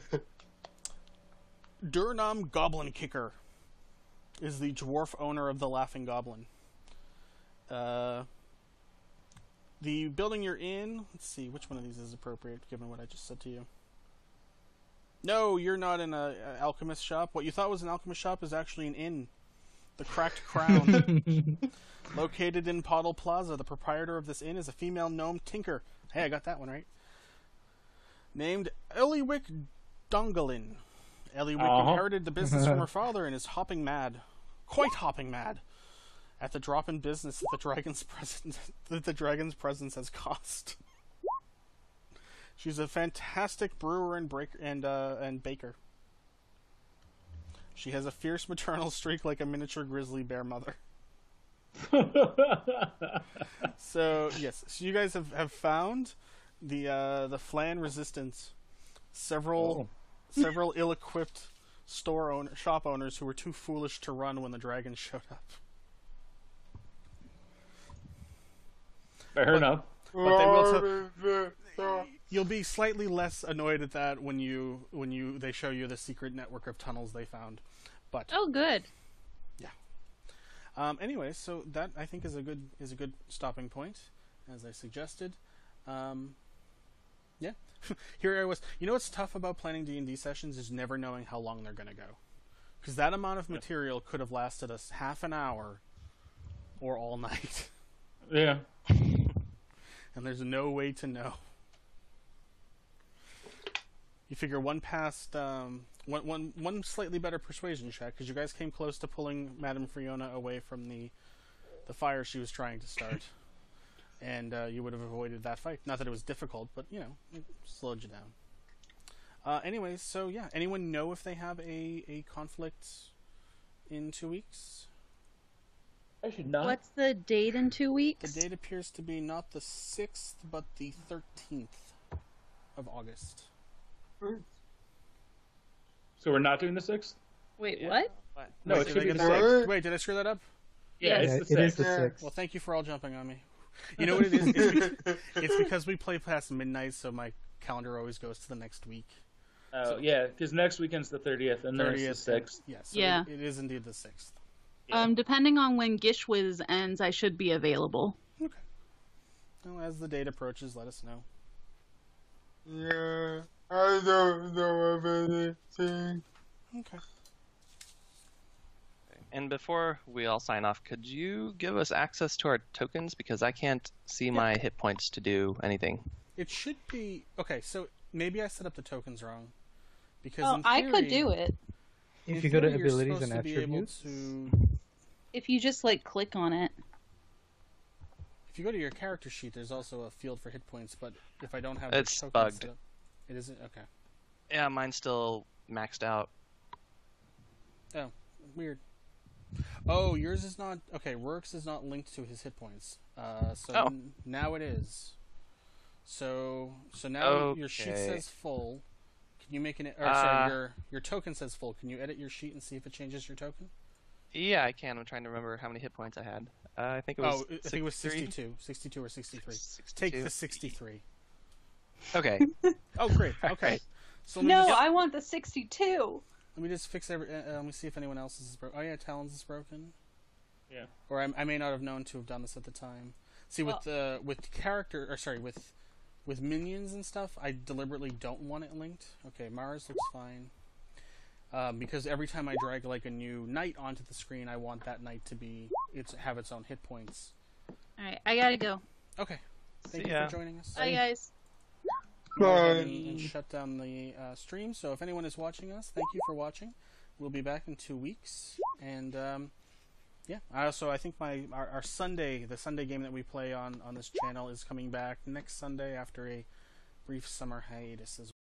Durnam Goblin Kicker is the dwarf owner of the Laughing Goblin. Uh, the building you're in, let's see, which one of these is appropriate given what I just said to you. No, you're not in a, a alchemist shop. What you thought was an alchemist shop is actually an inn. The Cracked Crown. Located in Pottle Plaza, the proprietor of this inn is a female gnome tinker. Hey, I got that one right. Named Eliwick Dongalin. Eliwick Uh-huh. inherited the business from her father and is hopping mad. Quite hopping mad. At the drop in business that the dragon's presence that the dragon's presence has cost. She's a fantastic brewer and breaker and uh, and baker. She has a fierce maternal streak like a miniature grizzly bear mother. So yes, so you guys have, have found the uh, the Flan Resistance. Several several ill-equipped store owner shop owners who were too foolish to run when the dragon showed up. Fair But- enough. But they will. What T- is this stuff? You'll be slightly less annoyed at that when you when you they show you the secret network of tunnels they found. But Oh, good. um, anyway, so that I think is a good is a good stopping point, as I suggested. Um, yeah, here I was. You know what's tough about planning D and D sessions is never knowing how long they're going to go, because that amount of material could have lasted us half an hour or all night, Yeah. and there's no way to know. You figure one past, um, one, one, one slightly better persuasion check, because you guys came close to pulling Madame Fiona away from the, the fire she was trying to start, and uh, you would have avoided that fight. Not that it was difficult, but, you know, it slowed you down. Uh, anyways, so yeah, anyone know if they have a, a conflict in two weeks? I should not. What's the date in two The weeks? date appears to be not the sixth, but the thirteenth of August. So we're not doing the sixth? Wait, Yeah. what? What? No, Wait, it did should I be get the that- sixth. Wait, did I screw that up? Yeah, Yes. it's the it is sixth. the sixth. Well, thank you for all jumping on me. You know what it is? It's, be- it's because we play past midnight, so my calendar always goes to the next week. Oh, yeah, because next weekend's the thirtieth, and then it's the thirtieth. sixth. Yes. So Yeah. It, it is indeed the sixth. Yeah. Um, depending on when Gishwiz ends, I should be available. Okay. Well, as the date approaches, let us know. Yeah, I don't know of anything. Okay. And before we all sign off, could you give us access to our tokens? Because I can't see my hit points to do anything. It should be okay. So maybe I set up the tokens wrong, because Oh, in I theory, could do it. in If you go to theory, you're abilities supposed and to be able attributes, to- If you just like click on it. If you go to your character sheet, there's also a field for hit points. But if I don't have It's the tokens bugged. set up, it isn't okay. Yeah, mine's still maxed out. Weird. Oh, yours is not okay. Rourke's is not linked to his hit points. Uh, so Oh. n- now it is. So so now your sheet Okay. says full. Can you make an? Or Uh, sorry, your your token says full. Can you edit your sheet and see if it changes your token? Yeah, I can. I'm trying to remember how many hit points I had. Uh, I think it was. Oh, I think it was sixty-three? sixty-two. sixty-two or sixty-three. Take sixty-two. the sixty-three. Okay. Oh, great. Okay. Alright. So let me, No, just, I want the sixty-two. let me just fix every. Uh, uh, let me see if anyone else's is broken. Oh yeah, Talon's is broken. Yeah. Or I, I may not have known to have done this at the time. See, with the with character, or sorry, with with minions and stuff, I deliberately don't want it linked. Okay, Mars looks fine. Um, because every time I drag like a new knight onto the screen, I want that knight to be its have its own hit points. All right, I gotta go. Okay, thank See you ya. for joining us. Bye, guys. Go ahead Bye. and, and shut down the uh, stream. So if anyone is watching us, thank you for watching. We'll be back in two weeks, and um, yeah. I also I think my our, our Sunday the Sunday game that we play on on this channel is coming back next Sunday after a brief summer hiatus as well.